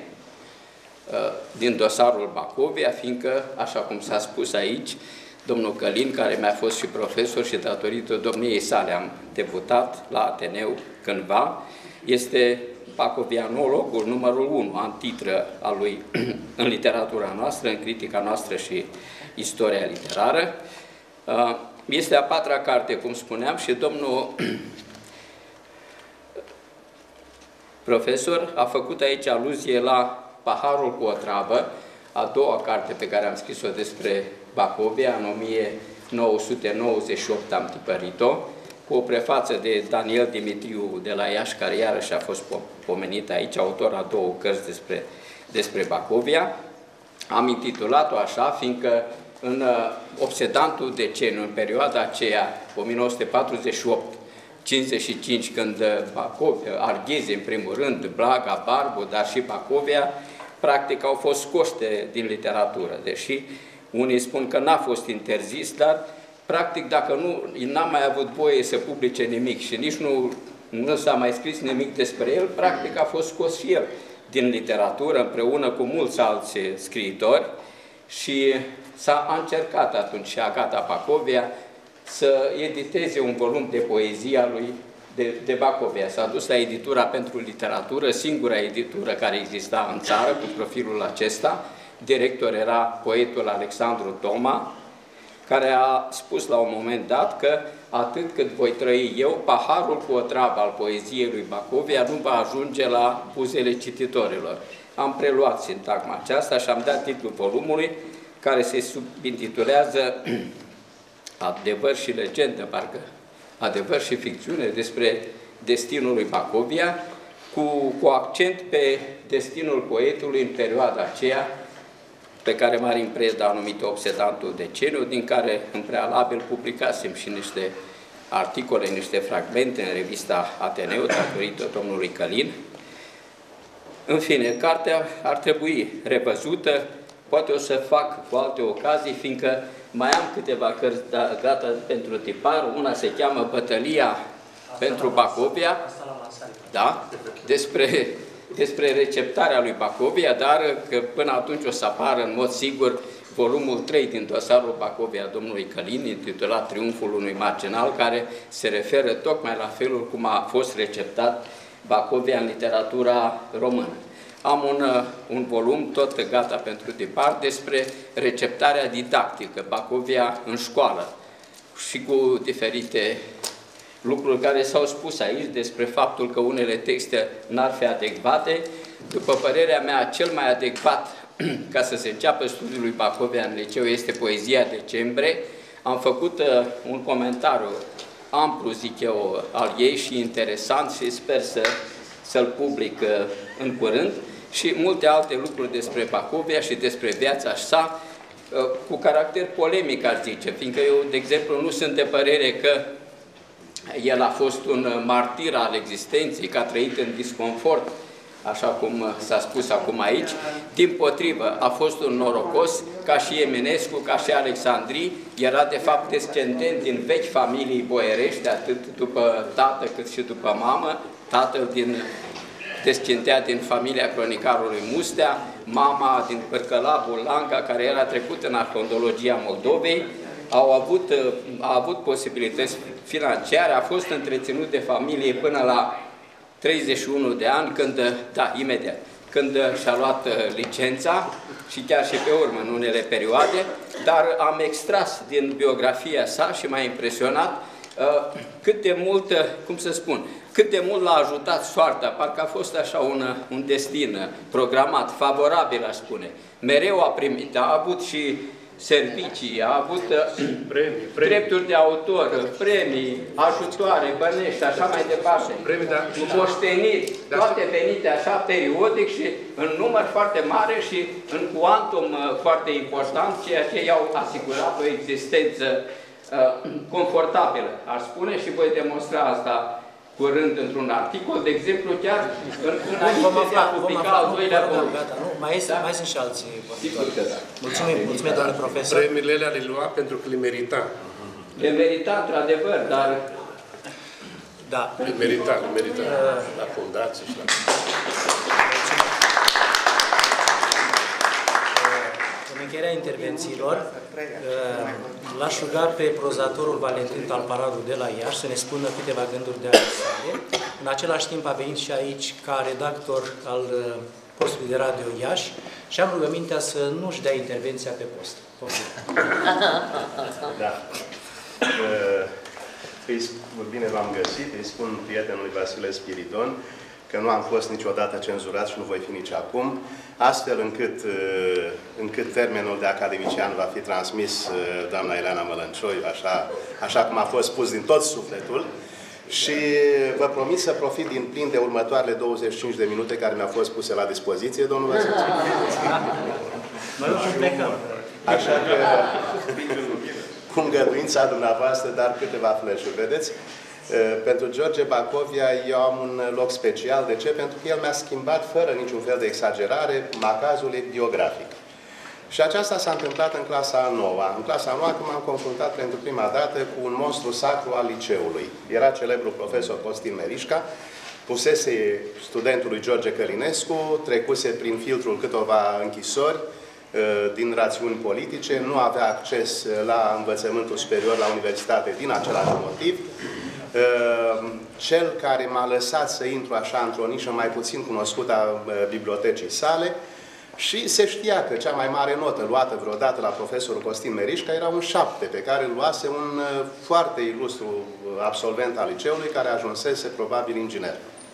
din dosarul Bacovia, fiindcă, așa cum s-a spus aici, domnul Călin, care mi-a fost și profesor și datorită domniei sale am debutat la Ateneu cândva, este bacovianologul numărul unu, am titră al lui în literatura noastră, în critica noastră și istoria literară. Este a patra carte, cum spuneam, și domnul profesor a făcut aici aluzie la Paharul cu o travă, a doua carte pe care am scris-o despre Bacovia, în o mie nouă sute nouăzeci și opt am tipărit-o, cu o prefață de Daniel Dimitriu de la Iași, care iarăși a fost pomenit aici, autor a două cărți despre, despre Bacovia. Am intitulat-o așa, fiindcă în obsedantul deceniu, în perioada aceea, o mie nouă sute patruzeci și opt cincizeci și cinci, când Bacovia, Arghezi, în primul rând, Blaga, Barbu, dar și Bacovia, practic au fost scoște din literatură, deși unii spun că n-a fost interzis, dar practic dacă nu, n-a mai avut voie să publice nimic și nici nu, nu s-a mai scris nimic despre el, practic a fost scos și el din literatură împreună cu mulți alți scriitori și s-a încercat atunci și Agata Bacovia să editeze un volum de poezie a lui de, de Bacovia. S-a dus la editura pentru literatură, singura editură care exista în țară cu profilul acesta. Director era poetul Alexandru Toma, care a spus la un moment dat că atât cât voi trăi eu, paharul cu o travă al poeziei lui Bacovia nu va ajunge la buzele cititorilor. Am preluat sintagma aceasta și am dat titlul volumului, care se subintitulează Adevăr și legendă, parcă adevăr și ficțiune despre destinul lui Bacovia, cu, cu accent pe destinul poetului în perioada aceea, pe care Marin Preda a numit obsedantul deceniu, din care în prealabil publicasem și niște articole, niște fragmente în revista Ateneu, datorită domnului Călin. În fine, cartea ar trebui revăzută, poate o să fac cu alte ocazii, fiindcă mai am câteva cărți gata pentru tipar. Una se cheamă Bătălia pentru Bacovia, da? despre, despre receptarea lui Bacovia, dar că până atunci o să apară în mod sigur volumul trei din dosarul Bacovia domnului Călin, intitulat Triumful unui marginal, care se referă tocmai la felul cum a fost receptat Bacovia în literatura română. Am un, un volum tot gata pentru tipar despre receptarea didactică, Bacovia în școală, și cu diferite lucruri care s-au spus aici despre faptul că unele texte n-ar fi adecvate. După părerea mea, cel mai adecvat ca să se înceapă studiul lui Bacovia în liceu este Poezia Decembrie. Am făcut uh, un comentariu amplu, zic eu, al ei și interesant și sper să, să-l public uh, în curând, și multe alte lucruri despre Bacovia și despre viața sa, uh, cu caracter polemic, ar zice, fiindcă eu, de exemplu, nu sunt de părere că el a fost un martir al existenței, că a trăit în disconfort, așa cum s-a spus acum aici. Dimpotrivă, a fost un norocos, ca și Eminescu, ca și Alexandrii, era de fapt descendent din vechi familii boierești, atât după tată cât și după mamă. Tatăl din, descendea din familia cronicarului Mustea, mama din Pârcălabul Lanca, care era trecut în arheologia Moldovei. Au avut, a avut posibilități financiare, a fost întreținut de familie până la treizeci și unu de ani, când, da, imediat, când și-a luat licența și chiar și pe urmă în unele perioade, dar am extras din biografia sa și m-a impresionat uh, cât de mult, cum să spun, cât de mult l-a ajutat soarta, parcă a fost așa un, un destin programat, favorabil, aș spune. Mereu a primit, a avut și servicii, a avut premii, premii. drepturi de autor, premii, ajutoare, bănești, așa mai departe, moșteniri, toate venite așa periodic și în număr foarte mare și în cuantum foarte important, ceea ce i-au asigurat o existență uh, confortabilă, aș spune, și voi demonstra asta curând într-un articol, de exemplu, chiar înainte de a publica al doilea volum. Mai, este, da? Mai sunt și alții. Sigur că da. Mulțumim, mulțumim, doamne profesor. Premiile alea le lua pentru că le merita. Le merita, într-adevăr, dar... Da. Le merita, le merita. La fundație și la... în încheierea intervențiilor, l-aș ruga pe prozatorul Valentin Talparadu de la Iași să ne spună câteva gânduri de ale sale. În același timp a venit și aici ca redactor al postului de radio Iași și am rugămintea să nu-și dea intervenția pe post. Da. Bine v-am găsit, îi spun prietenului Vasile Spiridon că nu am fost niciodată cenzurat și nu voi fi nici acum, astfel încât, încât termenul de academician va fi transmis doamna Ileana Mălăncioiu, așa, așa cum a fost spus din tot sufletul. Și vă promit să profit din plin de următoarele douăzeci și cinci de minute care mi-au fost puse la dispoziție, domnul Vasile. Așa că, cu îngăduința dumneavoastră, dar câteva flash-uri, vedeți? Pentru George Bacovia eu am un loc special. De ce? Pentru că el mi-a schimbat, fără niciun fel de exagerare, macazul biografic. Și aceasta s-a întâmplat în clasa a noua. În clasa a noua, când m-am confruntat pentru prima dată cu un monstru sacru al liceului. Era celebrul profesor Costin Merișca, pusese studentului George Călinescu, trecuse prin filtrul câteva închisori din rațiuni politice, nu avea acces la învățământul superior, la universitate, din același motiv. Cel care m-a lăsat să intru așa într-o nișă mai puțin cunoscută a bibliotecii sale, și se știa că cea mai mare notă luată vreodată la profesorul Costin Merișca era un șapte, pe care îl luase un foarte ilustru absolvent al liceului, care ajunsese probabil inginer.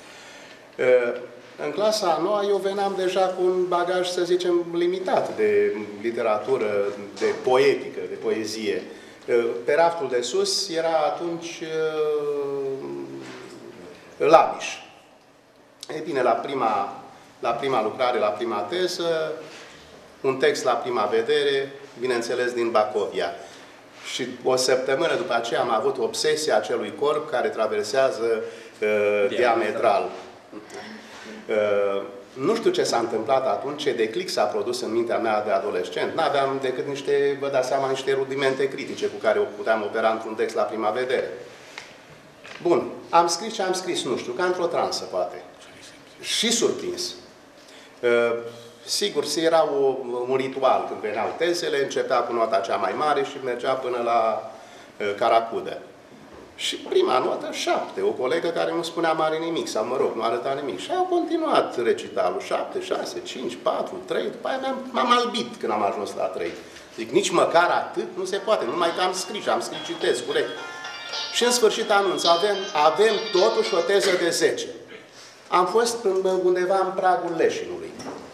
În clasa a noua eu veneam deja cu un bagaj, să zicem, limitat de literatură, de poetică, de poezie. Pe raftul de sus era atunci Labiș. E bine, la prima, la prima lucrare, la prima teză, un text la prima vedere, bineînțeles din Bacovia. Și o săptămână după aceea am avut obsesia acelui corp care traversează uh, diametral. Uh, nu știu ce s-a întâmplat atunci, ce declic s-a produs în mintea mea de adolescent. N-aveam decât niște, vă dați seama, niște rudimente critice cu care puteam opera într-un text la prima vedere. Bun, am scris ce am scris, nu știu, ca într-o transă, poate. Și surprins. Uh, sigur, era o, un ritual când veneau tezele, începea cu nota cea mai mare și mergea până la uh, caracudă. Și prima notă, șapte. O colegă care nu spunea mare nimic, sau mă rog, nu arăta nimic. Și au continuat recitalul, șapte, șase, cinci, patru, trei. După aia m-am albit când am ajuns la trei. Zic, nici măcar atât nu se poate. Numai că am scris, am scris, citez, corect. Și în sfârșit anunț, avem, avem totuși o teză de zece. Am fost undeva în pragul leșinului.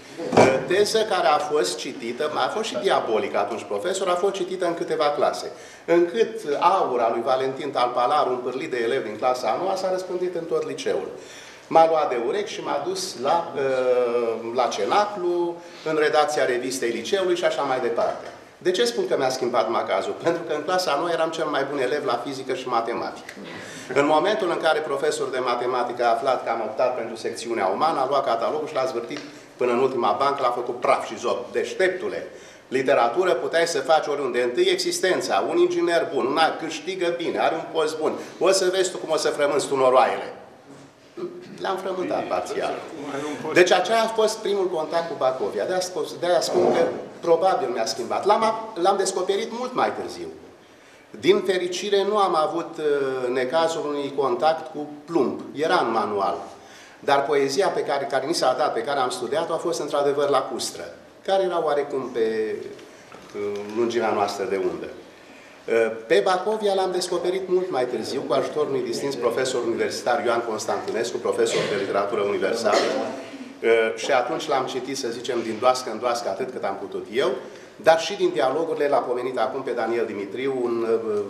Teză care a fost citită, a fost și diabolică atunci profesor, a fost citită în câteva clase. Încât aura lui Valentin Talpalaru, împârlit de elevi din clasa a noua, s-a răspândit în tot liceul. M-a luat de urechi și m-a dus la, la Cenaclu, în redacția revistei liceului și așa mai departe. De ce spun că mi-a schimbat macazul? Pentru că în clasa a noua eram cel mai bun elev la fizică și matematică. În momentul în care profesorul de matematică a aflat că am optat pentru secțiunea umană, a luat catalogul și l-a zvârtit până în ultima bancă, l-a făcut praf și zop. Deșteptule, literatură puteai să faci oriunde. Întâi existența, un inginer bun, una câștigă bine, are un post bun. O să vezi tu cum o să frămânți tu noroaiele. Le-am frământat parțial. Deci aceea a fost primul contact cu Bacovia. De-aia spun că probabil mi-a schimbat. L-am descoperit mult mai târziu. Din fericire nu am avut uh, necazul unui contact cu plumb. Era în manual. Dar poezia pe care, care ni s-a dat, pe care am studiat-o, a fost într-adevăr lacustre, care era oarecum pe uh, lungimea noastră de undă. Uh, pe Bacovia l-am descoperit mult mai târziu, cu ajutorul unui distins profesor universitar, Ioan Constantinescu, profesor de literatură universală. Uh, și atunci l-am citit, să zicem, din doască în doască, atât cât am putut eu, dar și din dialogurile, l-a pomenit acum pe Daniel Dimitriu, un,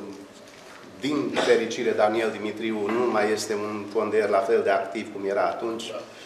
din fericire Daniel Dimitriu nu mai este un fonder la fel de activ cum era atunci.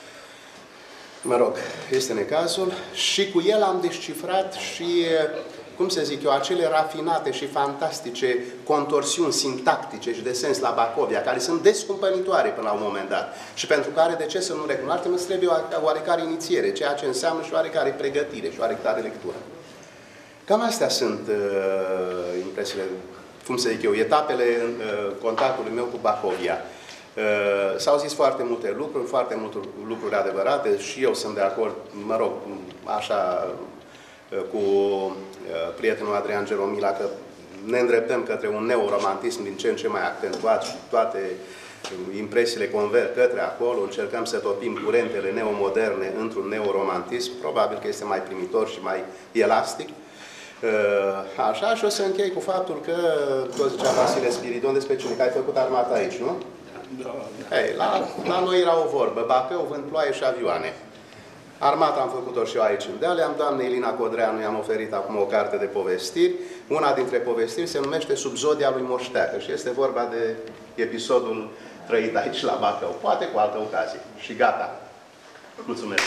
Mă rog, este necazul. Și cu el am descifrat și, cum să zic eu, acele rafinate și fantastice contorsiuni sintactice și de sens la Bacovia, care sunt descumpănitoare până la un moment dat. Și pentru care, de ce să nu recunoaștem, îți trebuie o oarecare inițiere, ceea ce înseamnă și oarecare pregătire și oarecare lectură. Cam astea sunt uh, impresiile, cum să zic eu, etapele uh, contactului meu cu Bacovia. Uh, S-au zis foarte multe lucruri, foarte multe lucruri adevărate și eu sunt de acord, mă rog, așa, cu prietenul Adrian Geromila că ne îndreptăm către un neoromantism din ce în ce mai accentuat și toate impresiile converg către acolo, încercăm să topim curentele neomoderne într-un neoromantism, probabil că este mai primitor și mai elastic. Așa, și o să închei cu faptul că, tot zicea Vasile Spiridon, despre cine, că ai făcut armata aici, nu? Da. Hey, la, la noi era o vorbă, Bacău, vânt, ploaie și avioane. Armata am făcut-o și eu aici în Deal, am doamnei Elina Codreanu, i-am oferit acum o carte de povestiri. Una dintre povestiri se numește Subzodia lui Moșteacă și este vorba de episodul trăit aici la Bacău, poate cu altă ocazie. Și gata. Mulțumesc!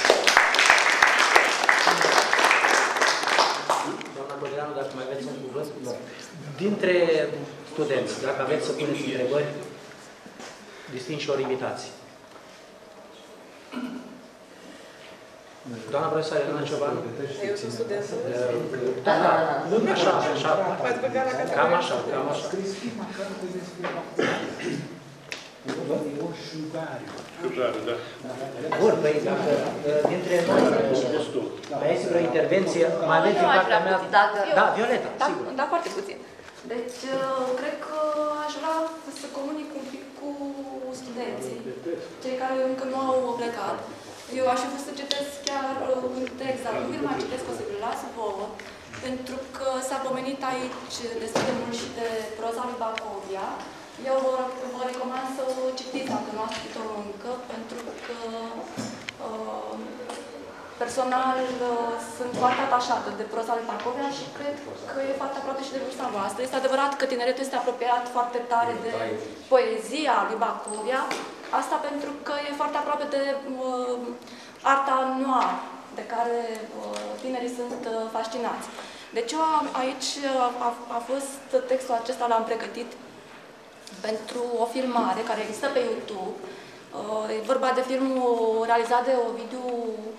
Doamna Codreanu, dacă mai aveți un cuvânt? Dintre studenți, dacă aveți să puneți întrebări, distinșilor invitații. Doamna profesoară Elena Ciobanu? Eu sunt studentă. Da, da, așa, așa. Cam așa, cam așa. Bun, păi dacă dintre noi mai este vreo intervenție, mai aveți din partea mea... Da, Violeta, sigur. Da, foarte puțin. Deci, cred că aș vrea să comunic un pic cu studenții, cei care încă nu au plecat. Eu aș fi vrut să citesc chiar un text, dar nu vi-l mai citesc, o să vi-l las vouă, pentru că s-a pomenit aici destul de mult și de proza lui Bacovia. Eu vă, vă recomand să o citiți dacă nu ați citit-o încă, pentru că uh, personal uh, sunt foarte atașată de proza lui Bacovia și cred că e foarte aproape și de vârsta voastră. Este adevărat că tineretul este apropiat foarte tare de poezia lui Bacovia, asta pentru că e foarte aproape de uh, arta noir, de care uh, tinerii sunt uh, fascinați. Deci eu am, aici a, a fost textul acesta, l-am pregătit pentru o filmare care există pe YouTube. Uh, e vorba de filmul realizat de Ovidiu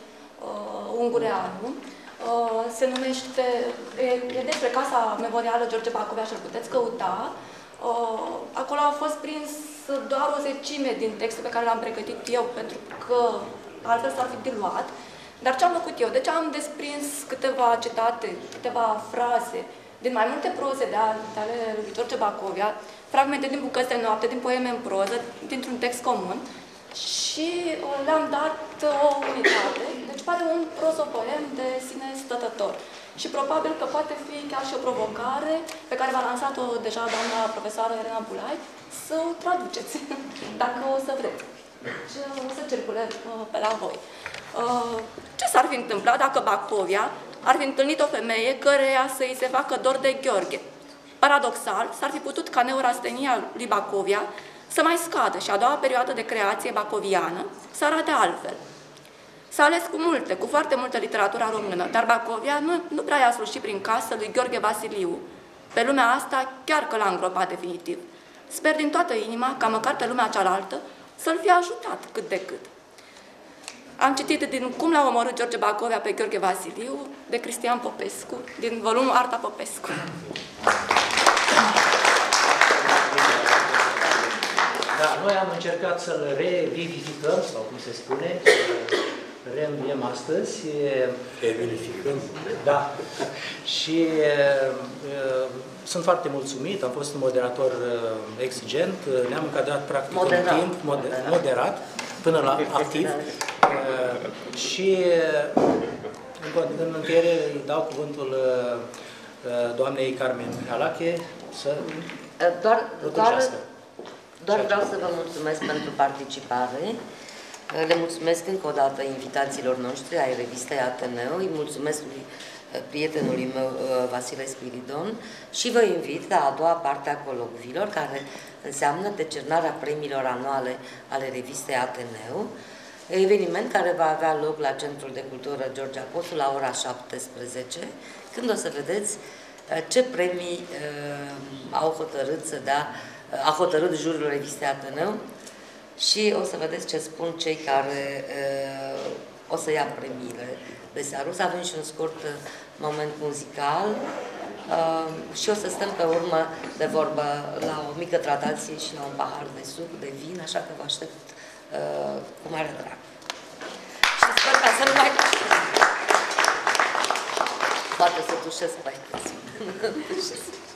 uh, Ungureanu. Uh, se numește, e, e despre Casa Memorială George Bacovia și îl puteți căuta. Uh, acolo a fost prins doar o zecime din textul pe care l-am pregătit eu, pentru că altfel s-ar fi diluat. Dar ce am făcut eu? Deci am desprins câteva citate, câteva fraze din mai multe proze de ale lui George Bacovia, fragmente din bucăți de noapte, din poeme în proză, dintr-un text comun și le-am dat o unitate. Deci pare un prozopoem de sine stătător. Și probabil că poate fi chiar și o provocare pe care v-a lansat-o deja doamna profesoară Elena Bulai, să o traduceți, dacă o să vreți. Deci o să circule pe la voi. Ce s-ar fi întâmplat dacă Bacovia ar fi întâlnit o femeie căreia să îi se facă dor de Gheorghe? Paradoxal, s-ar fi putut ca neurastenia lui Bacovia să mai scadă și a doua perioadă de creație bacoviană să arate altfel. S-a ales cu multe, cu foarte multă literatura română, dar Bacovia nu, nu prea i-a slușit prin casă lui Gheorghe Vasiliu. Pe lumea asta chiar că l-a îngropat definitiv. Sper din toată inima ca măcar pe lumea cealaltă să-l fie ajutat cât de cât. Am citit din Cum l-a omorât George Bacovia pe Gheorghe Vasiliu, de Cristian Popescu, din volumul Arta Popescu. Da, noi am încercat să-l revivificăm, sau cum se spune, să reînviem astăzi. Revivificăm. Da. Și uh, sunt foarte mulțumit, am fost un moderator uh, exigent, ne-am încadrat practic moderat. în timp, moder moderat. moderat, până la activ. Uh, și uh, în încheiere îi dau cuvântul uh, doamnei Carmen Alache să doar, doar, doar vreau să vă mulțumesc pentru participare. Le mulțumesc încă o dată invitațiilor noștri ai revistei Ateneu, îi mulțumesc lui prietenului meu Vasile Spiridon și vă invit la a doua parte a colocviilor, care înseamnă decernarea premiilor anuale ale revistei Ateneu, eveniment care va avea loc la Centrul de Cultură George Apostol la ora șaptesprezece, când o să vedeți ce premii uh, au hotărât să dea, uh, a hotărât jurul revistei Ateneu și o să vedeți ce spun cei care uh, o să ia premiile de seară. O să avem și un scurt moment muzical uh, și o să stăm pe urmă de vorbă la o mică tratație și la un pahar de suc, de vin, așa că vă aștept uh, cu mare drag. Și sper ca să nu mai... Poate să tușesc mai puțin.